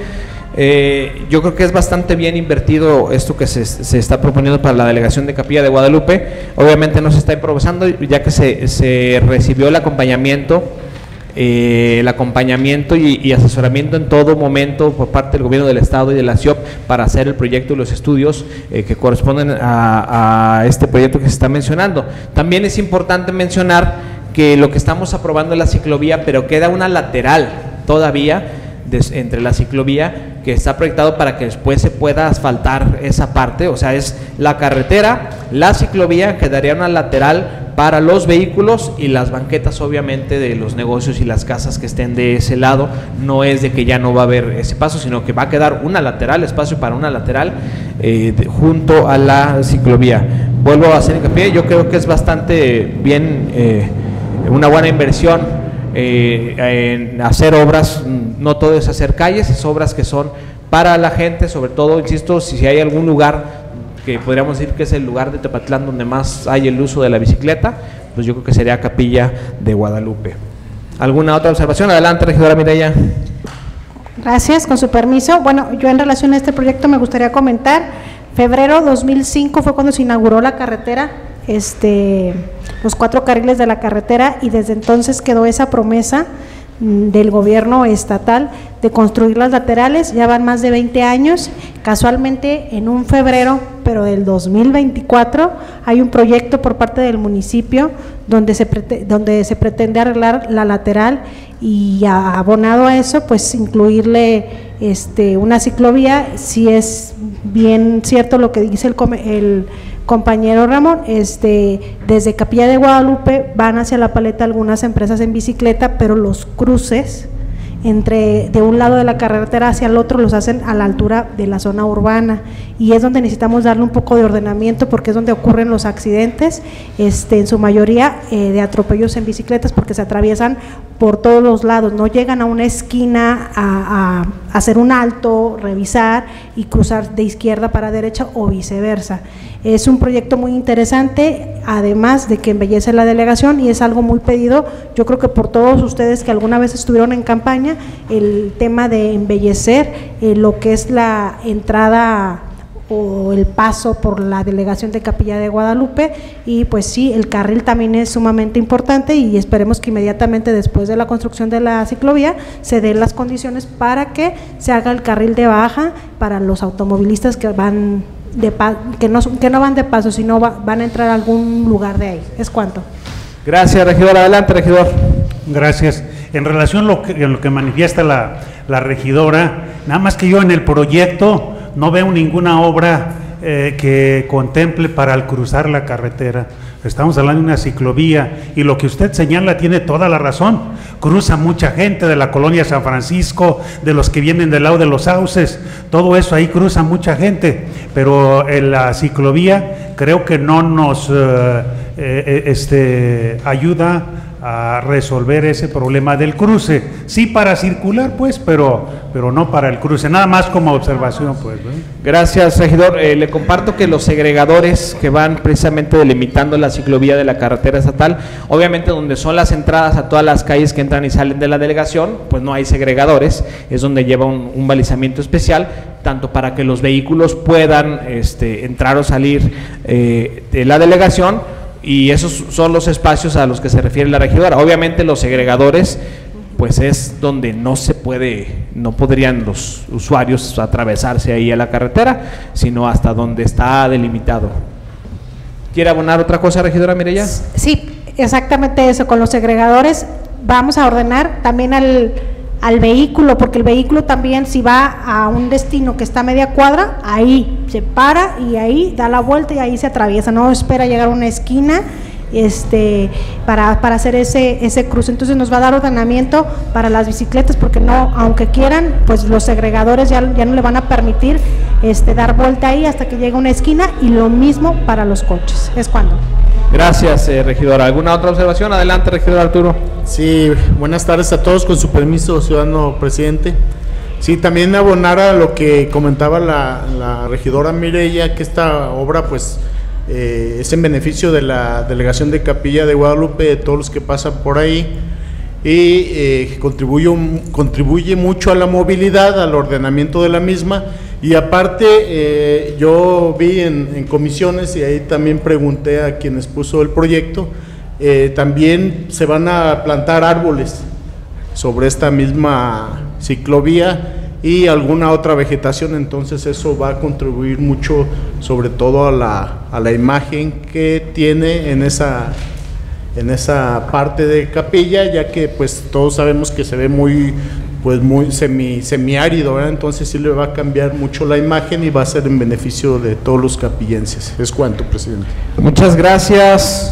S1: Eh, yo creo que es bastante bien invertido esto que se, se está proponiendo para la delegación de Capilla de Guadalupe. Obviamente no se está improvisando, ya que se, se recibió el acompañamiento Eh, el acompañamiento y, y asesoramiento en todo momento por parte del gobierno del estado y de la C I O P para hacer el proyecto y los estudios eh, que corresponden a, a este proyecto que se está mencionando. También es importante mencionar que lo que estamos aprobando es la ciclovía, pero queda una lateral todavía de, entre la ciclovía que está proyectado para que después se pueda asfaltar esa parte, o sea, es la carretera, la ciclovía, quedaría una lateral para los vehículos y las banquetas obviamente de los negocios y las casas que estén de ese lado. No es de que ya no va a haber ese paso, sino que va a quedar una lateral, espacio para una lateral eh, de, junto a la ciclovía. Vuelvo a hacer hincapié, yo creo que es bastante bien, eh, una buena inversión eh, en hacer obras. No todo es hacer calles, es obras que son para la gente, sobre todo, insisto, si hay algún lugar que podríamos decir que es el lugar de Tepatitlán donde más hay el uso de la bicicleta, pues yo creo que sería Capilla de Guadalupe. ¿Alguna otra observación? Adelante, regidora Mireya.
S12: Gracias, con su permiso. Bueno, yo en relación a este proyecto me gustaría comentar, febrero dos mil cinco fue cuando se inauguró la carretera, este, los cuatro carriles de la carretera, y desde entonces quedó esa promesa del gobierno estatal de construir las laterales. Ya van más de veinte años. Casualmente en un febrero, pero del dos mil veinticuatro, hay un proyecto por parte del municipio donde se, prete, donde se pretende arreglar la lateral, y abonado a eso, pues incluirle este, una ciclovía. Si es bien cierto lo que dice el, el compañero Ramón, este, desde Capilla de Guadalupe van hacia La Paleta algunas empresas en bicicleta, pero los cruces entre de un lado de la carretera hacia el otro los hacen a la altura de la zona urbana, y es donde necesitamos darle un poco de ordenamiento, porque es donde ocurren los accidentes, este, en su mayoría eh, de atropellos en bicicletas, porque se atraviesan por todos los lados, no llegan a una esquina a, a hacer un alto, revisar y cruzar de izquierda para derecha o viceversa. Es un proyecto muy interesante, además de que embellece la delegación y es algo muy pedido, yo creo que por todos ustedes que alguna vez estuvieron en campaña, el tema de embellecer eh, lo que es la entrada o el paso por la delegación de Capilla de Guadalupe, y pues sí, el carril también es sumamente importante y esperemos que inmediatamente después de la construcción de la ciclovía se den las condiciones para que se haga el carril de baja para los automovilistas que van de pa que no que no van de paso, sino va, van a entrar a algún lugar de ahí. Es cuanto.
S1: Gracias, regidor. Adelante, regidor.
S8: Gracias. En relación a lo que, en lo que manifiesta la, la regidora, nada más que yo en el proyecto no veo ninguna obra eh, que contemple para al cruzar la carretera. Estamos hablando de una ciclovía y lo que usted señala tiene toda la razón. Cruza mucha gente de la colonia San Francisco, de los que vienen del lado de los Sauces, todo eso ahí cruza mucha gente, pero en la ciclovía creo que no nos eh, eh, este, ayuda a resolver ese problema del cruce. Sí para circular, pues, pero, pero no para el cruce, nada más como observación, pues, ¿no?
S1: Gracias, regidor. Eh, le comparto que los segregadores que van precisamente delimitando la ciclovía de la carretera estatal, obviamente donde son las entradas a todas las calles que entran y salen de la delegación, pues no hay segregadores, es donde lleva un, un balizamiento especial, tanto para que los vehículos puedan este, entrar o salir eh, de la delegación, y esos son los espacios a los que se refiere la regidora. Obviamente los segregadores, pues es donde no se puede, no podrían los usuarios atravesarse ahí a la carretera, sino hasta donde está delimitado. ¿Quiere abonar otra cosa, regidora Mireya?
S12: Sí, exactamente eso, con los segregadores vamos a ordenar también al, al vehículo, porque el vehículo también, si va a un destino que está a media cuadra, ahí se para y ahí da la vuelta y ahí se atraviesa, no espera llegar a una esquina este para, para hacer ese, ese cruce. Entonces nos va a dar ordenamiento para las bicicletas, porque no, aunque quieran, pues los segregadores ya, ya no le van a permitir este dar vuelta ahí hasta que llegue a una esquina, y lo mismo para los coches. Es cuando.
S1: Gracias, eh, regidora. ¿Alguna otra observación? Adelante, regidor Arturo.
S15: Sí, buenas tardes a todos, con su permiso, ciudadano presidente. Sí, también abonar a lo que comentaba la, la regidora Mireya, que esta obra pues eh, es en beneficio de la delegación de Capilla de Guadalupe, de todos los que pasan por ahí, y eh, contribuye, contribuye mucho a la movilidad, al ordenamiento de la misma. Y aparte, eh, yo vi en, en comisiones, y ahí también pregunté a quienes puso el proyecto, eh, también se van a plantar árboles sobre esta misma ciclovía y alguna otra vegetación, entonces eso va a contribuir mucho, sobre todo a la, a la imagen que tiene en esa, en esa parte de Capilla, ya que pues todos sabemos que se ve muy pues muy semi, semiárido, ¿verdad? Entonces sí le va a cambiar mucho la imagen y va a ser en beneficio de todos los capillenses. Es cuanto, presidente.
S1: Muchas gracias,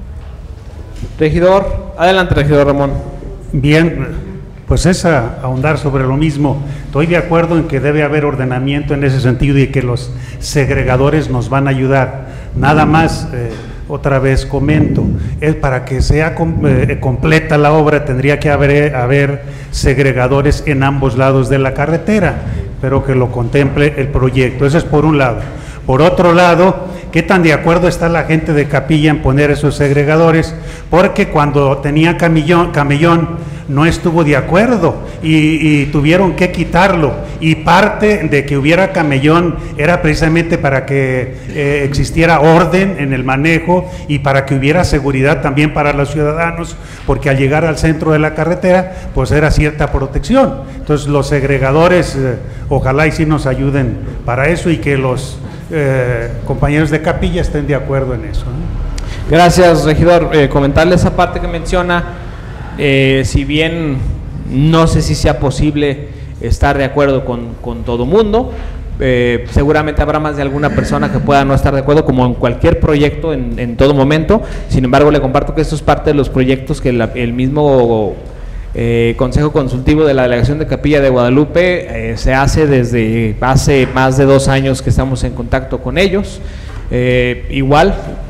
S1: regidor. Adelante, regidor Ramón.
S8: Bien, pues es a, ahondar sobre lo mismo. Estoy de acuerdo en que debe haber ordenamiento en ese sentido y que los segregadores nos van a ayudar. Nada más, eh, otra vez comento, es para que sea com, eh, completa la obra tendría que haber, haber segregadores en ambos lados de la carretera, pero que lo contemple el proyecto. Eso es por un lado. Por otro lado, ¿qué tan de acuerdo está la gente de Capilla en poner esos segregadores? Porque cuando tenía camellón, camellón no estuvo de acuerdo y, y tuvieron que quitarlo, y parte de que hubiera camellón era precisamente para que eh, existiera orden en el manejo y para que hubiera seguridad también para los ciudadanos, porque al llegar al centro de la carretera pues era cierta protección. Entonces los segregadores eh, ojalá y sí nos ayuden para eso, y que los eh, compañeros de Capilla estén de acuerdo en eso, ¿no?
S1: Gracias, regidor. Eh, comentarle esa parte que menciona. Eh, si bien no sé si sea posible estar de acuerdo con, con todo mundo, eh, seguramente habrá más de alguna persona que pueda no estar de acuerdo, como en cualquier proyecto en, en todo momento. Sin embargo, le comparto que esto es parte de los proyectos que la, el mismo eh, Consejo Consultivo de la Delegación de Capilla de Guadalupe eh, se hace desde hace más de dos años que estamos en contacto con ellos. Eh, igual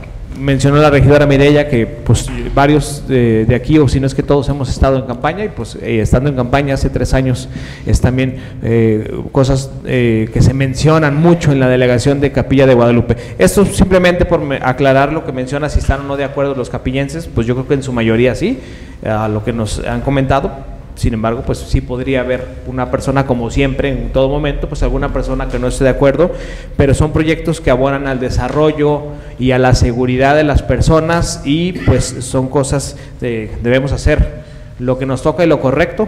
S1: mencionó la regidora Mireya que pues varios de, de aquí, o si no es que todos hemos estado en campaña, y pues eh, estando en campaña hace tres años es también eh, cosas eh, que se mencionan mucho en la delegación de Capilla de Guadalupe. Esto simplemente por aclarar lo que menciona, si están o no de acuerdo los capillenses, pues yo creo que en su mayoría sí, a lo que nos han comentado. Sin embargo, pues sí podría haber una persona, como siempre, en todo momento, pues alguna persona que no esté de acuerdo, pero son proyectos que abonan al desarrollo y a la seguridad de las personas, y pues son cosas que debemos hacer lo que nos toca y lo correcto,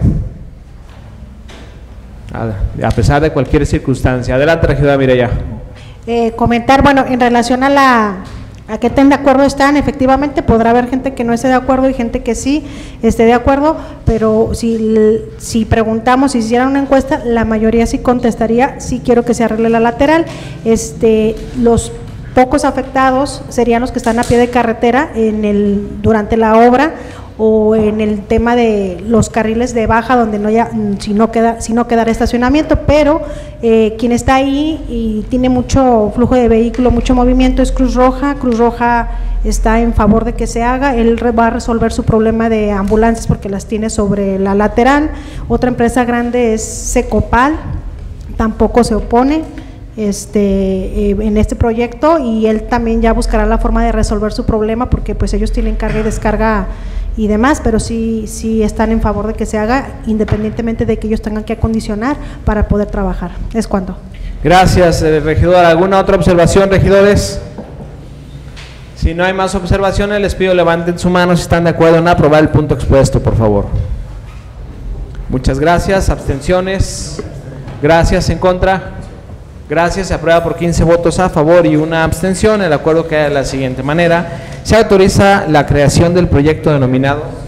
S1: a, a pesar de cualquier circunstancia. Adelante, regidora Mireya.
S12: Eh, comentar, bueno, en relación a la a qué tan de acuerdo están, efectivamente podrá haber gente que no esté de acuerdo y gente que sí esté de acuerdo, pero si, si preguntamos, si hicieran una encuesta, la mayoría sí contestaría, sí quiero que se arregle la lateral. Este, los pocos afectados serían los que están a pie de carretera en el, durante la obra, o en el tema de los carriles de baja donde no ya, si no queda, si no quedará estacionamiento, pero eh, quien está ahí y tiene mucho flujo de vehículo, mucho movimiento es Cruz Roja. Cruz Roja está en favor de que se haga, él va a resolver su problema de ambulancias porque las tiene sobre la lateral. Otra empresa grande es Secopal, tampoco se opone este eh, en este proyecto, y él también ya buscará la forma de resolver su problema porque pues ellos tienen carga y descarga y demás, pero sí, sí están en favor de que se haga, independientemente de que ellos tengan que acondicionar para poder trabajar. Es cuanto.
S1: Gracias, eh, regidora. ¿Alguna otra observación, regidores? Si no hay más observaciones, les pido levanten su mano si están de acuerdo en aprobar el punto expuesto, por favor. Muchas gracias. ¿Abstenciones? Gracias. ¿En contra? Gracias. Se aprueba por quince votos a favor y una abstención. El acuerdo queda de la siguiente manera: se autoriza la creación del proyecto denominado…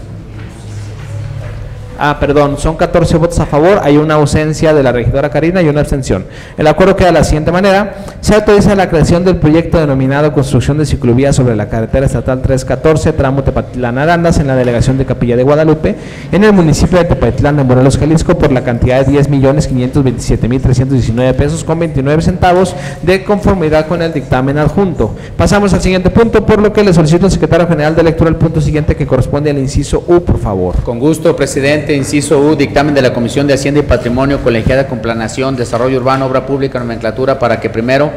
S1: Ah, perdón, son catorce votos a favor, hay una ausencia de la regidora Karina y una abstención. El acuerdo queda de la siguiente manera: se autoriza la creación del proyecto denominado Construcción de ciclovía sobre la carretera estatal trescientos catorce, tramo Tepatitlán-Arandas, en la delegación de Capilla de Guadalupe, en el municipio de Tepatitlán de Morelos, Jalisco, por la cantidad de diez millones quinientos veintisiete mil trescientos diecinueve pesos con veintinueve centavos, de conformidad con el dictamen adjunto. Pasamos al siguiente punto, por lo que le solicito al secretario general de lectura el punto siguiente, que corresponde al inciso U, por favor.
S2: Con gusto, presidente. Inciso U, dictamen de la Comisión de Hacienda y Patrimonio, colegiada con Planación, Desarrollo Urbano, Obra Pública, Nomenclatura, para que primero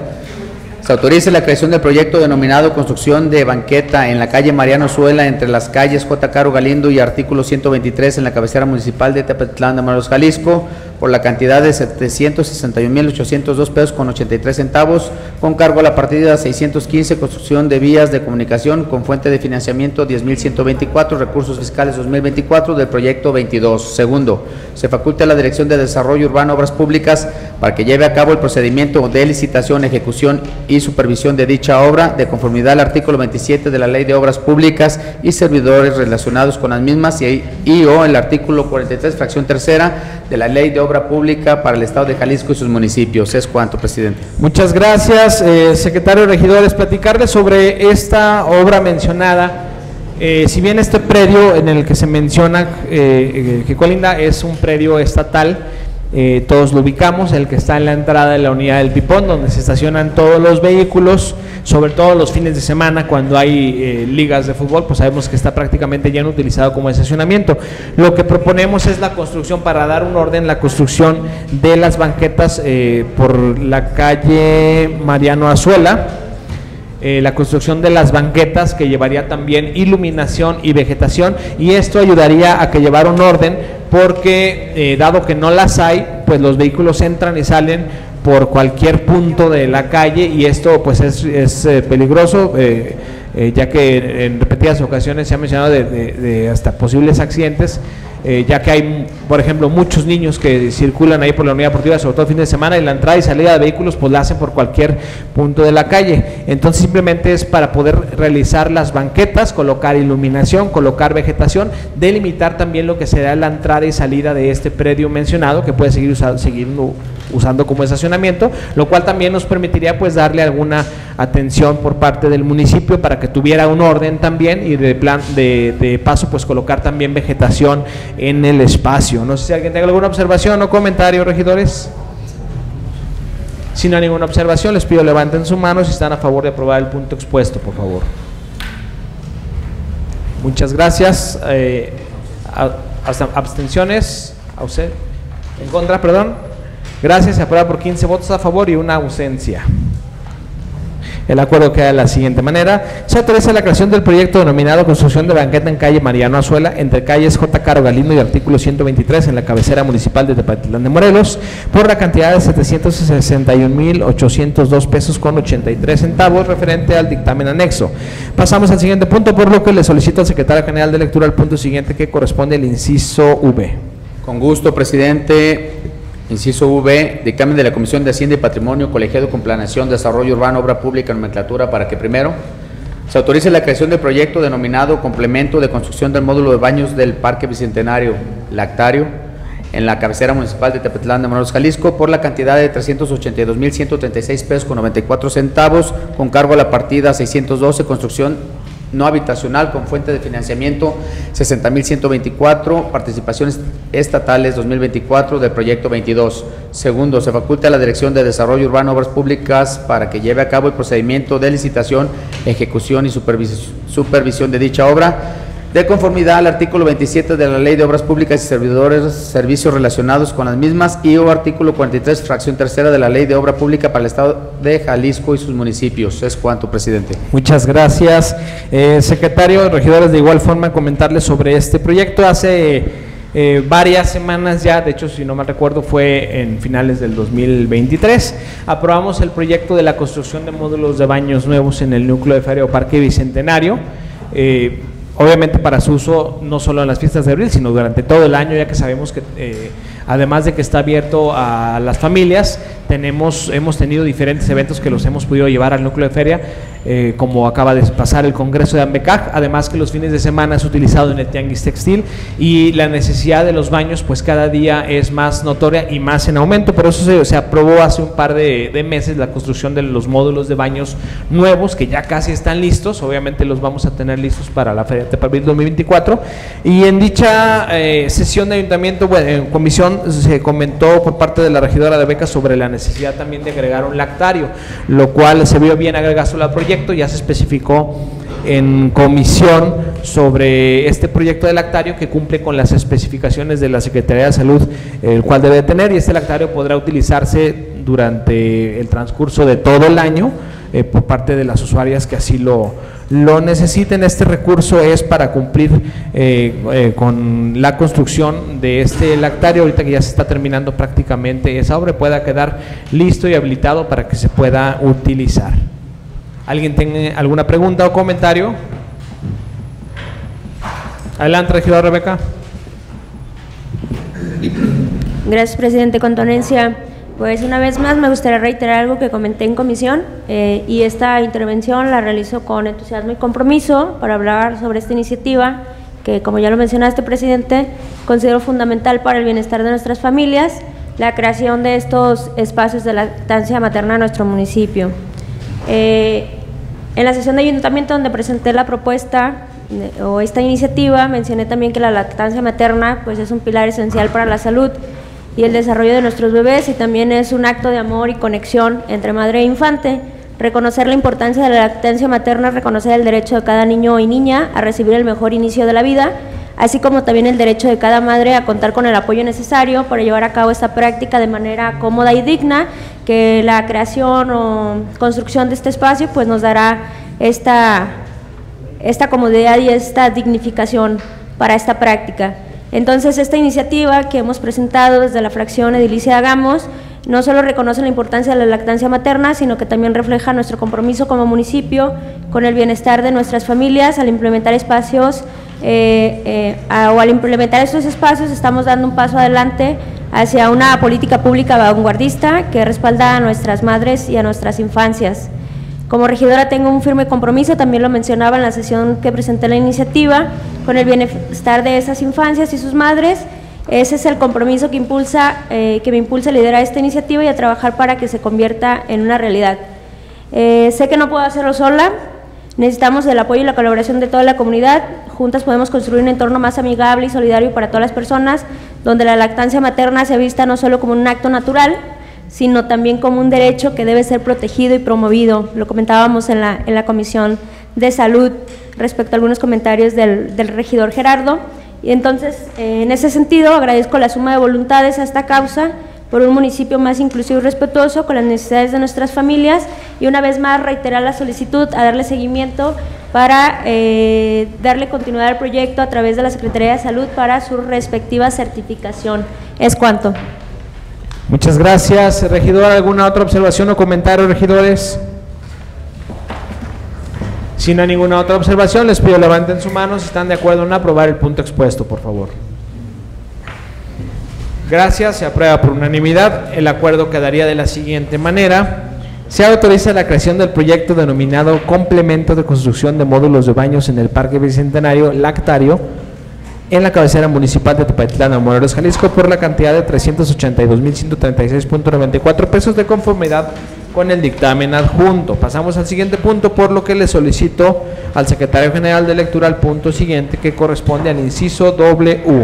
S2: se autorice la creación del proyecto denominado Construcción de Banqueta en la calle Mariano Zuela, entre las calles J. Caro Galindo y artículo ciento veintitrés, en la cabecera municipal de Tepatitlán de Morelos, Jalisco, por la cantidad de setecientos sesenta y un mil ochocientos dos pesos con ochenta y tres centavos, con cargo a la partida seiscientos quince, construcción de vías de comunicación, con fuente de financiamiento diez mil ciento veinticuatro, recursos fiscales dos mil veinticuatro, del proyecto veintidós. Segundo, se faculta a la Dirección de Desarrollo Urbano, Obras Públicas, para que lleve a cabo el procedimiento de licitación, ejecución y supervisión de dicha obra, de conformidad al artículo veintisiete de la Ley de Obras Públicas y servidores relacionados con las mismas, y, y o el artículo cuarenta y tres, fracción tercera, de la Ley de Obra Pública para el Estado de Jalisco y sus municipios. Es cuanto, presidente.
S1: Muchas gracias, eh, secretario de Regidores. Platicarles sobre esta obra mencionada. Eh, si bien este predio en el que se menciona eh, que colinda es un predio estatal, eh, todos lo ubicamos, el que está en la entrada de la unidad del Pipón, donde se estacionan todos los vehículos, sobre todo los fines de semana cuando hay eh, ligas de fútbol, pues sabemos que está prácticamente lleno, utilizado como estacionamiento. Lo que proponemos es la construcción, para dar un orden, la construcción de las banquetas eh, por la calle Mariano Azuela, eh, la construcción de las banquetas, que llevaría también iluminación y vegetación, y esto ayudaría a que llevara un orden, porque eh, dado que no las hay, pues los vehículos entran y salen por cualquier punto de la calle, y esto pues es, es eh, peligroso, eh, eh, ya que en repetidas ocasiones se ha mencionado de, de, de hasta posibles accidentes, eh, ya que hay, por ejemplo, muchos niños que circulan ahí por la unidad deportiva, sobre todo fin de semana, y la entrada y salida de vehículos pues la hacen por cualquier punto de la calle. Entonces simplemente es para poder realizar las banquetas, colocar iluminación, colocar vegetación, delimitar también lo que será la entrada y salida de este predio mencionado, que puede seguir usando, seguir usando como estacionamiento, lo cual también nos permitiría pues darle alguna atención por parte del municipio para que tuviera un orden también, y de plan de, de paso pues colocar también vegetación en el espacio. No sé si alguien tenga alguna observación o comentario, regidores. Si no hay ninguna observación, les pido levanten su mano si están a favor de aprobar el punto expuesto, por favor. Muchas gracias. Eh, hasta abstenciones. Ausen en contra, perdón. Gracias. Se aprueba por quince votos a favor y una ausencia. El acuerdo queda de la siguiente manera. Se autoriza la creación del proyecto denominado Construcción de banqueta en calle Mariano Azuela, entre calles J. Caro Galindo y artículo ciento veintitrés en la cabecera municipal de Tepatitlán de Morelos, por la cantidad de setecientos sesenta y un mil ochocientos dos pesos con ochenta y tres centavos, referente al dictamen anexo. Pasamos al siguiente punto, por lo que le solicito al secretario general de lectura el punto siguiente, que corresponde al inciso V.
S2: Con gusto, presidente. Inciso V, dictamen de la Comisión de Hacienda y Patrimonio, colegiado con Planeación, Desarrollo Urbano, Obra Pública, Nomenclatura, para que primero se autorice la creación del proyecto denominado Complemento de Construcción del Módulo de Baños del Parque Bicentenario Lactario en la cabecera municipal de Tepatitlán de Morelos, Jalisco, por la cantidad de trescientos ochenta y dos mil ciento treinta y seis pesos con noventa y cuatro centavos, con cargo a la partida seiscientos doce, construcción no habitacional con fuente de financiamiento sesenta mil ciento veinticuatro, participaciones estatales dos mil veinticuatro del proyecto veintidós. Segundo, se faculta a la Dirección de Desarrollo Urbano, Obras Públicas para que lleve a cabo el procedimiento de licitación, ejecución y supervis supervisión de dicha obra, de conformidad al artículo veintisiete de la Ley de Obras Públicas y Servidores, servicios relacionados con las mismas, y o artículo cuarenta y tres, fracción tercera de la Ley de Obra Pública para el Estado de Jalisco y sus municipios. Es cuanto, presidente.
S1: Muchas gracias. Eh, secretario, regidores, de igual forma comentarles sobre este proyecto. Hace eh, varias semanas ya, de hecho, si no mal recuerdo, fue en finales del dos mil veintitrés, aprobamos el proyecto de la construcción de módulos de baños nuevos en el núcleo de Feria o Parque Bicentenario. Eh, Obviamente para su uso no solo en las fiestas de abril, sino durante todo el año, ya que sabemos que eh, además de que está abierto a las familias, tenemos, hemos tenido diferentes eventos que los hemos podido llevar al núcleo de feria, eh, como acaba de pasar el Congreso de Ambecaj, además que los fines de semana es utilizado en el Tianguis Textil, y la necesidad de los baños pues cada día es más notoria y más en aumento. Por eso se, se aprobó hace un par de, de meses la construcción de los módulos de baños nuevos, que ya casi están listos. Obviamente los vamos a tener listos para la Feria de Tepabil dos mil veinticuatro, y en dicha eh, sesión de ayuntamiento, bueno, en comisión se comentó por parte de la regidora de becas sobre la necesidad también de agregar un lactario, lo cual se vio bien agregárselo al proyecto. Ya se especificó en comisión sobre este proyecto de lactario, que cumple con las especificaciones de la Secretaría de Salud, el cual debe tener, y este lactario podrá utilizarse durante el transcurso de todo el año eh, por parte de las usuarias que así lo, lo necesiten. Este recurso es para cumplir eh, eh, con la construcción de este lactario, ahorita que ya se está terminando prácticamente esa obra, pueda quedar listo y habilitado para que se pueda utilizar. ¿Alguien tiene alguna pregunta o comentario? Adelante, regidora Rebeca.
S6: Gracias, presidente. Con tonencia, pues una vez más me gustaría reiterar algo que comenté en comisión, eh, y esta intervención la realizo con entusiasmo y compromiso para hablar sobre esta iniciativa que, como ya lo mencionaste, presidente, considero fundamental para el bienestar de nuestras familias, la creación de estos espacios de lactancia materna en nuestro municipio. Eh, en la sesión de ayuntamiento donde presenté la propuesta de, o esta iniciativa, mencioné también que la lactancia materna pues es un pilar esencial para la salud y el desarrollo de nuestros bebés, y también es un acto de amor y conexión entre madre e infante. Reconocer la importancia de la lactancia materna es reconocer el derecho de cada niño y niña a recibir el mejor inicio de la vida, así como también el derecho de cada madre a contar con el apoyo necesario para llevar a cabo esta práctica de manera cómoda y digna, que la creación o construcción de este espacio pues nos dará esta, esta comodidad y esta dignificación para esta práctica. Entonces, esta iniciativa que hemos presentado desde la fracción edilicia de Agamos no solo reconoce la importancia de la lactancia materna, sino que también refleja nuestro compromiso como municipio con el bienestar de nuestras familias al implementar espacios eh, eh, a, o al implementar estos espacios estamos dando un paso adelante hacia una política pública vanguardista que respalda a nuestras madres y a nuestras infancias. Como regidora tengo un firme compromiso, también lo mencionaba en la sesión que presenté la iniciativa, con el bienestar de esas infancias y sus madres. Ese es el compromiso que, impulsa, eh, que me impulsa a liderar esta iniciativa y a trabajar para que se convierta en una realidad. Eh, sé que no puedo hacerlo sola, necesitamos el apoyo y la colaboración de toda la comunidad. Juntas podemos construir un entorno más amigable y solidario para todas las personas, donde la lactancia materna sea vista no solo como un acto natural, sino también como un derecho que debe ser protegido y promovido. Lo comentábamos en la, en la comisión de Salud respecto a algunos comentarios del, del regidor Gerardo. Y entonces, eh, en ese sentido, agradezco la suma de voluntades a esta causa por un municipio más inclusivo y respetuoso con las necesidades de nuestras familias, y una vez más reiterar la solicitud a darle seguimiento para eh, darle continuidad al proyecto a través de la Secretaría de Salud para su respectiva certificación. Es cuanto.
S1: Muchas gracias, regidor. ¿Alguna otra observación o comentario, regidores? Si no hay ninguna otra observación, les pido levanten su mano si están de acuerdo en aprobar el punto expuesto, por favor. Gracias, se aprueba por unanimidad. El acuerdo quedaría de la siguiente manera. Se autoriza la creación del proyecto denominado Complemento de Construcción de Módulos de Baños en el Parque Bicentenario Lactario, en la cabecera municipal de Tepatitlán, Morelos, Jalisco, por la cantidad de trescientos ochenta y dos mil ciento treinta y seis punto noventa y cuatro pesos, de conformidad con el dictamen adjunto. Pasamos al siguiente punto, por lo que le solicito al secretario general de lectura al punto siguiente, que corresponde al inciso doble U.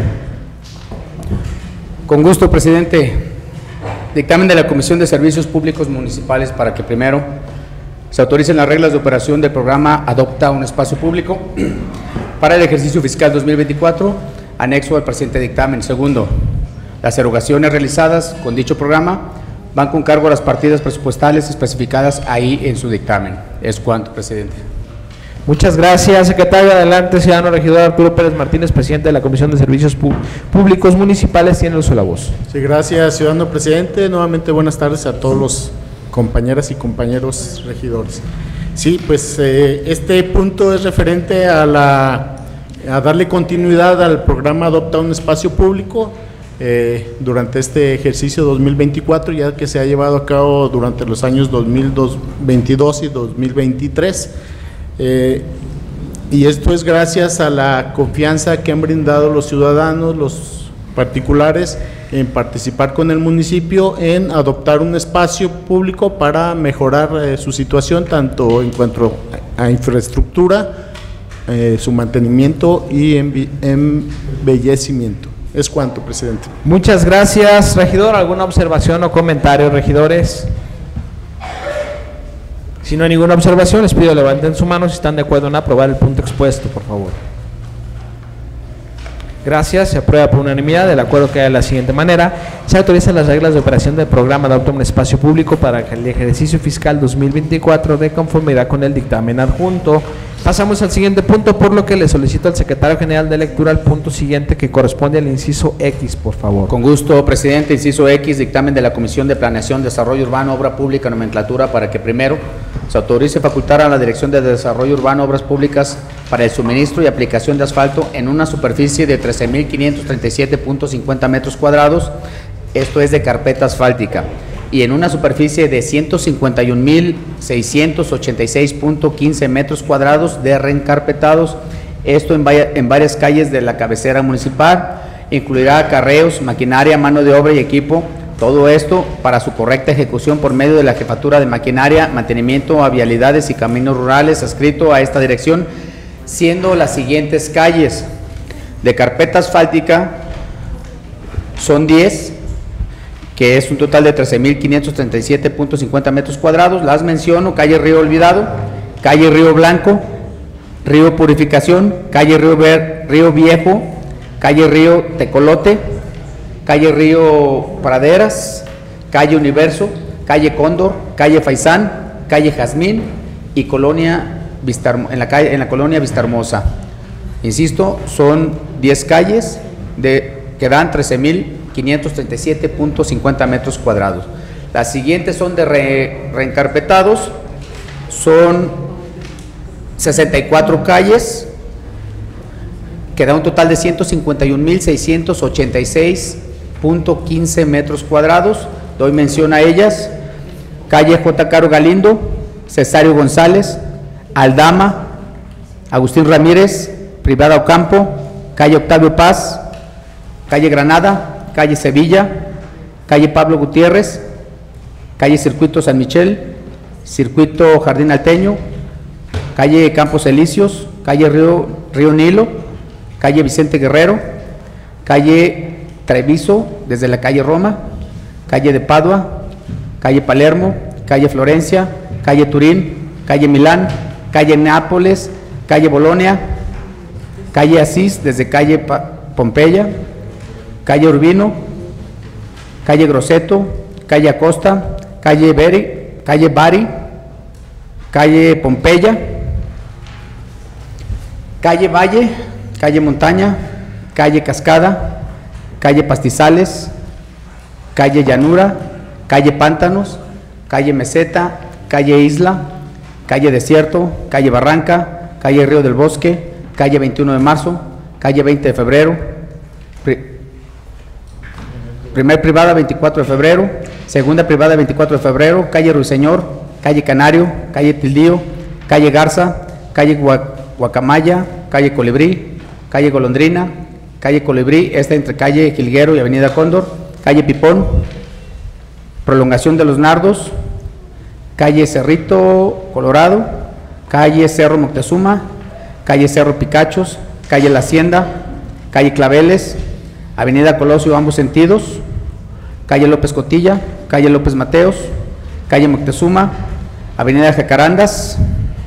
S2: Con gusto, presidente. Dictamen de la Comisión de Servicios Públicos Municipales para que, primero, se autoricen las reglas de operación del programa Adopta un Espacio Público para el ejercicio fiscal dos mil veinticuatro, anexo al presente dictamen. Segundo, las erogaciones realizadas con dicho programa van con cargo a las partidas presupuestales especificadas ahí en su dictamen. Es cuanto, presidente.
S1: Muchas gracias, secretario. Adelante, ciudadano regidor Arturo Pérez Martínez, presidente de la Comisión de Servicios Públicos Municipales. Tiene el uso de la voz.
S15: Sí, gracias, ciudadano presidente. Nuevamente, buenas tardes a todos los compañeras y compañeros regidores. Sí, pues eh, este punto es referente a, la, a darle continuidad al programa Adopta un Espacio Público eh, durante este ejercicio dos mil veinticuatro, ya que se ha llevado a cabo durante los años dos mil veintidós y dos mil veintitrés. Eh, y esto es gracias a la confianza que han brindado los ciudadanos, los particulares, en participar con el municipio en adoptar un espacio público para mejorar eh, su situación, tanto en cuanto a, a infraestructura, eh, su mantenimiento y embellecimiento. Es cuanto, presidente.
S1: Muchas gracias, regidor. ¿Alguna observación o comentario, regidores? Si no hay ninguna observación, les pido levanten su mano si están de acuerdo en aprobar el punto expuesto, por favor. Gracias, se aprueba por unanimidad. El acuerdo queda de la siguiente manera. Se autorizan las reglas de operación del programa Adopta un Espacio Público para el ejercicio fiscal dos mil veinticuatro, de conformidad con el dictamen adjunto. Pasamos al siguiente punto, por lo que le solicito al secretario general de lectura al punto siguiente, que corresponde al inciso X, por favor.
S2: Con gusto, presidente. Inciso X, dictamen de la Comisión de Planeación, Desarrollo Urbano, Obra Pública, Nomenclatura, para que, primero, se autorice facultar a la Dirección de Desarrollo Urbano, Obras Públicas, para el suministro y aplicación de asfalto en una superficie de trece mil quinientos treinta y siete punto cincuenta metros cuadrados, esto es de carpeta asfáltica, y en una superficie de ciento cincuenta y un mil seiscientos ochenta y seis punto quince metros cuadrados de reencarpetados, esto en, vaya, en varias calles de la cabecera municipal. Incluirá acarreos, maquinaria, mano de obra y equipo. Todo esto para su correcta ejecución por medio de la Jefatura de Maquinaria, Mantenimiento a Vialidades y Caminos Rurales, adscrito a esta dirección, siendo las siguientes calles. De carpeta asfáltica son diez, que es un total de trece mil quinientos treinta y siete punto cincuenta metros cuadrados. Las menciono: calle Río Olvidado, calle Río Blanco, Río Purificación, calle Río, Ver, Río Viejo, calle Río Tecolote, calle Río Praderas, calle Universo, calle Cóndor, calle Faisán, calle Jazmín y colonia Vista, en, la calle, en la colonia Vista Hermosa. Insisto, son diez calles de, que dan trece mil quinientos treinta y siete punto cincuenta metros cuadrados. Las siguientes son de re, reencarpetados, son sesenta y cuatro calles, que da un total de ciento cincuenta y un mil seiscientos ochenta y seis punto quince metros cuadrados. Doy mención a ellas: calle J. Caro Galindo, Cesario González, Aldama, Agustín Ramírez, Privada Ocampo, calle Octavio Paz, calle Granada, calle Sevilla, calle Pablo Gutiérrez, calle Circuito San Michel, Circuito Jardín Alteño, calle Campos Elíseos, calle Río, Río Nilo, calle Vicente Guerrero, calle Treviso, desde la calle Roma, calle de Padua, calle Palermo, calle Florencia, calle Turín, calle Milán, calle Nápoles, calle Bolonia, calle Asís, desde calle Pa- Pompeya, calle Urbino, calle Grosseto, calle Acosta, calle Beri, calle Bari, calle Pompeya, calle Valle, calle Montaña, calle Cascada, calle Pastizales, calle Llanura, calle Pántanos, calle Meseta, calle Isla, calle Desierto, calle Barranca, calle Río del Bosque, calle veintiuno de marzo, calle veinte de febrero, pri- primer privada veinticuatro de febrero, segunda privada veinticuatro de febrero, calle Ruiseñor, calle Canario, calle Tildío, calle Garza, calle Gua- Guacamaya, calle Colibrí, calle Golondrina, calle Colibrí, esta entre calle Jilguero y avenida Cóndor, calle Pipón, prolongación de los Nardos, calle Cerrito Colorado, calle Cerro Moctezuma, calle Cerro Picachos, calle La Hacienda, calle Claveles, avenida Colosio ambos sentidos, calle López Cotilla, calle López Mateos, calle Moctezuma, avenida Jacarandas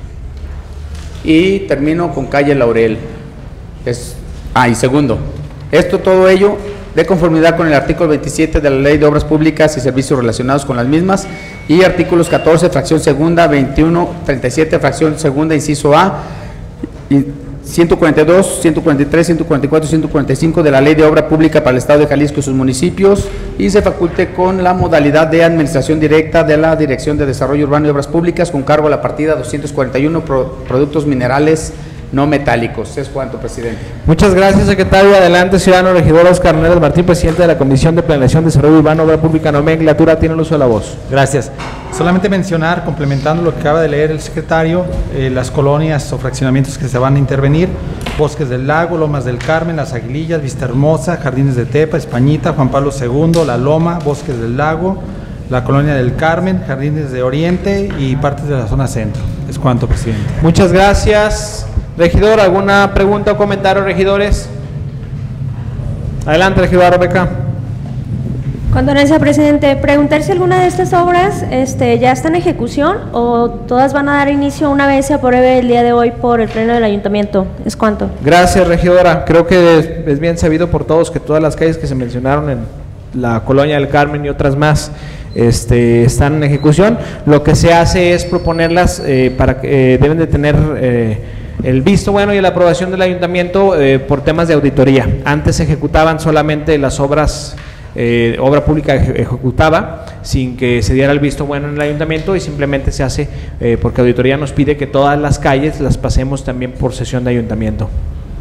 S2: y termino con calle Laurel. Es, ah, y segundo, esto todo ello de conformidad con el artículo veintisiete de la Ley de Obras Públicas y Servicios relacionados con las mismas y artículos catorce, fracción segunda, veintiuno, treinta y siete, fracción segunda, inciso A, y ciento cuarenta y dos, ciento cuarenta y tres, ciento cuarenta y cuatro, ciento cuarenta y cinco de la Ley de Obra Pública para el Estado de Jalisco y sus municipios, y se faculte con la modalidad de administración directa de la Dirección de Desarrollo Urbano y Obras Públicas con cargo a la partida doscientos cuarenta y uno, pro, productos minerales no metálicos. Es cuanto, presidente.
S1: Muchas gracias, secretario. Adelante, ciudadano regidor Oscar Hernández Martín, presidente de la Comisión de Planeación, Desarrollo Urbano, Obra Pública, Nomenclatura. Tiene el uso de la voz.
S7: Gracias. Solamente mencionar, complementando lo que acaba de leer el secretario, eh, las colonias o fraccionamientos que se van a intervenir: Bosques del Lago, Lomas del Carmen, Las Aguilillas, Vista Hermosa, Jardines de Tepa, Españita, Juan Pablo segundo, La Loma, Bosques del Lago, la Colonia del Carmen, Jardines de Oriente y partes de la zona centro. Es cuanto, presidente.
S1: Muchas gracias. Regidor, ¿alguna pregunta o comentario, regidores? Adelante, regidora Rebeca.
S6: Con dolencia, presidente, preguntar si alguna de estas obras este, ya está en ejecución o todas van a dar inicio una vez se apruebe el día de hoy por el pleno del ayuntamiento. ¿Es cuánto?
S1: Gracias, regidora. Creo que es, es bien sabido por todos que todas las calles que se mencionaron en la Colonia del Carmen y otras más este, están en ejecución. Lo que se hace es proponerlas eh, para que eh, deben de tener eh, el visto bueno y la aprobación del ayuntamiento eh, por temas de auditoría. Antes se ejecutaban solamente las obras, eh, obra pública ejecutaba sin que se diera el visto bueno en el ayuntamiento, y simplemente se hace eh, porque auditoría nos pide que todas las calles las pasemos también por sesión de ayuntamiento.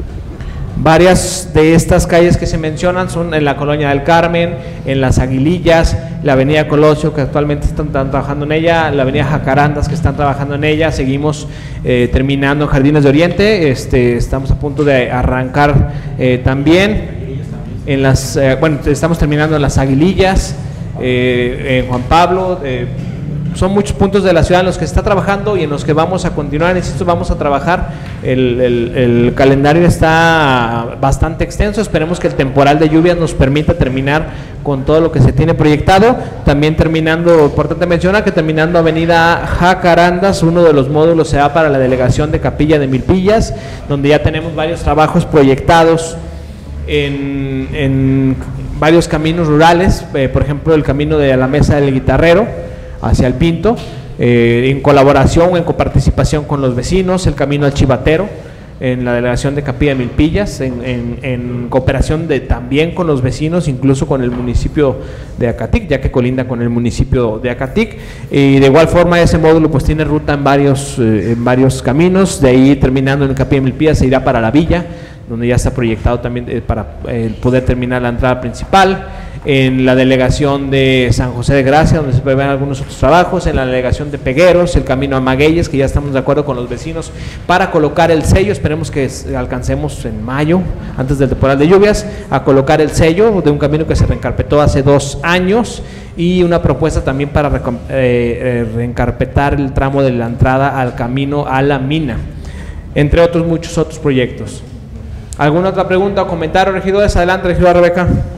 S1: Varias de estas calles que se mencionan son en la Colonia del Carmen, en Las Aguilillas, la avenida Colosio, que actualmente están, están trabajando en ella, la avenida Jacarandas, que están trabajando en ella. Seguimos eh, terminando en Jardines de Oriente, este, estamos a punto de arrancar eh, también en las, eh, bueno, estamos terminando en Las Aguilillas, eh, en Juan Pablo. eh, Son muchos puntos de la ciudad en los que se está trabajando y en los que vamos a continuar. Insisto, vamos a trabajar. El, el, el calendario está bastante extenso. Esperemos que el temporal de lluvias nos permita terminar con todo lo que se tiene proyectado. También terminando, importante mencionar que terminando avenida Jacarandas, uno de los módulos se da para la delegación de Capilla de Milpillas, donde ya tenemos varios trabajos proyectados en, en varios caminos rurales, eh, por ejemplo el camino de la Mesa del Guitarrero hacia el Pinto, eh, en colaboración o en coparticipación con los vecinos, el camino al Chivatero en la delegación de Capilla de Milpillas, en, en, en cooperación de, también con los vecinos, incluso con el municipio de Acatic, ya que colinda con el municipio de Acatic, y de igual forma ese módulo pues tiene ruta en varios, eh, en varios caminos. De ahí terminando en Capilla de Milpillas se irá para la villa, donde ya está proyectado también eh, para eh, poder terminar la entrada principal. En la delegación de San José de Gracia, donde se prevén algunos otros trabajos, en la delegación de Pegueros, el camino a Magueyes, que ya estamos de acuerdo con los vecinos para colocar el sello. Esperemos que alcancemos en mayo, antes del temporal de lluvias, a colocar el sello de un camino que se reencarpetó hace dos años, y una propuesta también para eh, eh, reencarpetar el tramo de la entrada al camino a la mina, entre otros muchos otros proyectos. ¿Alguna otra pregunta o comentario, regidores? Adelante, regidora Rebeca.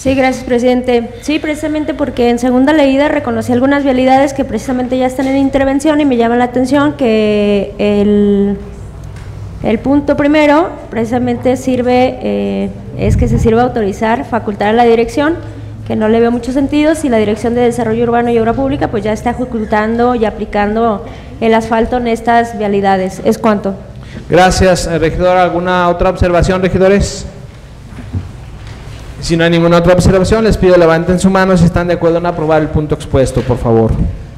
S6: Sí, gracias, presidente. Sí, precisamente porque en segunda leída reconocí algunas vialidades que precisamente ya están en intervención y me llama la atención que el, el punto primero precisamente sirve, eh, es que se sirva autorizar, facultar a la dirección, que no le veo mucho sentido si la Dirección de Desarrollo Urbano y Obra Pública pues ya está ejecutando y aplicando el asfalto en estas vialidades. ¿Es cuánto?
S1: Gracias, regidor. ¿Alguna otra observación, regidores? Si no hay ninguna otra observación, les pido levanten su mano si están de acuerdo en aprobar el punto expuesto, por favor.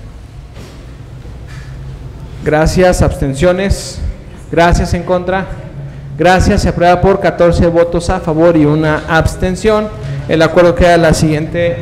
S1: Gracias. ¿Abstenciones? Gracias. ¿En contra? Gracias. Se aprueba por catorce votos a favor y una abstención. El acuerdo queda la siguiente.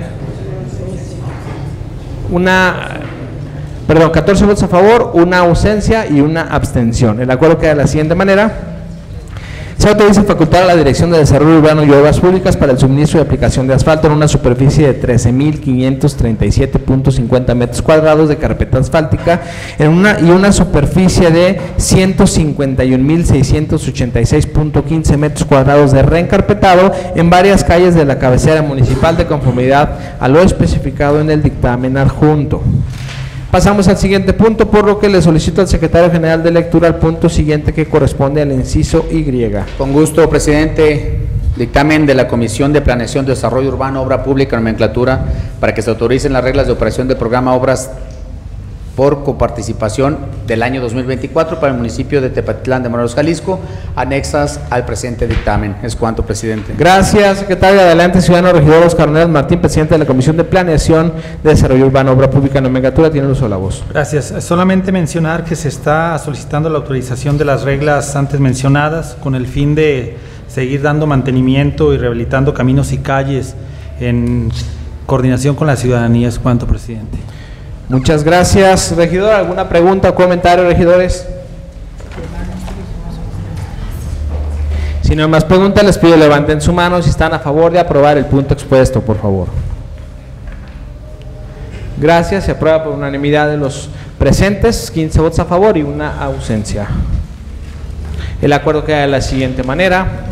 S1: Una, perdón, catorce votos a favor, una ausencia y una abstención. El acuerdo queda de la siguiente manera. Se autoriza facultar a la Dirección de Desarrollo Urbano y Obras Públicas para el suministro y aplicación de asfalto en una superficie de trece mil quinientos treinta y siete punto cincuenta metros cuadrados de carpeta asfáltica en una, y una superficie de ciento cincuenta y un mil seiscientos ochenta y seis punto quince metros cuadrados de reencarpetado en varias calles de la cabecera municipal de conformidad a lo especificado en el dictamen adjunto. Pasamos al siguiente punto, por lo que le solicito al secretario general de lectura al punto siguiente que corresponde al inciso Y.
S2: Con gusto, presidente. Dictamen de la Comisión de Planeación, Desarrollo Urbano, Obra Pública y Nomenclatura para que se autoricen las reglas de operación del programa Obras por coparticipación del año dos mil veinticuatro para el municipio de Tepatitlán de Morelos, Jalisco, anexas al presente dictamen. Es cuanto, presidente.
S1: Gracias, secretario. Adelante, ciudadano regidor Oscar Ornelas Martín, presidente de la Comisión de Planeación, Desarrollo Urbano, Obra Pública y Nomenclatura. Tiene el uso de la voz.
S7: Gracias. Solamente mencionar que se está solicitando la autorización de las reglas antes mencionadas con el fin de seguir dando mantenimiento y rehabilitando caminos y calles en coordinación con la ciudadanía. Es cuanto, presidente.
S1: Muchas gracias, regidor. ¿Alguna pregunta o comentario, regidores? Si no hay más preguntas, les pido levanten su mano si están a favor de aprobar el punto expuesto, por favor. Gracias. Se aprueba por unanimidad de los presentes, quince votos a favor y una ausencia. El acuerdo queda de la siguiente manera.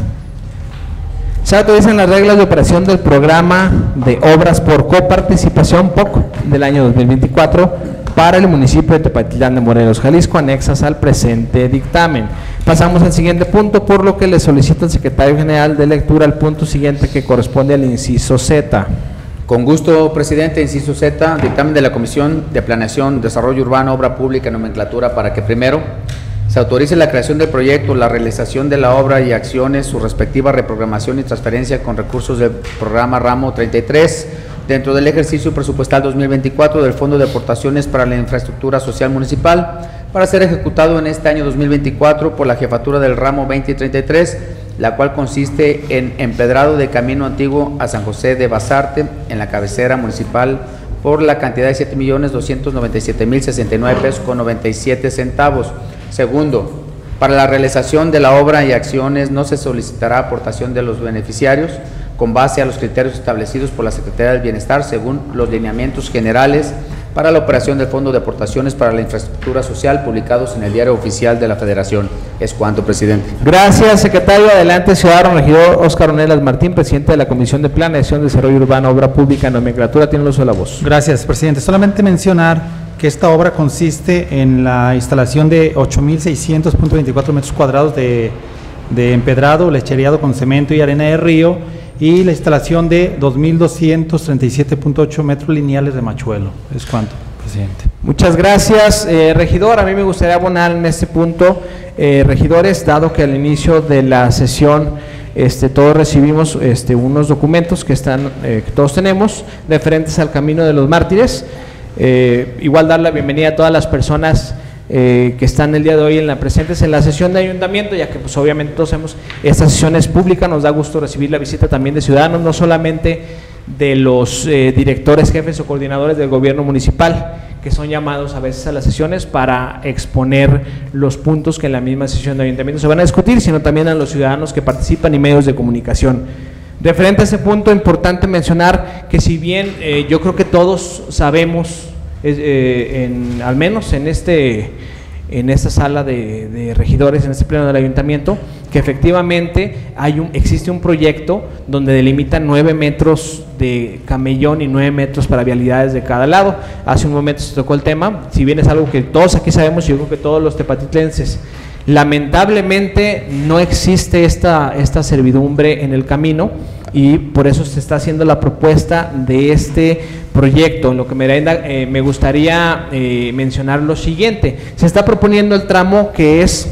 S1: Se autorizan las reglas de operación del programa de obras por coparticipación P O C del año dos mil veinticuatro para el municipio de Tepatitlán de Morelos, Jalisco, anexas al presente dictamen. Pasamos al siguiente punto, por lo que le solicito al secretario general de lectura al punto siguiente que corresponde al inciso Z.
S2: Con gusto, presidente. Inciso Z, dictamen de la Comisión de Planeación, Desarrollo Urbano, Obra Pública y Nomenclatura para que primero se autorice la creación del proyecto, la realización de la obra y acciones, su respectiva reprogramación y transferencia con recursos del programa Ramo treinta y tres dentro del ejercicio presupuestal dos mil veinticuatro del Fondo de Aportaciones para la Infraestructura Social Municipal para ser ejecutado en este año dos mil veinticuatro por la jefatura del Ramo veinte y treinta y tres, la cual consiste en empedrado de Camino Antiguo a San José de Basarte en la cabecera municipal por la cantidad de siete millones doscientos noventa y siete mil sesenta y nueve pesos con noventa y siete centavos. Segundo, para la realización de la obra y acciones no se solicitará aportación de los beneficiarios con base a los criterios establecidos por la Secretaría del Bienestar según los lineamientos generales para la operación del Fondo de Aportaciones para la Infraestructura Social publicados en el Diario Oficial de la Federación. Es cuanto, presidente.
S1: Gracias, secretario. Adelante, ciudadano regidor Oscar Ornelas Martín, presidente de la Comisión de Planeación, Desarrollo Urbano, Obra Pública y Nomenclatura. Tiene el uso de la voz.
S7: Gracias, presidente. Solamente mencionar que esta obra consiste en la instalación de ocho mil seiscientos punto veinticuatro metros cuadrados de, de empedrado, lecheriado con cemento y arena de río y la instalación de dos mil doscientos treinta y siete punto ocho metros lineales de machuelo. Es cuanto, presidente.
S1: Muchas gracias, eh, regidor. A mí me gustaría abonar en este punto, eh, regidores, dado que al inicio de la sesión Este, todos recibimos este, unos documentos que están, eh, que todos tenemos, referentes al Camino de los Mártires. Eh, igual dar la bienvenida a todas las personas eh, que están el día de hoy en la presentes en la sesión de ayuntamiento, ya que pues obviamente todos hacemos esta sesión es pública. Nos da gusto recibir la visita también de ciudadanos, no solamente de los eh, directores, jefes o coordinadores del gobierno municipal, que son llamados a veces a las sesiones para exponer los puntos que en la misma sesión de ayuntamiento se van a discutir, sino también a los ciudadanos que participan y medios de comunicación. Referente a ese punto, importante mencionar que si bien eh, yo creo que todos sabemos, eh, en, al menos en este en esta sala de, de regidores, en este pleno del ayuntamiento, que efectivamente hay un, existe un proyecto donde delimita nueve metros de camellón y nueve metros para vialidades de cada lado. Hace un momento se tocó el tema, si bien es algo que todos aquí sabemos, y yo creo que todos los tepatitlenses, lamentablemente no existe esta, esta servidumbre en el camino, y por eso se está haciendo la propuesta de este proyecto. En lo que me, eh, me gustaría eh, mencionar lo siguiente: se está proponiendo el tramo que es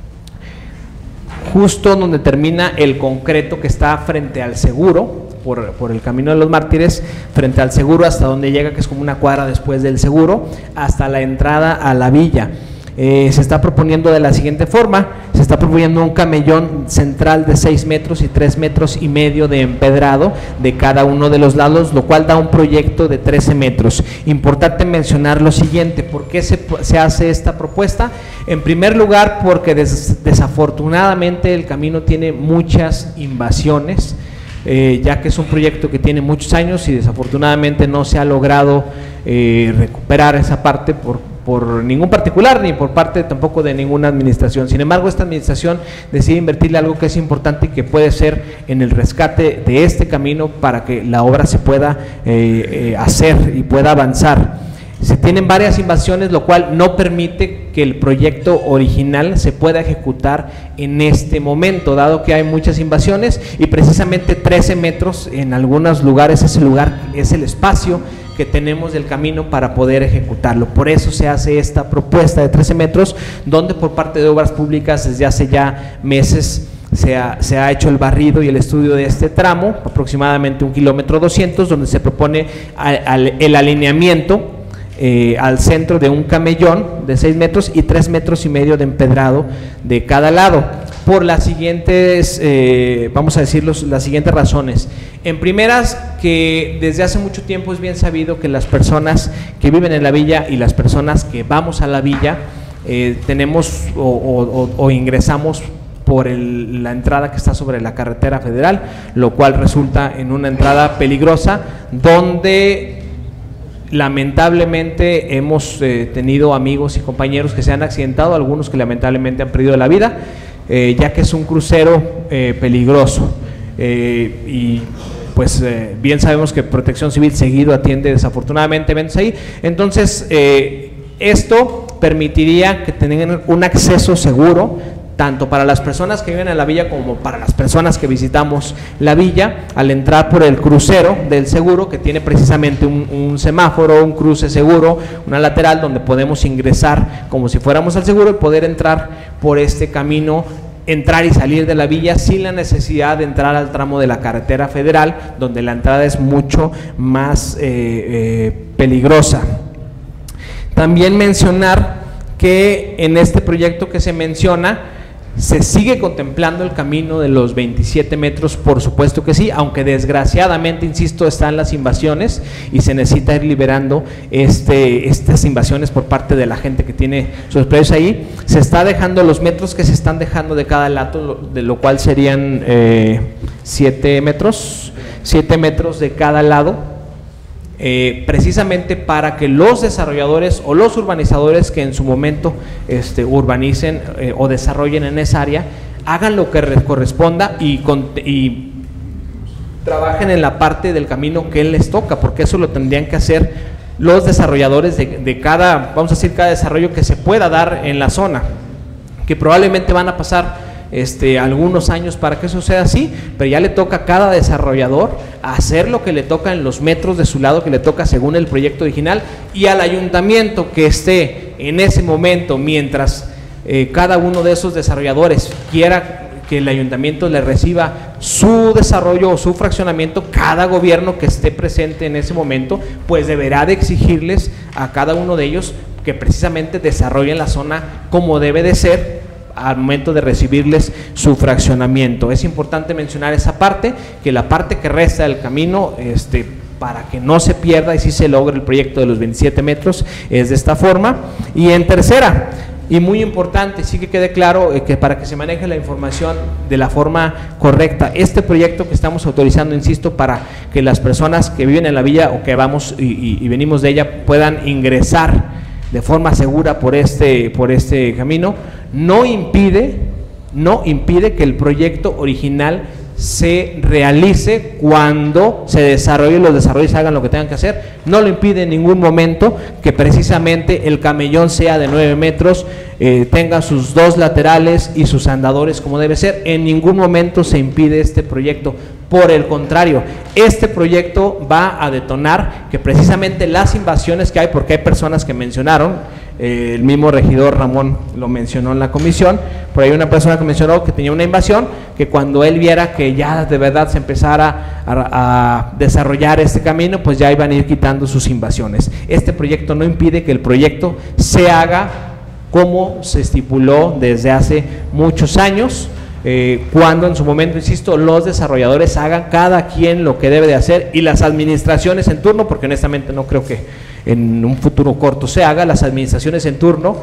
S1: justo donde termina el concreto que está frente al seguro, por, por el Camino de los Mártires, frente al seguro hasta donde llega, que es como una cuadra después del seguro, hasta la entrada a la villa. Eh, se está proponiendo de la siguiente forma: se está proponiendo un camellón central de seis metros y tres metros y medio de empedrado de cada uno de los lados, lo cual da un proyecto de trece metros. Importante mencionar lo siguiente: ¿por qué se, se hace esta propuesta? En primer lugar, porque des, desafortunadamente el camino tiene muchas invasiones, eh, ya que es un proyecto que tiene muchos años y desafortunadamente no se ha logrado eh, recuperar esa parte por por ningún particular, ni por parte tampoco de ninguna administración. Sin embargo, esta administración decide invertirle algo que es importante y que puede ser en el rescate de este camino para que la obra se pueda eh, eh, hacer y pueda avanzar. Se tienen varias invasiones, lo cual no permite que el proyecto original se pueda ejecutar en este momento, dado que hay muchas invasiones, y precisamente trece metros en algunos lugares es el lugar, es el espacio que tenemos del camino para poder ejecutarlo. Por eso se hace esta propuesta de trece metros, donde por parte de Obras Públicas desde hace ya meses se ha, se ha hecho el barrido y el estudio de este tramo, aproximadamente un kilómetro doscientos, donde se propone al, al, el alineamiento Eh, al centro de un camellón de seis metros y tres metros y medio de empedrado de cada lado, por las siguientes, eh, vamos a decir los, las siguientes razones. En primeras, que desde hace mucho tiempo es bien sabido que las personas que viven en la villa y las personas que vamos a la villa eh, tenemos o, o, o ingresamos por el, la entrada que está sobre la carretera federal, lo cual resulta en una entrada peligrosa, donde lamentablemente hemos eh, tenido amigos y compañeros que se han accidentado, algunos que lamentablemente han perdido la vida, eh, ya que es un crucero eh, peligroso, eh, y pues eh, bien sabemos que Protección Civil seguido atiende desafortunadamente eventos ahí. Entonces eh, esto permitiría que tengan un acceso seguro tanto para las personas que viven en la villa como para las personas que visitamos la villa, al entrar por el crucero del seguro, que tiene precisamente un, un semáforo, un cruce seguro, una lateral donde podemos ingresar como si fuéramos al seguro y poder entrar por este camino, entrar y salir de la villa sin la necesidad de entrar al tramo de la carretera federal, donde la entrada es mucho más eh, eh, peligrosa. También mencionar que en este proyecto que se menciona se sigue contemplando el camino de los veintisiete metros, por supuesto que sí, aunque desgraciadamente, insisto, están las invasiones y se necesita ir liberando este, estas invasiones por parte de la gente que tiene sus predios ahí. Se está dejando los metros que se están dejando de cada lado, de lo cual serían eh, siete metros, siete metros de cada lado. Eh, precisamente para que los desarrolladores o los urbanizadores que en su momento este, urbanicen eh, o desarrollen en esa área hagan lo que les corresponda y, con, y trabajen en la parte del camino que les toca, porque eso lo tendrían que hacer los desarrolladores de, de cada, vamos a decir, cada desarrollo que se pueda dar en la zona, que probablemente van a pasar Este, algunos años para que eso sea así, pero ya le toca a cada desarrollador hacer lo que le toca en los metros de su lado, que le toca según el proyecto original, y al ayuntamiento que esté en ese momento, mientras eh, cada uno de esos desarrolladores quiera que el ayuntamiento le reciba su desarrollo o su fraccionamiento, cada gobierno que esté presente en ese momento, pues deberá de exigirles a cada uno de ellos que precisamente desarrollen la zona como debe de ser al momento de recibirles su fraccionamiento. Es importante mencionar esa parte, que la parte que resta del camino, este, para que no se pierda y si se logre el proyecto de los veintisiete metros, es de esta forma. Y en tercera, y muy importante, sí que quede claro eh, que para que se maneje la información de la forma correcta, este proyecto que estamos autorizando, insisto, para que las personas que viven en la villa o que vamos y, y, y venimos de ella puedan ingresar de forma segura por este, por este camino, no impide, no impide que el proyecto original se realice cuando se desarrolle, los desarrollos hagan lo que tengan que hacer. No lo impide en ningún momento que precisamente el camellón sea de nueve metros, eh, tenga sus dos laterales y sus andadores como debe ser. En ningún momento se impide este proyecto. Por el contrario, este proyecto va a detonar que precisamente las invasiones que hay, porque hay personas que mencionaron, eh, el mismo regidor Ramón lo mencionó en la comisión, por ahí una persona que mencionó que tenía una invasión, que cuando él viera que ya de verdad se empezara a, a desarrollar este camino, pues ya iban a ir quitando sus invasiones. Este proyecto no impide que el proyecto se haga como se estipuló desde hace muchos años, eh, cuando en su momento, insisto, los desarrolladores hagan cada quien lo que debe de hacer y las administraciones en turno, porque honestamente no creo que en un futuro corto se haga, las administraciones en turno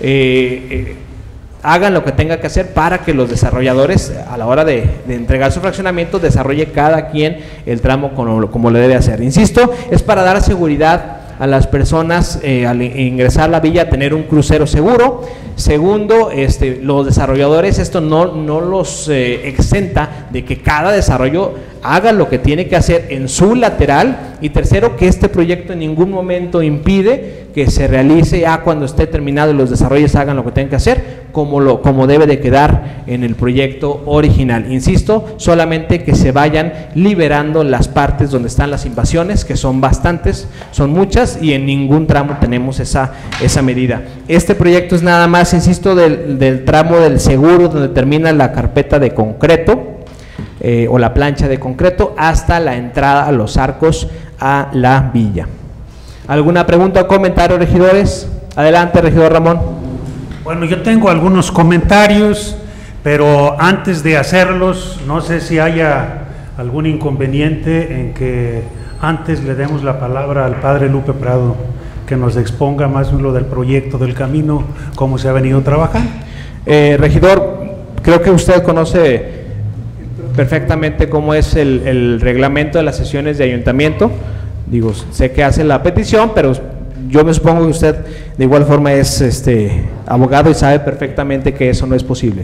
S1: eh, eh, hagan lo que tenga que hacer para que los desarrolladores a la hora de, de entregar su fraccionamiento desarrolle cada quien el tramo como, como le debe hacer. Insisto, es para dar seguridad a las personas eh, al ingresar a la villa, tener un crucero seguro. Segundo, este, los desarrolladores, esto no, no los eh, exenta de que cada desarrollo haga lo que tiene que hacer en su lateral. Y tercero, que este proyecto en ningún momento impide que se realice ya cuando esté terminado y los desarrollos hagan lo que tienen que hacer, como, lo, como debe de quedar en el proyecto original. Insisto, solamente que se vayan liberando las partes donde están las invasiones, que son bastantes, son muchas, y en ningún tramo tenemos esa, esa medida. Este proyecto es nada más, insisto, del, del tramo del seguro, donde termina la carpeta de concreto, eh, o la plancha de concreto, hasta la entrada a los arcos a la villa. ¿Alguna pregunta o comentario, regidores? Adelante, regidor Ramón.
S8: Bueno, yo tengo algunos comentarios, pero antes de hacerlos, no sé si haya algún inconveniente en que antes le demos la palabra al padre Lupe Prado, que nos exponga más lo del proyecto del camino, cómo se ha venido trabajando.
S1: Eh, regidor, creo que usted conoce perfectamente cómo es el, el reglamento de las sesiones de ayuntamiento. Digo, sé que hace la petición, pero yo me supongo que usted de igual forma es este abogado y sabe perfectamente que eso no es posible.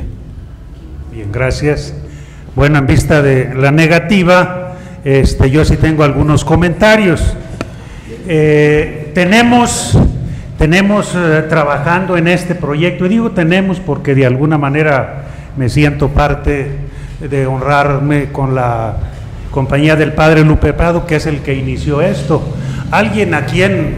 S8: Bien, gracias. Bueno, en vista de la negativa, este, yo sí tengo algunos comentarios. Eh, tenemos, tenemos eh, trabajando en este proyecto, y digo tenemos porque de alguna manera me siento parte de honrarme con la compañía del padre Lupe Prado, que es el que inició esto. Alguien a quien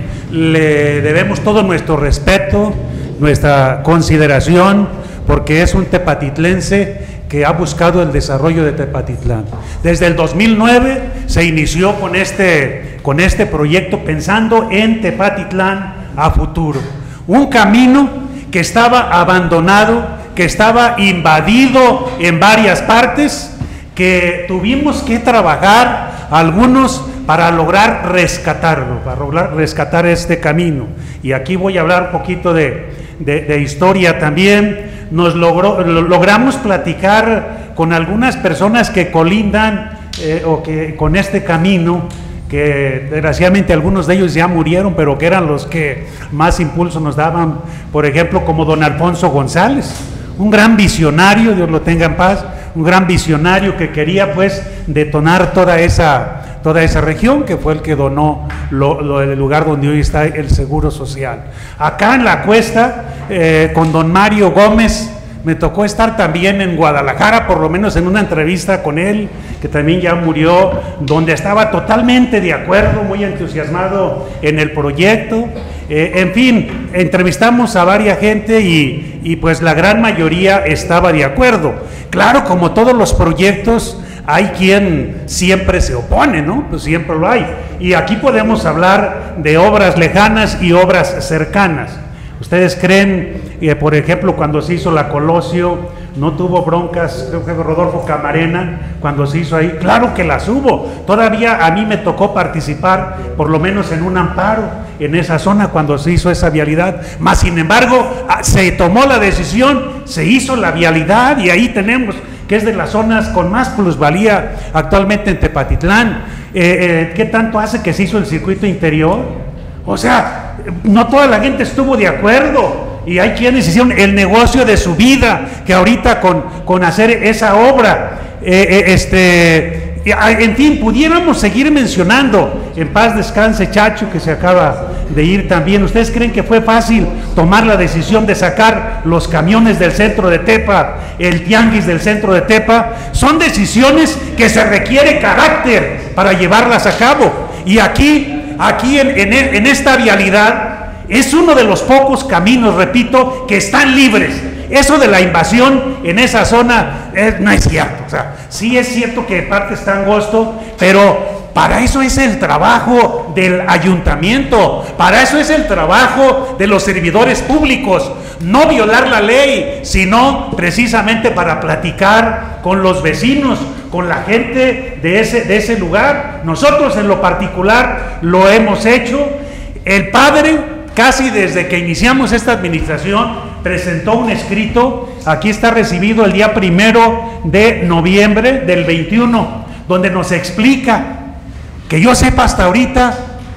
S8: le debemos todo nuestro respeto, nuestra consideración, porque es un tepatitlense que ha buscado el desarrollo de Tepatitlán. Desde el dos mil nueve se inició con este, con este proyecto pensando en Tepatitlán a futuro. Un camino que estaba abandonado, que estaba invadido en varias partes, que tuvimos que trabajar algunos para lograr rescatarlo, para lograr rescatar este camino. Y aquí voy a hablar un poquito de, de, de historia también. Nos logró, lo, logramos platicar con algunas personas que colindan eh, o que con este camino, que desgraciadamente algunos de ellos ya murieron, pero que eran los que más impulso nos daban, por ejemplo, como don Alfonso González, un gran visionario, Dios lo tenga en paz, un gran visionario que quería pues detonar toda esa, toda esa región, que fue el que donó lo, lo, el lugar donde hoy está el Seguro Social. Acá en la cuesta, eh, con don Mario Gómez, me tocó estar también en Guadalajara, por lo menos en una entrevista con él, que también ya murió, donde estaba totalmente de acuerdo, muy entusiasmado en el proyecto. Eh, en fin, entrevistamos a varias gente y, y pues la gran mayoría estaba de acuerdo. Claro, como todos los proyectos, hay quien siempre se opone, ¿no? Pues siempre lo hay. Y aquí podemos hablar de obras lejanas y obras cercanas. ¿Ustedes creen, eh, por ejemplo, cuando se hizo la Colosio, no tuvo broncas, creo que Rodolfo Camarena, cuando se hizo ahí? Claro que las hubo. Todavía a mí me tocó participar, por lo menos en un amparo, en esa zona cuando se hizo esa vialidad. Más sin embargo, se tomó la decisión, se hizo la vialidad, y ahí tenemos que es de las zonas con más plusvalía actualmente en Tepatitlán. Eh, eh, ¿Qué tanto hace que se hizo el circuito interior? O sea, no toda la gente estuvo de acuerdo, y hay quienes hicieron el negocio de su vida, que ahorita con, con hacer esa obra, eh, eh, este, en fin, pudiéramos seguir mencionando. En paz descanse Chacho, que se acaba de ir también. ¿Ustedes creen que fue fácil tomar la decisión de sacar los camiones del centro de Tepa, el tianguis del centro de Tepa? Son decisiones que se requiere carácter para llevarlas a cabo, y aquí, aquí en, en, en esta vialidad es uno de los pocos caminos, repito, que están libres. Eso de la invasión en esa zona eh, no es cierto. O sea, sí es cierto que en parte está angosto, pero para eso es el trabajo del ayuntamiento, para eso es el trabajo de los servidores públicos, no violar la ley, sino precisamente para platicar con los vecinos, con la gente de ese, de ese lugar. Nosotros en lo particular lo hemos hecho. El padre, casi desde que iniciamos esta administración, presentó un escrito, aquí está recibido el día primero de noviembre del veintiuno, donde nos explica, que yo sepa hasta ahorita,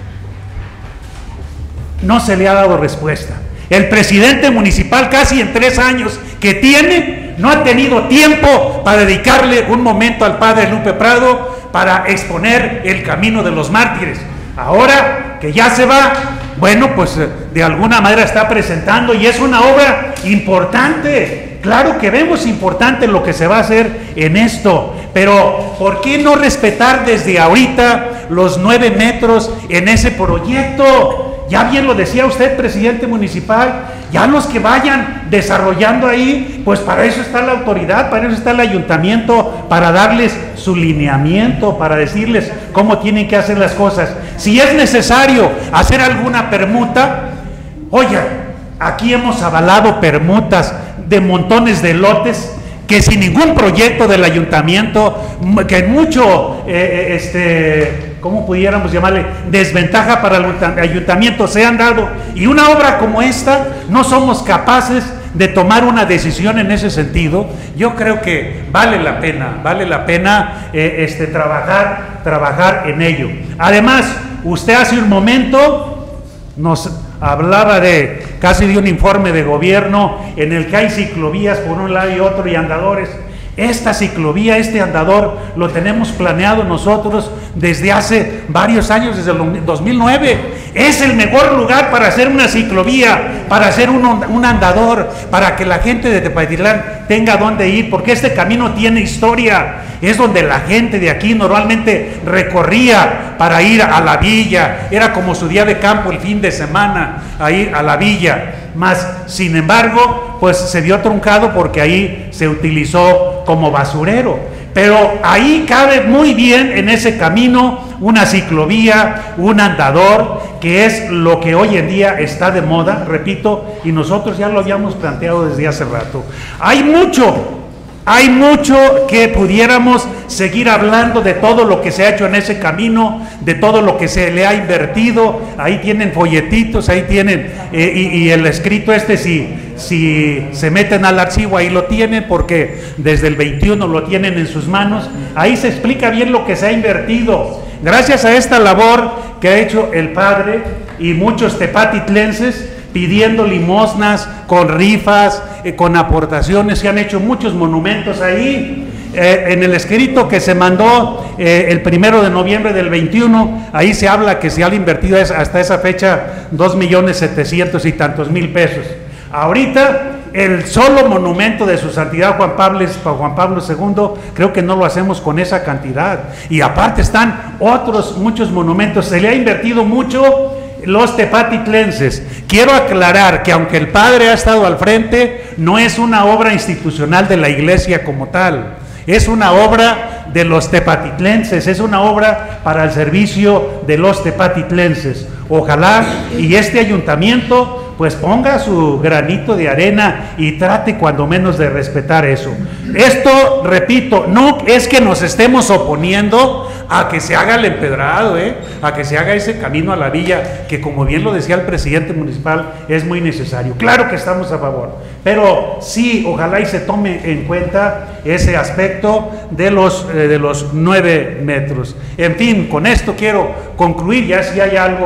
S8: no se le ha dado respuesta. El presidente municipal, casi en tres años que tiene, no ha tenido tiempo para dedicarle un momento al padre Lupe Prado para exponer el camino de los mártires. Ahora que ya se va, bueno, pues de alguna manera está presentando, y es una obra importante. Claro que vemos importante lo que se va a hacer en esto, pero ¿por qué no respetar desde ahorita los nueve metros en ese proyecto? Ya bien lo decía usted, presidente municipal, ya los que vayan desarrollando ahí, pues para eso está la autoridad, para eso está el ayuntamiento, para darles su lineamiento, para decirles cómo tienen que hacer las cosas. Si es necesario hacer alguna permuta, oiga, aquí hemos avalado permutas de montones de lotes que sin ningún proyecto del ayuntamiento, que en mucho, eh, este, ¿cómo pudiéramos llamarle?, desventaja para el ayuntamiento se han dado, y una obra como esta no somos capaces de tomar una decisión en ese sentido. Yo creo que vale la pena, vale la pena eh, este, trabajar, trabajar en ello. Además, usted hace un momento nos hablaba de casi de un informe de gobierno en el que hay ciclovías por un lado y otro y andadores. Esta ciclovía, este andador, lo tenemos planeado nosotros desde hace varios años, desde el dos mil nueve. Es el mejor lugar para hacer una ciclovía, para hacer un, un andador, para que la gente de Tepatitlán tenga dónde ir, porque este camino tiene historia. Es donde la gente de aquí normalmente recorría para ir a la villa. Era como su día de campo el fin de semana, a ir a la villa. Mas, sin embargo, pues se vio truncado porque ahí se utilizó como basurero. Pero ahí cabe muy bien en ese camino una ciclovía, un andador, que es lo que hoy en día está de moda, repito, y nosotros ya lo habíamos planteado desde hace rato. Hay mucho, hay mucho que pudiéramos seguir hablando de todo lo que se ha hecho en ese camino, de todo lo que se le ha invertido. Ahí tienen folletitos, ahí tienen, eh, y, y el escrito este, si, si se meten al archivo, ahí lo tienen, porque desde el veintiuno lo tienen en sus manos. Ahí se explica bien lo que se ha invertido. Gracias a esta labor que ha hecho el padre y muchos tepatitlenses, pidiendo limosnas, con rifas, eh, con aportaciones, se han hecho muchos monumentos ahí. Eh, en el escrito que se mandó eh, el primero de noviembre del veintiuno, ahí se habla que se han invertido hasta esa fecha dos millones setecientos y tantos mil pesos. Ahorita el solo monumento de su santidad Juan Pablo, Juan Pablo segundo, creo que no lo hacemos con esa cantidad, y aparte están otros muchos monumentos. Se le ha invertido mucho los tepatitlenses. Quiero aclarar que aunque el padre ha estado al frente, no es una obra institucional de la iglesia como tal, es una obra de los tepatitlenses, es una obra para el servicio de los tepatitlenses. Ojalá y este ayuntamiento pues ponga su granito de arena y trate cuando menos de respetar eso. Esto, repito, no es que nos estemos oponiendo a que se haga el empedrado, ¿eh? a que se haga ese camino a la villa, que como bien lo decía el presidente municipal, es muy necesario. Claro que estamos a favor, pero sí, ojalá y se tome en cuenta ese aspecto de los, eh, de los nueve metros. En fin, con esto quiero concluir, ya si hay algo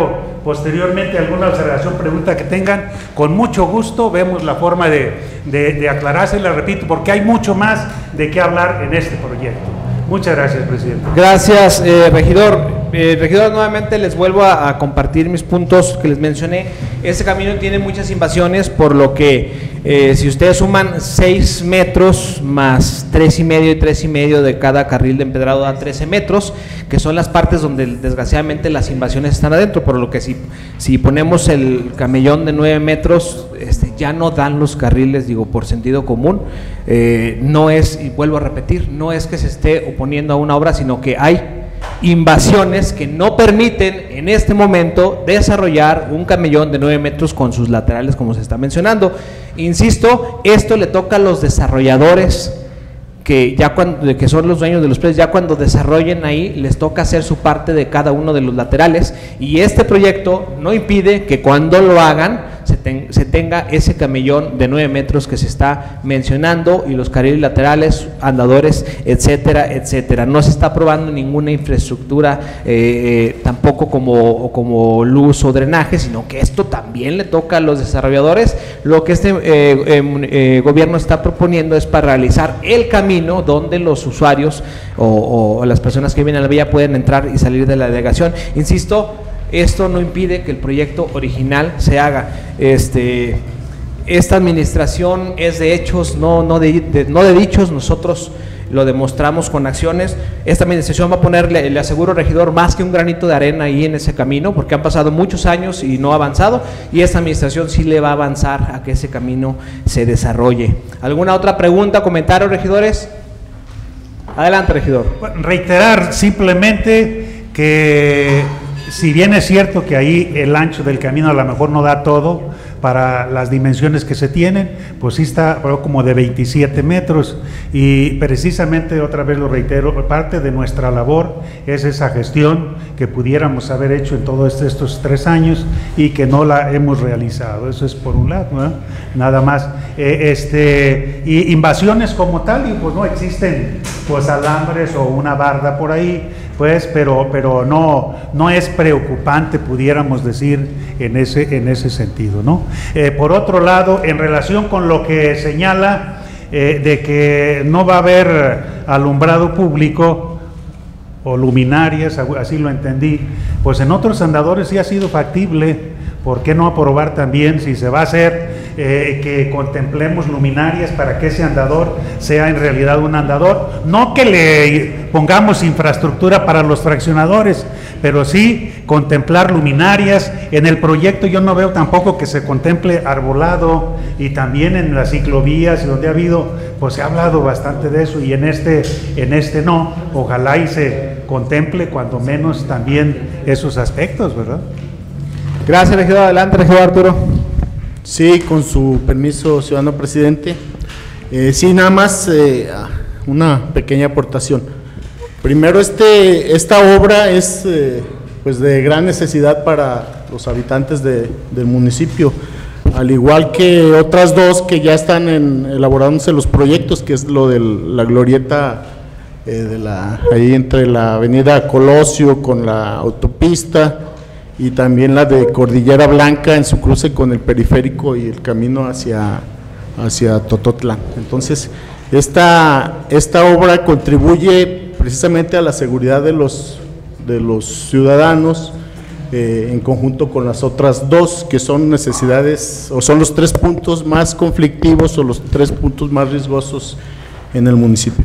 S8: posteriormente alguna observación, pregunta que tengan, con mucho gusto vemos la forma de, de, de aclararse, la repito, porque hay mucho más de qué hablar en este proyecto. Muchas gracias, presidente.
S1: Gracias, eh, regidor. Eh, regidor, nuevamente les vuelvo a, a compartir mis puntos que les mencioné. Este camino tiene muchas invasiones, por lo que eh, si ustedes suman seis metros más tres y medio y tres y medio de cada carril de empedrado da trece metros, que son las partes donde desgraciadamente las invasiones están adentro, por lo que si, si ponemos el camellón de nueve metros, este, ya no dan los carriles, digo, por sentido común. Eh, no es, y vuelvo a repetir, no es que se esté oponiendo a una obra, sino que hay invasiones que no permiten en este momento desarrollar un camellón de nueve metros con sus laterales, como se está mencionando. Insisto, esto le toca a los desarrolladores, que ya cuando, que son los dueños de los predios, ya cuando desarrollen ahí, les toca hacer su parte de cada uno de los laterales, y este proyecto no impide que cuando lo hagan se, ten, se tenga ese camellón de nueve metros que se está mencionando, y los carriles laterales, andadores, etcétera, etcétera. No se está aprobando ninguna infraestructura, eh, eh, tampoco como, como luz o drenaje, sino que esto también le toca a los desarrolladores. Lo que este eh, eh, eh, gobierno está proponiendo es para realizar el camino donde los usuarios o, o las personas que vienen a la vía pueden entrar y salir de la delegación. Insisto, esto no impide que el proyecto original se haga. Este, esta administración es de hechos, no, no, de, de, no de dichos. Nosotros lo demostramos con acciones. Esta administración va a ponerle, le aseguro, regidor, más que un granito de arena ahí en ese camino, porque han pasado muchos años y no ha avanzado, y esta administración sí le va a avanzar a que ese camino se desarrolle. ¿Alguna otra pregunta, comentario, regidores? Adelante, regidor.
S8: Reiterar simplemente que, si bien es cierto que ahí el ancho del camino a lo mejor no da todo para las dimensiones que se tienen, pues sí está como de veintisiete metros, y precisamente, otra vez lo reitero, parte de nuestra labor es esa gestión que pudiéramos haber hecho en todos este, estos tres años y que no la hemos realizado. Eso es por un lado, ¿no? Nada más. Eh, este, y invasiones como tal, y pues no existen pues alambres o una barda por ahí, pues, pero, pero no, no es preocupante, pudiéramos decir, en ese, en ese sentido, ¿no? Eh, por otro lado, en relación con lo que señala eh, de que no va a haber alumbrado público o luminarias, así lo entendí, pues en otros andadores sí ha sido factible. ¿Por qué no aprobar también, si se va a hacer, eh, que contemplemos luminarias para que ese andador sea en realidad un andador? No que le pongamos infraestructura para los fraccionadores, pero sí contemplar luminarias. En el proyecto yo no veo tampoco que se contemple arbolado, y también en las ciclovías y donde ha habido, pues se ha hablado bastante de eso, y en este, en este no. Ojalá y se contemple cuando menos también esos aspectos, ¿verdad?
S1: Gracias, regidor. Adelante, regidor Arturo.
S15: Sí, con su permiso, ciudadano presidente. Eh, sí, nada más eh, una pequeña aportación. Primero, este, esta obra es eh, pues de gran necesidad para los habitantes de, del municipio, al igual que otras dos que ya están en, elaborándose los proyectos, que es lo de la glorieta eh, de la, ahí entre la avenida Colosio con la autopista, y también la de Cordillera Blanca en su cruce con el periférico y el camino hacia, hacia Tototlán. Entonces, esta, esta obra contribuye precisamente a la seguridad de los, de los ciudadanos, eh, en conjunto con las otras dos, que son necesidades, o son los tres puntos más conflictivos o los tres puntos más riesgosos en el municipio.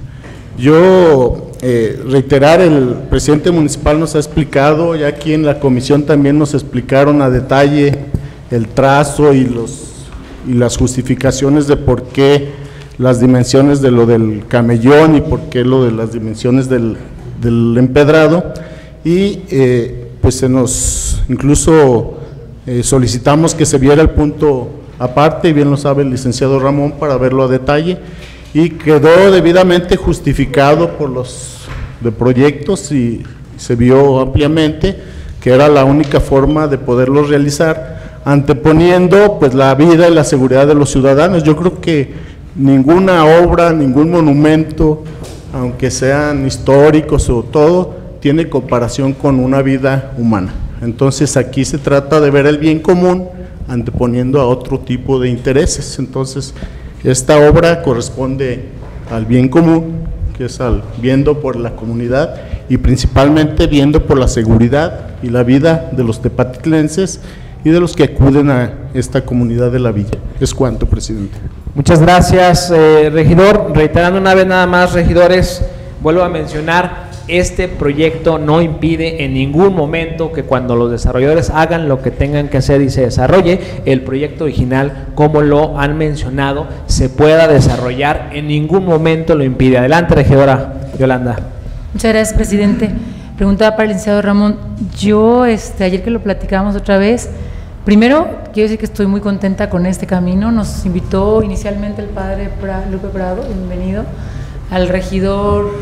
S15: Yo eh, reiterar, el presidente municipal nos ha explicado, ya aquí en la comisión también nos explicaron a detalle el trazo y, los, y las justificaciones de por qué las dimensiones de lo del camellón y por qué lo de las dimensiones del, del empedrado, y eh, pues se nos, incluso eh, solicitamos que se viera el punto aparte, y bien lo sabe el licenciado Ramón, para verlo a detalle, y quedó debidamente justificado por los de proyectos, y se vio ampliamente que era la única forma de poderlos realizar, anteponiendo pues la vida y la seguridad de los ciudadanos. Yo creo que ninguna obra, ningún monumento, aunque sean históricos o todo, tiene comparación con una vida humana. Entonces aquí se trata de ver el bien común anteponiendo a otro tipo de intereses. Entonces esta obra corresponde al bien común, que es al viendo por la comunidad y principalmente viendo por la seguridad y la vida de los tepatitlenses y de los que acuden a esta comunidad de la villa. Es cuanto, presidente.
S1: Muchas gracias, eh, regidor. Reiterando una vez nada más, regidores, vuelvo a mencionar, este proyecto no impide en ningún momento que cuando los desarrolladores hagan lo que tengan que hacer y se desarrolle, el proyecto original, como lo han mencionado, se pueda desarrollar. En ningún momento lo impide. Adelante, regidora Yolanda.
S5: Muchas gracias, presidente. Preguntaba para el licenciado Ramón. Yo, este, ayer que lo platicábamos otra vez, primero quiero decir que estoy muy contenta con este camino. Nos invitó inicialmente el padre pra, Lupe Prado, bienvenido, al regidor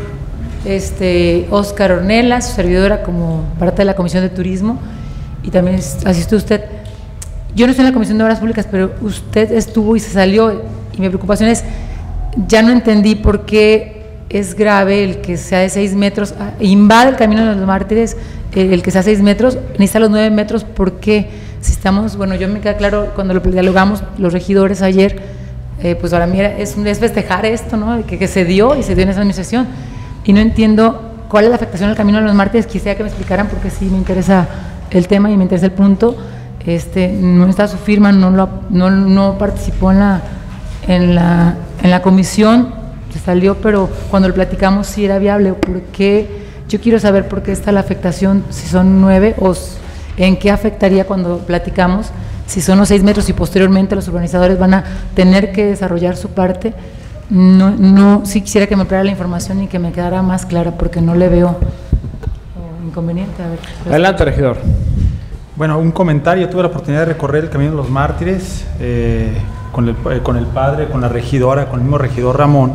S5: este, Óscar Ornelas, su servidora como parte de la Comisión de Turismo, y también asistió usted. Yo no estoy en la Comisión de Obras Públicas, pero usted estuvo y se salió, y mi preocupación es, ya no entendí por qué es grave el que sea de seis metros, invade el camino de los mártires, el, el que sea seis metros, necesita los nueve metros, ¿por qué? Si estamos, bueno, yo me queda claro cuando lo dialogamos los regidores ayer, eh, pues para mí era, es, es festejar esto, ¿no? Que, que se dio y se dio en esa administración, y no entiendo cuál es la afectación al camino de los mártires. Quisiera que me explicaran porque sí me interesa el tema y me interesa el punto. Este, no está su firma, no, lo, no, no participó en la, en la, en la comisión, se salió, pero cuando lo platicamos sí era viable. ¿Por qué? Yo quiero saber por qué está la afectación, si son nueve o en qué afectaría cuando platicamos, si son los seis metros y posteriormente los urbanizadores van a tener que desarrollar su parte. No, no, sí quisiera que me ampliara la información y que me quedara más clara porque no le veo oh, inconveniente. A ver, pues.
S1: Adelante, regidor.
S7: Bueno, un comentario. Tuve la oportunidad de recorrer el Camino de los Mártires eh, con, el, eh, con el padre, con la regidora, con el mismo regidor Ramón.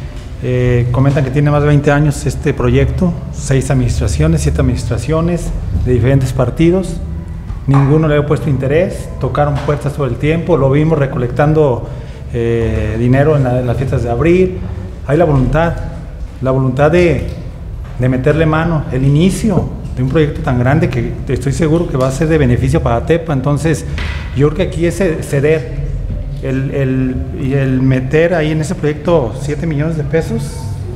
S7: Eh, comentan que tiene más de veinte años este proyecto, seis administraciones, siete administraciones de diferentes partidos, ninguno le ha puesto interés, tocaron puertas todo el tiempo, lo vimos recolectando eh, dinero en, la, en las fiestas de abril. Hay la voluntad, la voluntad de, de meterle mano, el inicio de un proyecto tan grande que estoy seguro que va a ser de beneficio para Tepa. Entonces yo creo que aquí es ceder. El, el, y el meter ahí en ese proyecto siete millones de pesos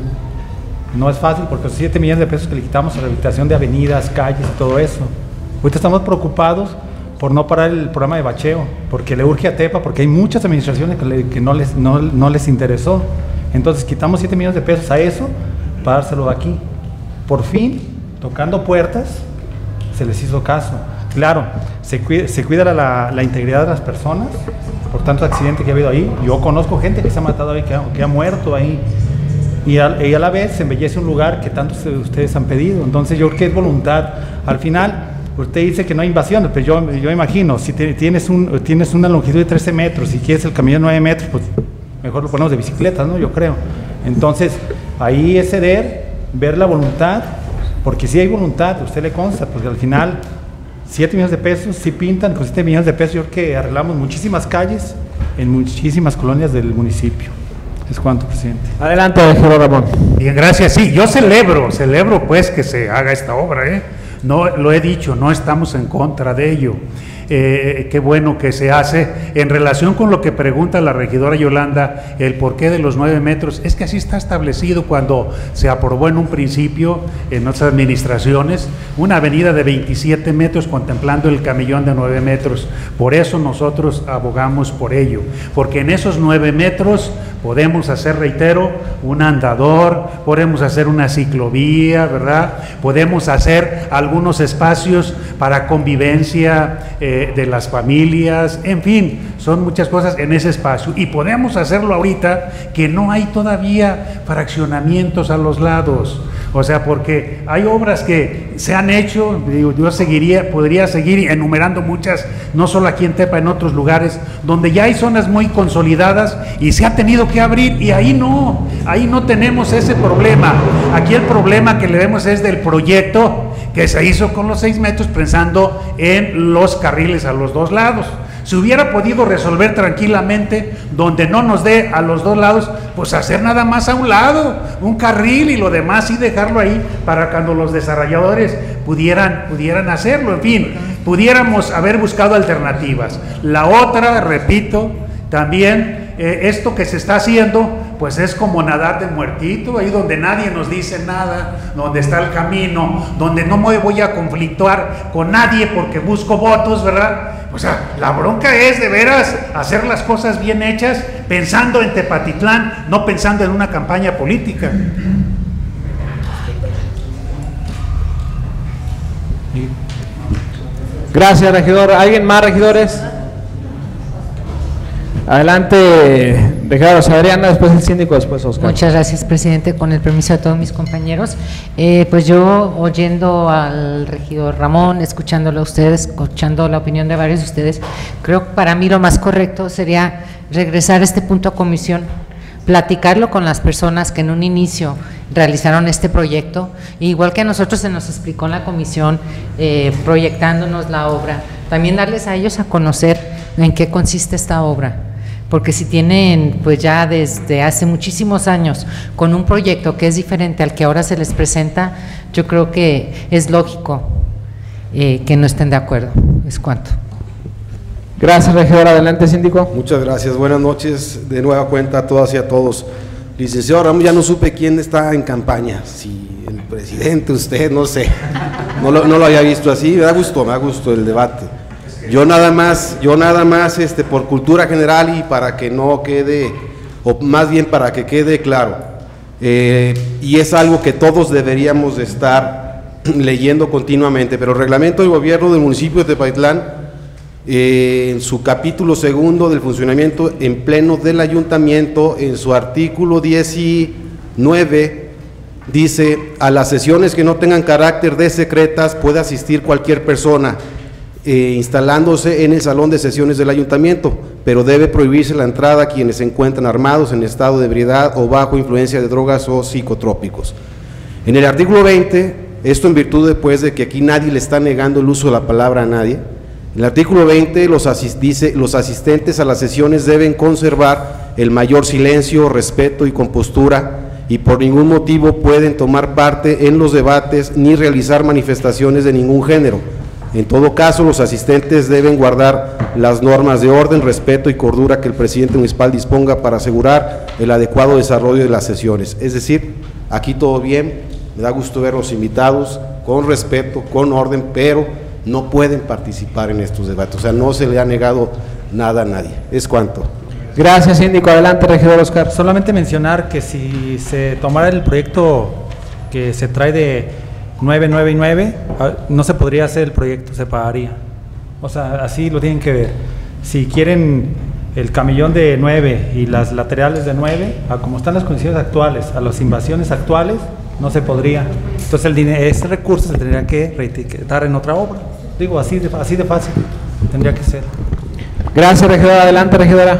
S7: no es fácil, porque los siete millones de pesos que le quitamos a rehabilitación de avenidas, calles y todo eso. Ahorita estamos preocupados por no parar el programa de bacheo, porque le urge a Tepa, porque hay muchas administraciones que, le, que no, les, no, no les interesó. Entonces quitamos siete millones de pesos a eso para dárselo de aquí. Por fin, tocando puertas, se les hizo caso. Claro, se cuida, se cuida la, la integridad de las personas por tanto accidente que ha habido ahí. Yo conozco gente que se ha matado ahí, que ha, que ha muerto ahí, y a, y a la vez se embellece un lugar que tantos de ustedes han pedido. Entonces yo creo que es voluntad. Al final, usted dice que no hay invasiones, pero yo, yo imagino, si te, tienes, un, tienes una longitud de trece metros y quieres el camino de nueve metros, pues mejor lo ponemos de bicicletas, ¿no? Yo creo. Entonces, ahí es ceder, ver la voluntad, porque si hay voluntad, a usted le consta, porque al final siete millones de pesos, si pintan con siete millones de pesos, yo creo que arreglamos muchísimas calles en muchísimas colonias del municipio. Es cuanto, presidente.
S1: Adelante, regidor Ramón.
S8: Bien, gracias. Sí, yo celebro, celebro pues que se haga esta obra, ¿eh? No, lo he dicho, no estamos en contra de ello. Eh, qué bueno que se hace. En relación con lo que pregunta la regidora Yolanda, el porqué de los nueve metros, es que así está establecido cuando se aprobó en un principio en nuestras administraciones una avenida de veintisiete metros contemplando el camellón de nueve metros. Por eso nosotros abogamos por ello, porque en esos nueve metros podemos hacer, reitero, un andador, podemos hacer una ciclovía, ¿verdad? Podemos hacer algunos espacios para convivencia eh, de las familias, en fin, son muchas cosas en ese espacio. Y podemos hacerlo ahorita que no hay todavía fraccionamientos a los lados. O sea, porque hay obras que se han hecho, digo, yo seguiría, podría seguir enumerando muchas, no solo aquí en Tepa, en otros lugares, donde ya hay zonas muy consolidadas y se ha tenido que abrir, y ahí no, ahí no tenemos ese problema. Aquí el problema que le vemos es del proyecto que se hizo con los seis metros pensando en los carriles a los dos lados. Se hubiera podido resolver tranquilamente, donde no nos dé a los dos lados, pues hacer nada más a un lado, un carril, y lo demás sí dejarlo ahí para cuando los desarrolladores pudieran, pudieran hacerlo. En fin, pudiéramos haber buscado alternativas. La otra, repito, también eh, esto que se está haciendo, pues es como nadar de muertito, ahí donde nadie nos dice nada, donde está el camino, donde no me voy a conflictuar con nadie porque busco votos, ¿verdad? O sea, la bronca es de veras hacer las cosas bien hechas, pensando en Tepatitlán, no pensando en una campaña política.
S1: Gracias, regidor. ¿Alguien más, regidores? Adelante, regidora Adriana, después el síndico, después Oscar.
S16: Muchas gracias, presidente. Con el permiso de todos mis compañeros, eh, pues yo, oyendo al regidor Ramón, escuchándolo a ustedes, escuchando la opinión de varios de ustedes, creo que para mí lo más correcto sería regresar este punto a comisión, platicarlo con las personas que en un inicio realizaron este proyecto, igual que a nosotros se nos explicó en la comisión, eh, proyectándonos la obra, también darles a ellos a conocer en qué consiste esta obra, porque si tienen pues ya desde hace muchísimos años con un proyecto que es diferente al que ahora se les presenta, yo creo que es lógico eh, que no estén de acuerdo. Es cuanto.
S1: Gracias, regidor. Adelante, síndico.
S14: Muchas gracias. Buenas noches de nueva cuenta a todas y a todos. Licenciado Ramón, ya no supe quién está en campaña, si el presidente, usted, no sé, no lo, no lo había visto así. Me da gusto, me da gusto el debate. Yo nada más, yo nada más, este, por cultura general y para que no quede, o más bien para que quede claro, eh, y es algo que todos deberíamos de estar leyendo continuamente, pero el reglamento del gobierno del municipio de Tepatitlán, eh, en su capítulo segundo del funcionamiento en pleno del ayuntamiento, en su artículo diecinueve, dice: a las sesiones que no tengan carácter de secretas puede asistir cualquier persona, Eh, instalándose en el salón de sesiones del ayuntamiento, pero debe prohibirse la entrada a quienes se encuentran armados en estado de ebriedad o bajo influencia de drogas o psicotrópicos. En el artículo veinte, esto en virtud de, pues, de que aquí nadie le está negando el uso de la palabra a nadie, en el artículo veinte los, asist, dice, los asistentes a las sesiones deben conservar el mayor silencio, respeto y compostura, y por ningún motivo pueden tomar parte en los debates ni realizar manifestaciones de ningún género. En todo caso, los asistentes deben guardar las normas de orden, respeto y cordura que el presidente municipal disponga para asegurar el adecuado desarrollo de las sesiones. Es decir, aquí todo bien, me da gusto ver los invitados con respeto, con orden, pero no pueden participar en estos debates. O sea, no se le ha negado nada a nadie. Es cuanto.
S1: Gracias, síndico. Adelante, regidor Oscar.
S7: Solamente mencionar que si se tomara el proyecto que se trae de nueve, nueve y nueve, no se podría hacer el proyecto, se pagaría. O sea, así lo tienen que ver. Si quieren el camellón de nueve y las laterales de nueve, a como están las condiciones actuales, a las invasiones actuales, no se podría. Entonces, el dinero, ese recurso se tendría que reetiquetar en otra obra. Digo, así de, así de fácil tendría que ser.
S1: Gracias, regidora. Adelante, regidora.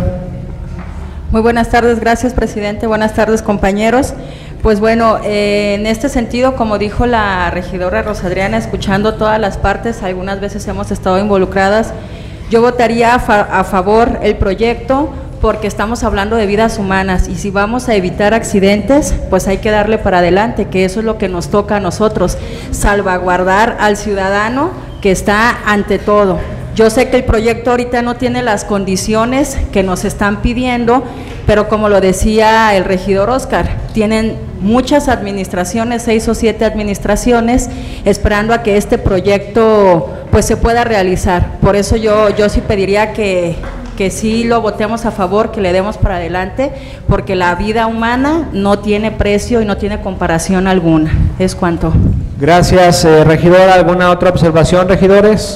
S17: Muy buenas tardes, gracias, presidente. Buenas tardes, compañeros. Pues bueno, eh, en este sentido, como dijo la regidora Rosa Adriana, escuchando todas las partes, algunas veces hemos estado involucradas, yo votaría a, fa a favor el proyecto porque estamos hablando de vidas humanas y si vamos a evitar accidentes, pues hay que darle para adelante, que eso es lo que nos toca a nosotros, salvaguardar al ciudadano que está ante todo. Yo sé que el proyecto ahorita no tiene las condiciones que nos están pidiendo, pero como lo decía el regidor Oscar, tienen muchas administraciones, seis o siete administraciones, esperando a que este proyecto pues se pueda realizar. Por eso yo, yo sí pediría que, que sí lo votemos a favor, que le demos para adelante, porque la vida humana no tiene precio y no tiene comparación alguna. Es cuanto.
S1: Gracias, eh, regidora. ¿Alguna otra observación, regidores?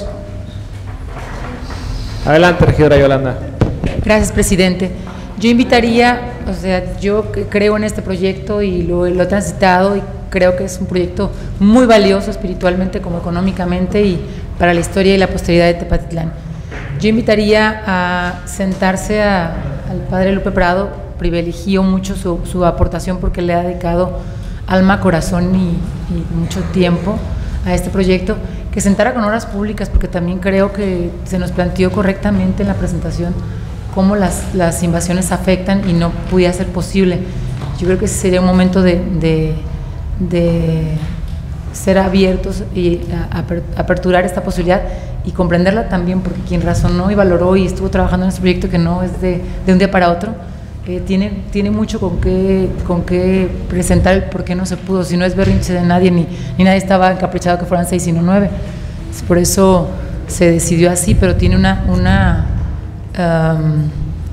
S1: Adelante, regidora Yolanda.
S5: Gracias, presidente. Yo invitaría, o sea, yo creo en este proyecto y lo, lo he transitado y creo que es un proyecto muy valioso espiritualmente como económicamente y para la historia y la posteridad de Tepatitlán. Yo invitaría a sentarse a, al padre Lupe Prado, privilegió mucho su, su aportación porque le ha dedicado alma, corazón y, y mucho tiempo a este proyecto, que sentara con obras públicas, porque también creo que se nos planteó correctamente en la presentación cómo las, las invasiones afectan y no pudiera ser posible. Yo creo que ese sería un momento de, de, de ser abiertos y a, a, aperturar esta posibilidad y comprenderla también, porque quien razonó y valoró y estuvo trabajando en este proyecto, que no es de, de un día para otro, eh, tiene, tiene mucho con qué, con qué presentar el por qué no se pudo. Si no es berrinche de nadie, ni, ni nadie estaba encaprichado que fueran seis sino nueve. Por eso se decidió así, pero tiene una, una, um,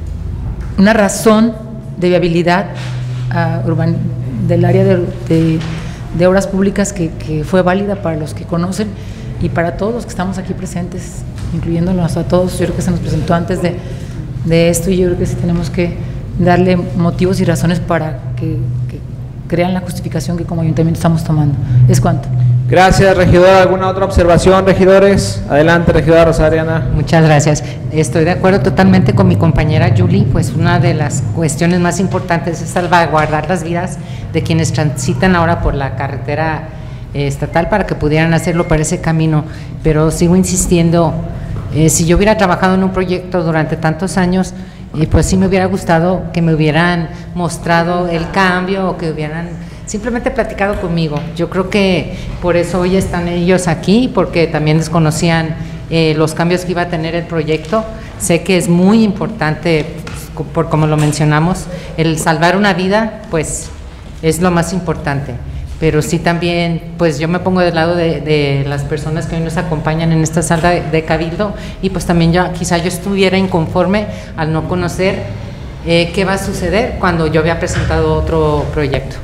S5: una razón de viabilidad uh, urban, del área de, de, de obras públicas que, que fue válida para los que conocen y para todos los que estamos aquí presentes, incluyéndonos a todos. Yo creo que se nos presentó antes de, de esto y yo creo que sí tenemos que darle motivos y razones para que, que crean la justificación que como ayuntamiento estamos tomando. Es cuanto.
S1: Gracias, regidora. ¿Alguna otra observación, regidores? Adelante, regidora Rosariana.
S16: Muchas gracias. Estoy de acuerdo totalmente con mi compañera Julie, pues una de las cuestiones más importantes es salvaguardar las vidas de quienes transitan ahora por la carretera eh, estatal para que pudieran hacerlo por ese camino, pero sigo insistiendo, eh, si yo hubiera trabajado en un proyecto durante tantos años, eh, pues sí me hubiera gustado que me hubieran mostrado el cambio o que hubieran simplemente platicado conmigo. Yo creo que por eso hoy están ellos aquí, porque también desconocían eh, los cambios que iba a tener el proyecto. Sé que es muy importante, pues, por como lo mencionamos, el salvar una vida, pues es lo más importante. Pero sí también, pues yo me pongo del lado de, de las personas que hoy nos acompañan en esta sala de, de Cabildo, y pues también yo, quizá yo estuviera inconforme al no conocer eh, qué va a suceder cuando yo había presentado otro proyecto.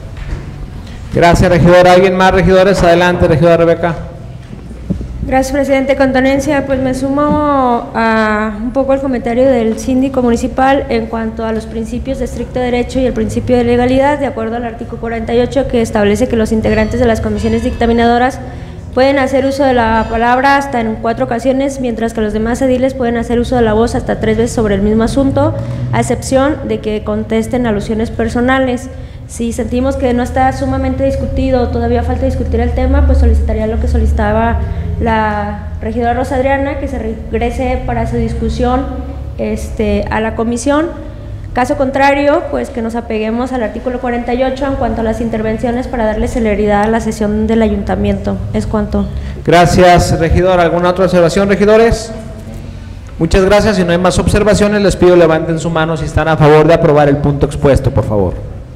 S1: Gracias, regidora. ¿Alguien más, regidores? Adelante, regidora Rebeca.
S6: Gracias, presidente. Con tenencia, pues me sumo a un poco al comentario del síndico municipal en cuanto a los principios de estricto derecho y el principio de legalidad, de acuerdo al artículo cuarenta y ocho, que establece que los integrantes de las comisiones dictaminadoras pueden hacer uso de la palabra hasta en cuatro ocasiones, mientras que los demás ediles pueden hacer uso de la voz hasta tres veces sobre el mismo asunto, a excepción de que contesten alusiones personales. Si sentimos que no está sumamente discutido, todavía falta discutir el tema, pues solicitaría lo que solicitaba la regidora Rosa Adriana, que se regrese para su discusión este, a la comisión. Caso contrario, pues que nos apeguemos al artículo cuarenta y ocho en cuanto a las intervenciones para darle celeridad a la sesión del ayuntamiento. Es cuanto.
S1: Gracias, regidor. ¿Alguna otra observación, regidores? Muchas gracias. Si no hay más observaciones, les pido levanten su mano si están a favor de aprobar el punto expuesto, por favor.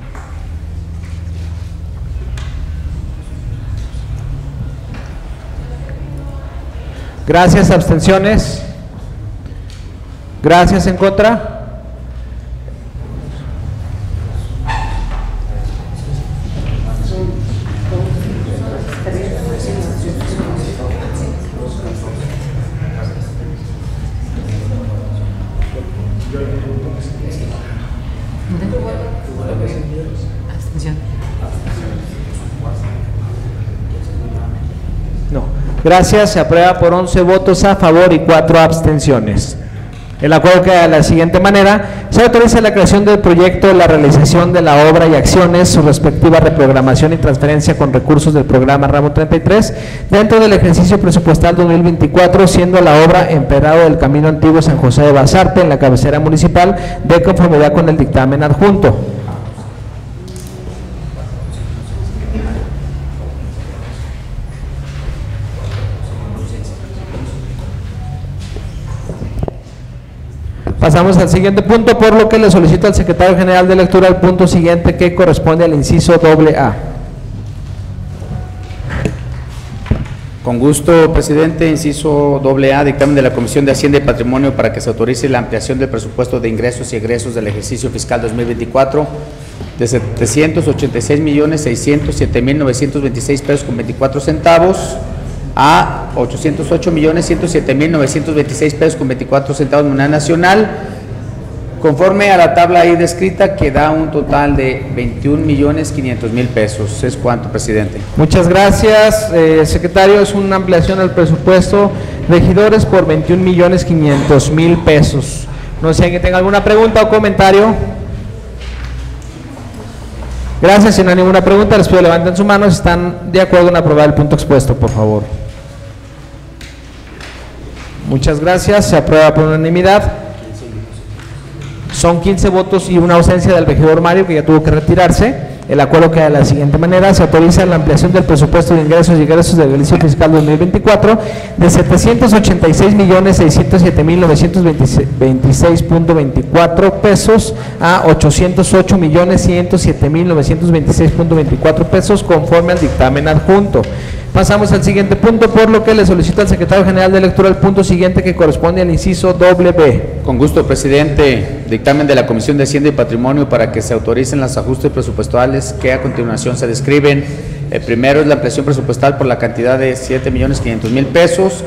S1: Gracias, abstenciones. Gracias, en contra. No. Gracias, se aprueba por once votos a favor y cuatro abstenciones. El acuerdo queda de la siguiente manera: se autoriza la creación del proyecto, la realización de la obra y acciones, su respectiva reprogramación y transferencia con recursos del programa Ramo treinta y tres dentro del ejercicio presupuestal dos mil veinticuatro, siendo la obra Empedrado del Camino Antiguo San José de Basarte en la cabecera municipal, de conformidad con el dictamen adjunto. Pasamos al siguiente punto, por lo que le solicito al secretario general de lectura el punto siguiente, que corresponde al inciso doble A.
S2: Con gusto, presidente. Inciso doble A, dictamen de la Comisión de Hacienda y Patrimonio para que se autorice la ampliación del presupuesto de ingresos y egresos del ejercicio fiscal dos mil veinticuatro de setecientos ochenta y seis millones seiscientos siete mil novecientos veintiséis pesos con veinticuatro centavos a ochocientos ocho millones ciento siete mil novecientos veintiséis pesos con veinticuatro centavos de moneda nacional, conforme a la tabla ahí descrita, que da un total de veintiún millones quinientos mil pesos. Es cuanto, presidente.
S1: Muchas gracias, eh, secretario. Es una ampliación al presupuesto regidores por veintiún millones quinientos mil pesos. No sé si alguien tenga alguna pregunta o comentario. Gracias. Si no hay ninguna pregunta, les pido levanten su mano si están de acuerdo en aprobar el punto expuesto, por favor. Muchas gracias, se aprueba por unanimidad. Son quince votos y una ausencia del regidor Mario, que ya tuvo que retirarse. El acuerdo queda de la siguiente manera: se autoriza la ampliación del presupuesto de ingresos y egresos del ejercicio fiscal dos mil veinticuatro de setecientos ochenta y seis millones seiscientos siete mil novecientos veintiséis punto veinticuatro pesos a ochocientos ocho millones ciento siete mil novecientos veintiséis punto veinticuatro pesos, conforme al dictamen adjunto. Pasamos al siguiente punto, por lo que le solicito al secretario general de lectura el punto siguiente, que corresponde al inciso doble B.
S2: Con gusto, presidente. Dictamen de la Comisión de Hacienda y Patrimonio para que se autoricen los ajustes presupuestales que a continuación se describen. El primero es la ampliación presupuestal por la cantidad de siete millones quinientos mil pesos.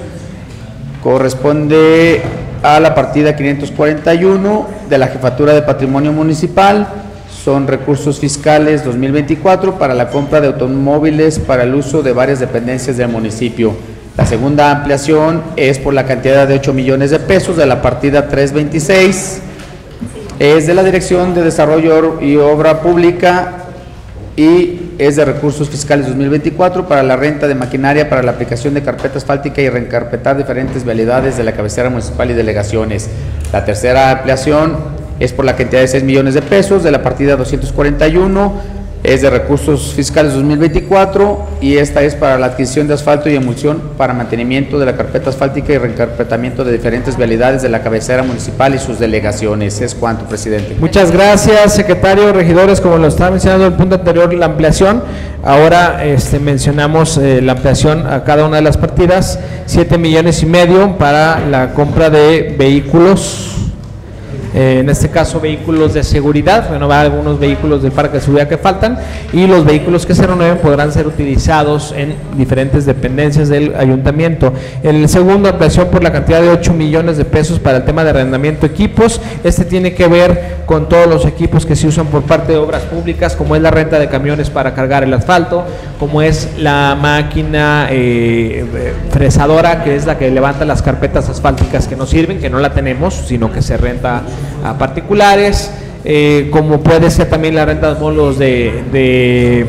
S2: Corresponde a la partida quinientos cuarenta y uno de la Jefatura de Patrimonio Municipal. Son recursos fiscales dos mil veinticuatro para la compra de automóviles para el uso de varias dependencias del municipio. La segunda ampliación es por la cantidad de ocho millones de pesos de la partida trescientos veintiséis. Es de la Dirección de Desarrollo y Obra Pública y es de recursos fiscales dos mil veinticuatro para la renta de maquinaria para la aplicación de carpeta asfáltica y reencarpetar diferentes vialidades de la cabecera municipal y delegaciones. La tercera ampliación es por la cantidad de seis millones de pesos de la partida doscientos cuarenta y uno, es de recursos fiscales dos mil veinticuatro y esta es para la adquisición de asfalto y emulsión para mantenimiento de la carpeta asfáltica y reencarpetamiento de diferentes vialidades de la cabecera municipal y sus delegaciones. Es cuanto, presidente.
S1: Muchas gracias, secretario. Regidores, como lo estaba mencionando en el punto anterior, la ampliación, ahora este, mencionamos eh, la ampliación a cada una de las partidas, siete millones y medio para la compra de vehículos. Eh, en este caso vehículos de seguridad, renovar algunos vehículos del parque de seguridad que faltan, y los vehículos que se renueven podrán ser utilizados en diferentes dependencias del ayuntamiento. En el segundo, ampliación por la cantidad de ocho millones de pesos para el tema de arrendamiento de equipos. Este tiene que ver con todos los equipos que se usan por parte de obras públicas, como es la renta de camiones para cargar el asfalto, como es la máquina eh, fresadora, que es la que levanta las carpetas asfálticas que no sirven, que no la tenemos, sino que se renta a particulares, eh, como puede ser también la renta de módulos de, de,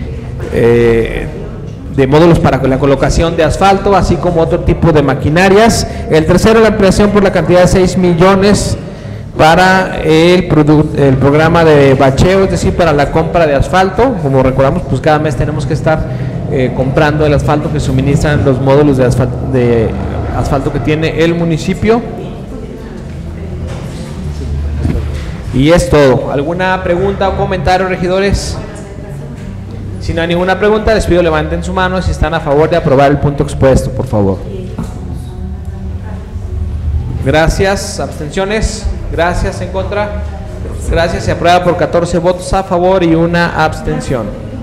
S1: eh, de módulos para la colocación de asfalto, así como otro tipo de maquinarias. El tercero, la ampliación por la cantidad de seis millones para el, el programa de bacheo, es decir, para la compra de asfalto. Como recordamos, pues cada mes tenemos que estar eh, comprando el asfalto que suministran los módulos de asfalto, de asfalto que tiene el municipio. Y es todo. ¿Alguna pregunta o comentario, regidores? Si no hay ninguna pregunta, les pido levanten su mano si están a favor de aprobar el punto expuesto, por favor. Gracias. ¿Abstenciones? Gracias. ¿En contra? Gracias. Se aprueba por catorce votos a favor y una abstención.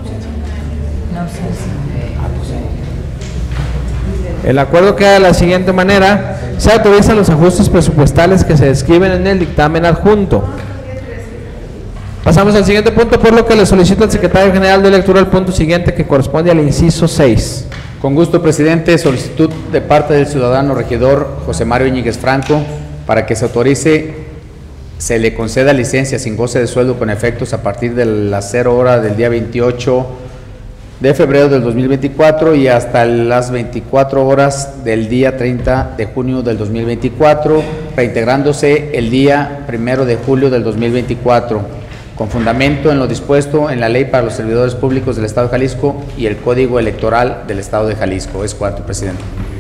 S1: El acuerdo queda de la siguiente manera: se autorizan los ajustes presupuestales que se describen en el dictamen adjunto. Pasamos al siguiente punto, por lo que le solicito al secretario general de lectura el punto siguiente, que corresponde al inciso seis.
S2: Con gusto, presidente. Solicitud de parte del ciudadano regidor José Mario Íñiguez Franco para que se autorice, se le conceda licencia sin goce de sueldo con efectos a partir de las cero hora del día veintiocho de febrero del dos mil veinticuatro y hasta las veinticuatro horas del día treinta de junio del dos mil veinticuatro, reintegrándose el día primero de julio del dos mil veinticuatro. Con fundamento en lo dispuesto en la Ley para los Servidores Públicos del Estado de Jalisco y el Código Electoral del Estado de Jalisco. Es cuanto, presidente.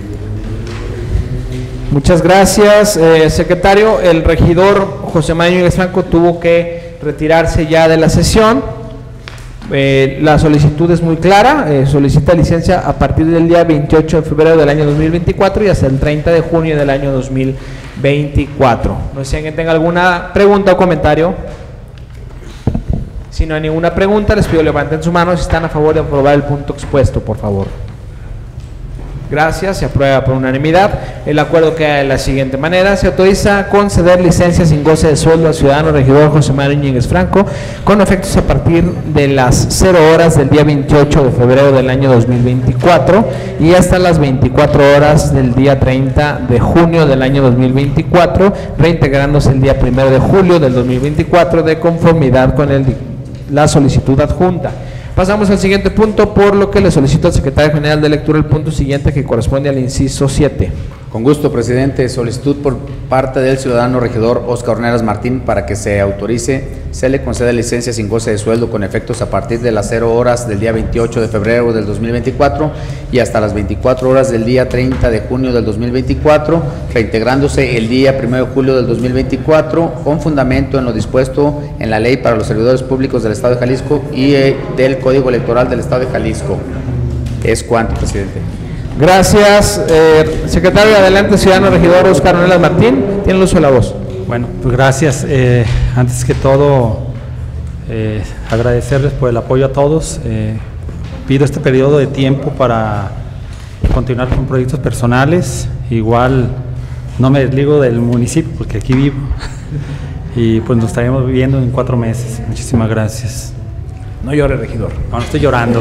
S1: Muchas gracias, eh, secretario. El regidor José Mario Íñiguez Franco tuvo que retirarse ya de la sesión. Eh, la solicitud es muy clara, eh, solicita licencia a partir del día veintiocho de febrero del año dos mil veinticuatro y hasta el treinta de junio del año dos mil veinticuatro. No sé si alguien tenga alguna pregunta o comentario. Si no hay ninguna pregunta, les pido levanten su mano si están a favor de aprobar el punto expuesto, por favor. Gracias, se aprueba por unanimidad. El acuerdo queda de la siguiente manera: se autoriza a conceder licencia sin goce de sueldo al ciudadano regidor José Mario Íñiguez Franco con efectos a partir de las cero horas del día veintiocho de febrero del año dos mil veinticuatro y hasta las veinticuatro horas del día treinta de junio del año dos mil veinticuatro, reintegrándose el día primero de julio del dos mil veinticuatro de conformidad con el, la solicitud adjunta. Pasamos al siguiente punto, por lo que le solicito al secretario general de lectura el punto siguiente, que corresponde al inciso siete.
S2: Con gusto, presidente. Solicitud por parte del ciudadano regidor Óscar Ornelas Martín para que se autorice, se le conceda licencia sin goce de sueldo con efectos a partir de las cero horas del día veintiocho de febrero del dos mil veinticuatro y hasta las veinticuatro horas del día treinta de junio del dos mil veinticuatro, reintegrándose el día primero de julio del dos mil veinticuatro con fundamento en lo dispuesto en la Ley para los Servidores Públicos del Estado de Jalisco y eh, del Código Electoral del Estado de Jalisco. Es cuanto, presidente.
S1: Gracias. Eh, secretario, adelante, ciudadano regidor Óscar Ornelas Martín, tiene el uso de la voz.
S7: Bueno, pues gracias. Eh, antes que todo, eh, agradecerles por el apoyo a todos. Eh, pido este periodo de tiempo para continuar con proyectos personales. Igual no me desligo del municipio porque aquí vivo. Y pues nos estaremos viviendo en cuatro meses. Muchísimas gracias.
S1: No llore, regidor.
S7: No, no estoy llorando.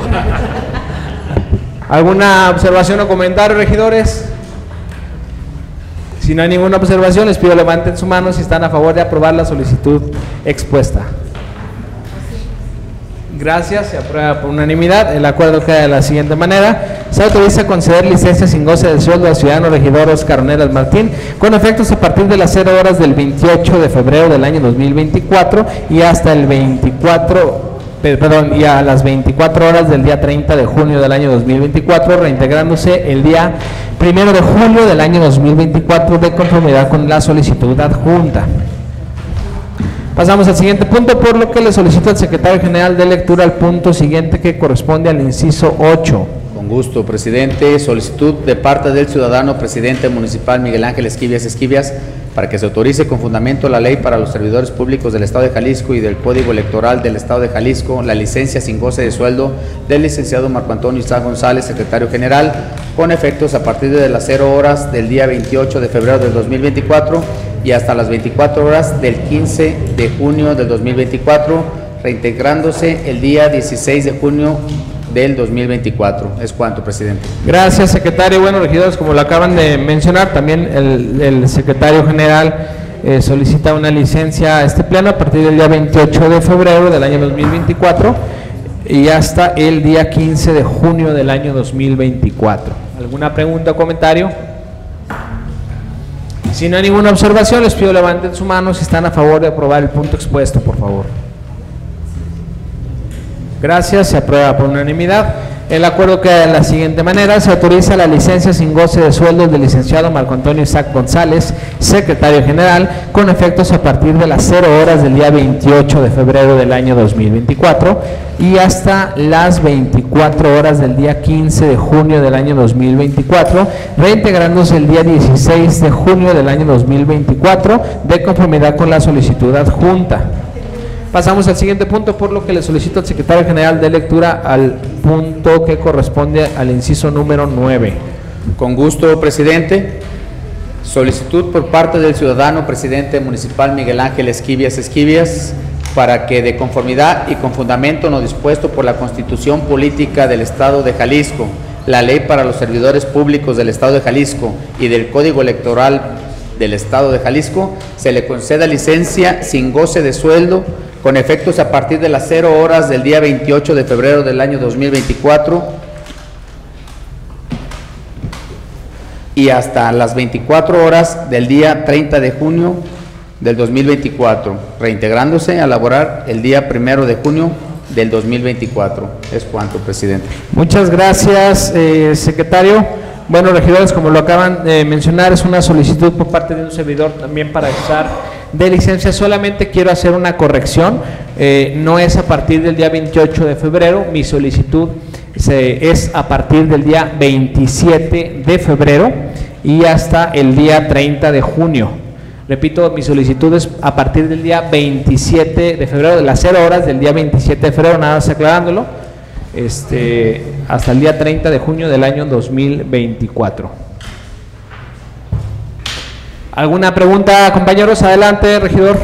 S1: ¿Alguna observación o comentario, regidores? Si no hay ninguna observación, les pido levanten su mano si están a favor de aprobar la solicitud expuesta. Gracias, se aprueba por unanimidad. El acuerdo queda de la siguiente manera: se autoriza a conceder licencia sin goce de sueldo al ciudadano regidor Óscar Ornelas Martín con efectos a partir de las cero horas del veintiocho de febrero del año dos mil veinticuatro y hasta el veinticuatro Perdón, y a las veinticuatro horas del día treinta de junio del año dos mil veinticuatro, reintegrándose el día primero de julio del año dos mil veinticuatro de conformidad con la solicitud adjunta. Pasamos al siguiente punto, por lo que le solicito al secretario general de lectura al punto siguiente que corresponde al inciso ocho.
S2: Con gusto, presidente. Solicitud de parte del ciudadano presidente municipal Miguel Ángel Esquivias Esquivias para que se autorice con fundamento la Ley para los Servidores Públicos del Estado de Jalisco y del Código Electoral del Estado de Jalisco la licencia sin goce de sueldo del licenciado Marco Antonio Isaac González, secretario general, con efectos a partir de las cero horas del día veintiocho de febrero del dos mil veinticuatro y hasta las veinticuatro horas del quince de junio del dos mil veinticuatro, reintegrándose el día dieciséis de junio del dos mil veinticuatro. Es cuanto, presidente.
S1: Gracias, secretario. Bueno, regidores, como lo acaban de mencionar, también el, el secretario general eh, solicita una licencia a este pleno a partir del día veintiocho de febrero del año dos mil veinticuatro y hasta el día quince de junio del año dos mil veinticuatro. ¿Alguna pregunta o comentario? Si no hay ninguna observación, les pido levanten su mano si están a favor de aprobar el punto expuesto, por favor. Gracias, se aprueba por unanimidad. El acuerdo queda de la siguiente manera: se autoriza la licencia sin goce de sueldo del licenciado Marco Antonio Isaac González, secretario general, con efectos a partir de las cero horas del día veintiocho de febrero del año dos mil veinticuatro y hasta las veinticuatro horas del día quince de junio del año dos mil veinticuatro, reintegrándose el día dieciséis de junio del año dos mil veinticuatro de conformidad con la solicitud adjunta. Pasamos al siguiente punto, por lo que le solicito al secretario general de lectura al punto que corresponde al inciso número nueve.
S2: Con gusto, presidente. Solicitud por parte del ciudadano presidente municipal Miguel Ángel Esquivias Esquivias para que, de conformidad y con fundamento en lo dispuesto por la Constitución Política del Estado de Jalisco, la Ley para los Servidores Públicos del Estado de Jalisco y del Código Electoral del Estado de Jalisco, se le conceda licencia sin goce de sueldo con efectos a partir de las cero horas del día veintiocho de febrero del año dos mil veinticuatro y hasta las veinticuatro horas del día treinta de junio del dos mil veinticuatro, reintegrándose a laborar el día primero de junio del dos mil veinticuatro. Es cuanto, presidente.
S1: Muchas gracias, eh, secretario. Bueno, regidores, como lo acaban de mencionar, es una solicitud por parte de un servidor también para usar de licencia. Solamente quiero hacer una corrección, eh, no es a partir del día veintiocho de febrero, mi solicitud se, es a partir del día veintisiete de febrero y hasta el día treinta de junio. Repito, mi solicitud es a partir del día veintisiete de febrero, de las cero horas del día veintisiete de febrero, nada más aclarándolo, este, hasta el día treinta de junio del año dos mil veinticuatro. ¿Alguna pregunta, compañeros? Adelante, regidor.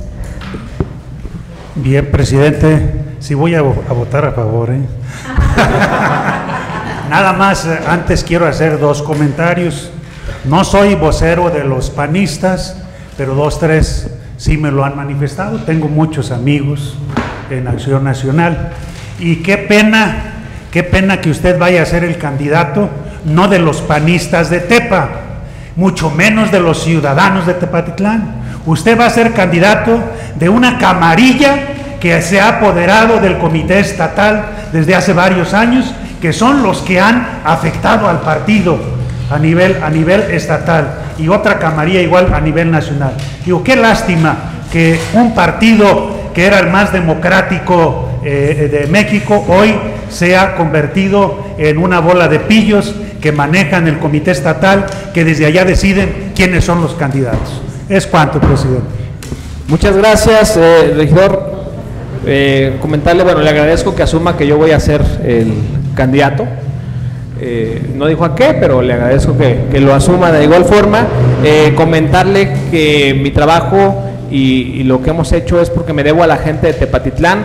S8: Bien, presidente, sí voy a, a votar a favor, ¿eh? Nada más, eh, antes quiero hacer dos comentarios. No soy vocero de los panistas, pero dos, tres sí me lo han manifestado. Tengo muchos amigos en Acción Nacional. Y qué pena, qué pena que usted vaya a ser el candidato, no de los panistas de Tepa, mucho menos de los ciudadanos de Tepatitlán. Usted va a ser candidato de una camarilla que se ha apoderado del comité estatal desde hace varios años, que son los que han afectado al partido a nivel, a nivel estatal, y otra camarilla igual a nivel nacional. Digo, qué lástima que un partido que era el más democrático eh, de México hoy se ha convertido en una bola de pillos que manejan el comité estatal, que desde allá deciden quiénes son los candidatos. Es cuanto, presidente.
S1: Muchas gracias, eh, regidor. Eh, comentarle, bueno, le agradezco que asuma que yo voy a ser el candidato. Eh, no dijo a qué, pero le agradezco que, que lo asuma de igual forma. Eh, comentarle que mi trabajo y, y lo que hemos hecho es porque me debo a la gente de Tepatitlán,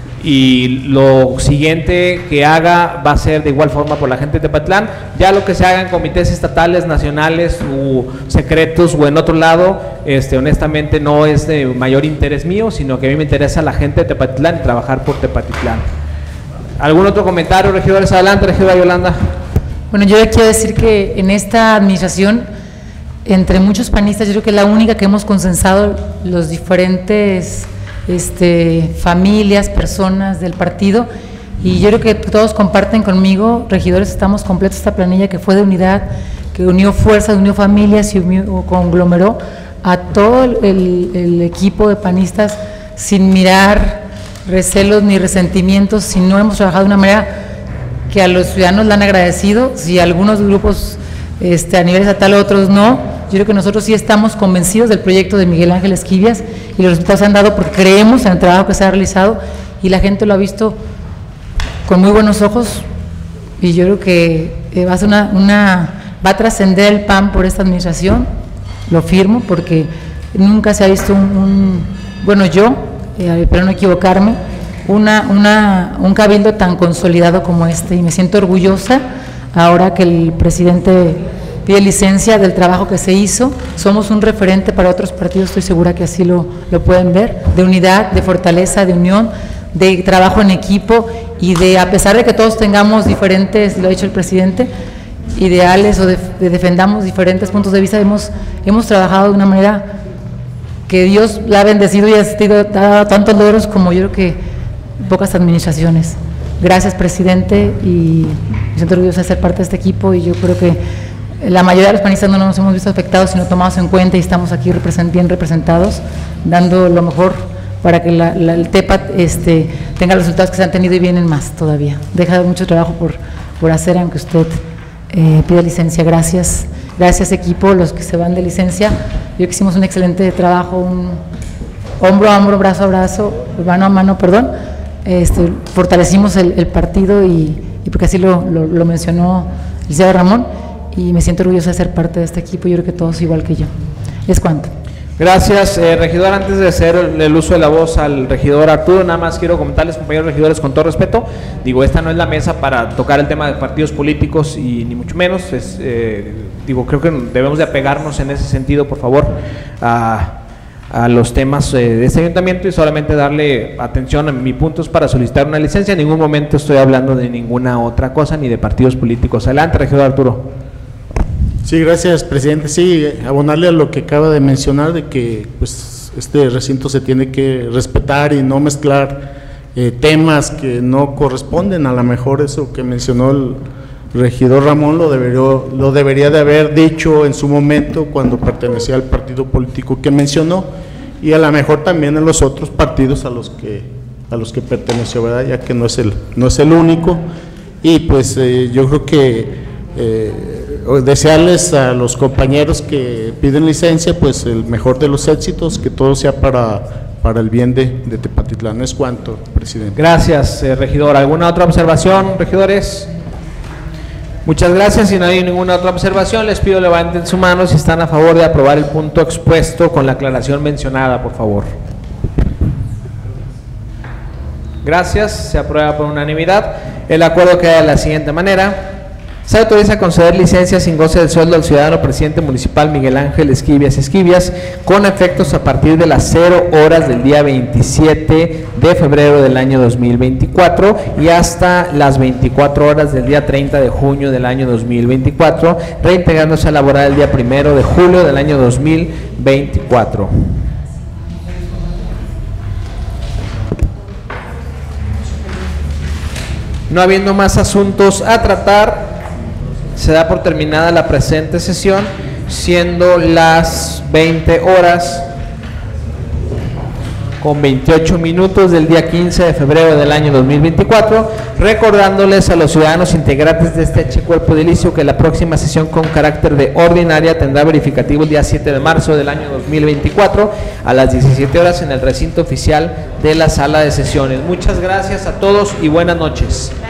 S1: y lo siguiente que haga va a ser de igual forma por la gente de Tepatitlán. Ya lo que se haga en comités estatales, nacionales u secretos o en otro lado, este, honestamente no es de mayor interés mío, sino que a mí me interesa la gente de Tepatitlán y trabajar por Tepatitlán. ¿Algún otro comentario, regidores? Adelante, regidora Yolanda.
S5: Bueno, yo quiero decir que en esta administración, entre muchos panistas, yo creo que es la única que hemos consensado los diferentes este, familias, personas del partido, y yo creo que todos comparten conmigo, regidores, estamos completos esta planilla que fue de unidad, que unió fuerzas, unió familias y unió, conglomeró a todo el, el, el equipo de panistas sin mirar recelos ni resentimientos, si no hemos trabajado de una manera que a los ciudadanos la han agradecido, si algunos grupos este, a nivel estatal, otros no. Yo creo que nosotros sí estamos convencidos del proyecto de Miguel Ángel Esquivias y los resultados se han dado porque creemos en el trabajo que se ha realizado y la gente lo ha visto con muy buenos ojos, y yo creo que eh, va a ser una, una va a trascender el P A N por esta administración, lo firmo, porque nunca se ha visto un, un bueno yo, eh, espero no equivocarme, una, una, un cabildo tan consolidado como este, y me siento orgullosa ahora que el presidente pide licencia del trabajo que se hizo. Somos un referente para otros partidos, estoy segura que así lo, lo pueden ver, de unidad, de fortaleza, de unión, de trabajo en equipo, y de, a pesar de que todos tengamos diferentes, lo ha dicho el presidente, ideales o de, de defendamos diferentes puntos de vista, hemos, hemos trabajado de una manera que Dios la ha bendecido y ha sido, ha dado tantos logros como yo creo que pocas administraciones. Gracias, presidente, y me siento orgullosa de ser parte de este equipo, y yo creo que la mayoría de los panistas no nos hemos visto afectados, sino tomados en cuenta, y estamos aquí represent, bien representados, dando lo mejor para que la, la, el TEPAT este, tenga los resultados que se han tenido y vienen más todavía. Deja mucho trabajo por, por hacer, aunque usted eh, pida licencia. Gracias, gracias equipo, los que se van de licencia. Yo que hicimos un excelente trabajo, un hombro a hombro, brazo a brazo, mano a mano, perdón, este, fortalecimos el, el partido, y, y porque así lo, lo, lo mencionó el licenciado Ramón, y me siento orgullosa de ser parte de este equipo. Yo creo que todos igual que yo. Es cuanto.
S1: Gracias, eh, regidor. Antes de hacer el, el uso de la voz al regidor Arturo, nada más quiero comentarles, compañeros regidores, con todo respeto, digo, esta no es la mesa para tocar el tema de partidos políticos, y ni mucho menos, es, eh, digo, creo que debemos de apegarnos en ese sentido, por favor, a, a los temas eh, de este ayuntamiento, y solamente darle atención a mi punto es para solicitar una licencia. En ningún momento estoy hablando de ninguna otra cosa, ni de partidos políticos. Adelante, regidor Arturo.
S15: Sí, gracias, presidente. Sí, abonarle a lo que acaba de mencionar, de que pues este recinto se tiene que respetar y no mezclar eh, temas que no corresponden. A lo mejor eso que mencionó el regidor Ramón lo debería, lo debería de haber dicho en su momento cuando pertenecía al partido político que mencionó, y a lo mejor también en los otros partidos a los que a los que perteneció, ¿verdad? Ya que no es el no es el único. Y pues eh, yo creo que eh, desearles a los compañeros que piden licencia pues el mejor de los éxitos, que todo sea para, para el bien de, de Tepatitlán. Es cuanto, presidente.
S1: Gracias, eh, regidor. ¿Alguna otra observación, regidores? Muchas gracias. Si no hay ninguna otra observación, les pido levanten su mano si están a favor de aprobar el punto expuesto con la aclaración mencionada, por favor. Gracias, se aprueba por unanimidad. El acuerdo queda de la siguiente manera. Se autoriza a conceder licencia sin goce del sueldo al ciudadano presidente municipal Miguel Ángel Esquivias Esquivias con efectos a partir de las cero horas del día veintisiete de febrero del año dos mil veinticuatro y hasta las veinticuatro horas del día treinta de junio del año dos mil veinticuatro, reintegrándose a laborar el día primero de julio del año dos mil veinticuatro. No habiendo más asuntos a tratar, se da por terminada la presente sesión, siendo las veinte horas con veintiocho minutos del día quince de febrero del año dos mil veinticuatro, recordándoles a los ciudadanos integrantes de este H cuerpo edilicio que la próxima sesión con carácter de ordinaria tendrá verificativo el día siete de marzo del año dos mil veinticuatro a las diecisiete horas en el recinto oficial de la sala de sesiones. Muchas gracias a todos y buenas noches.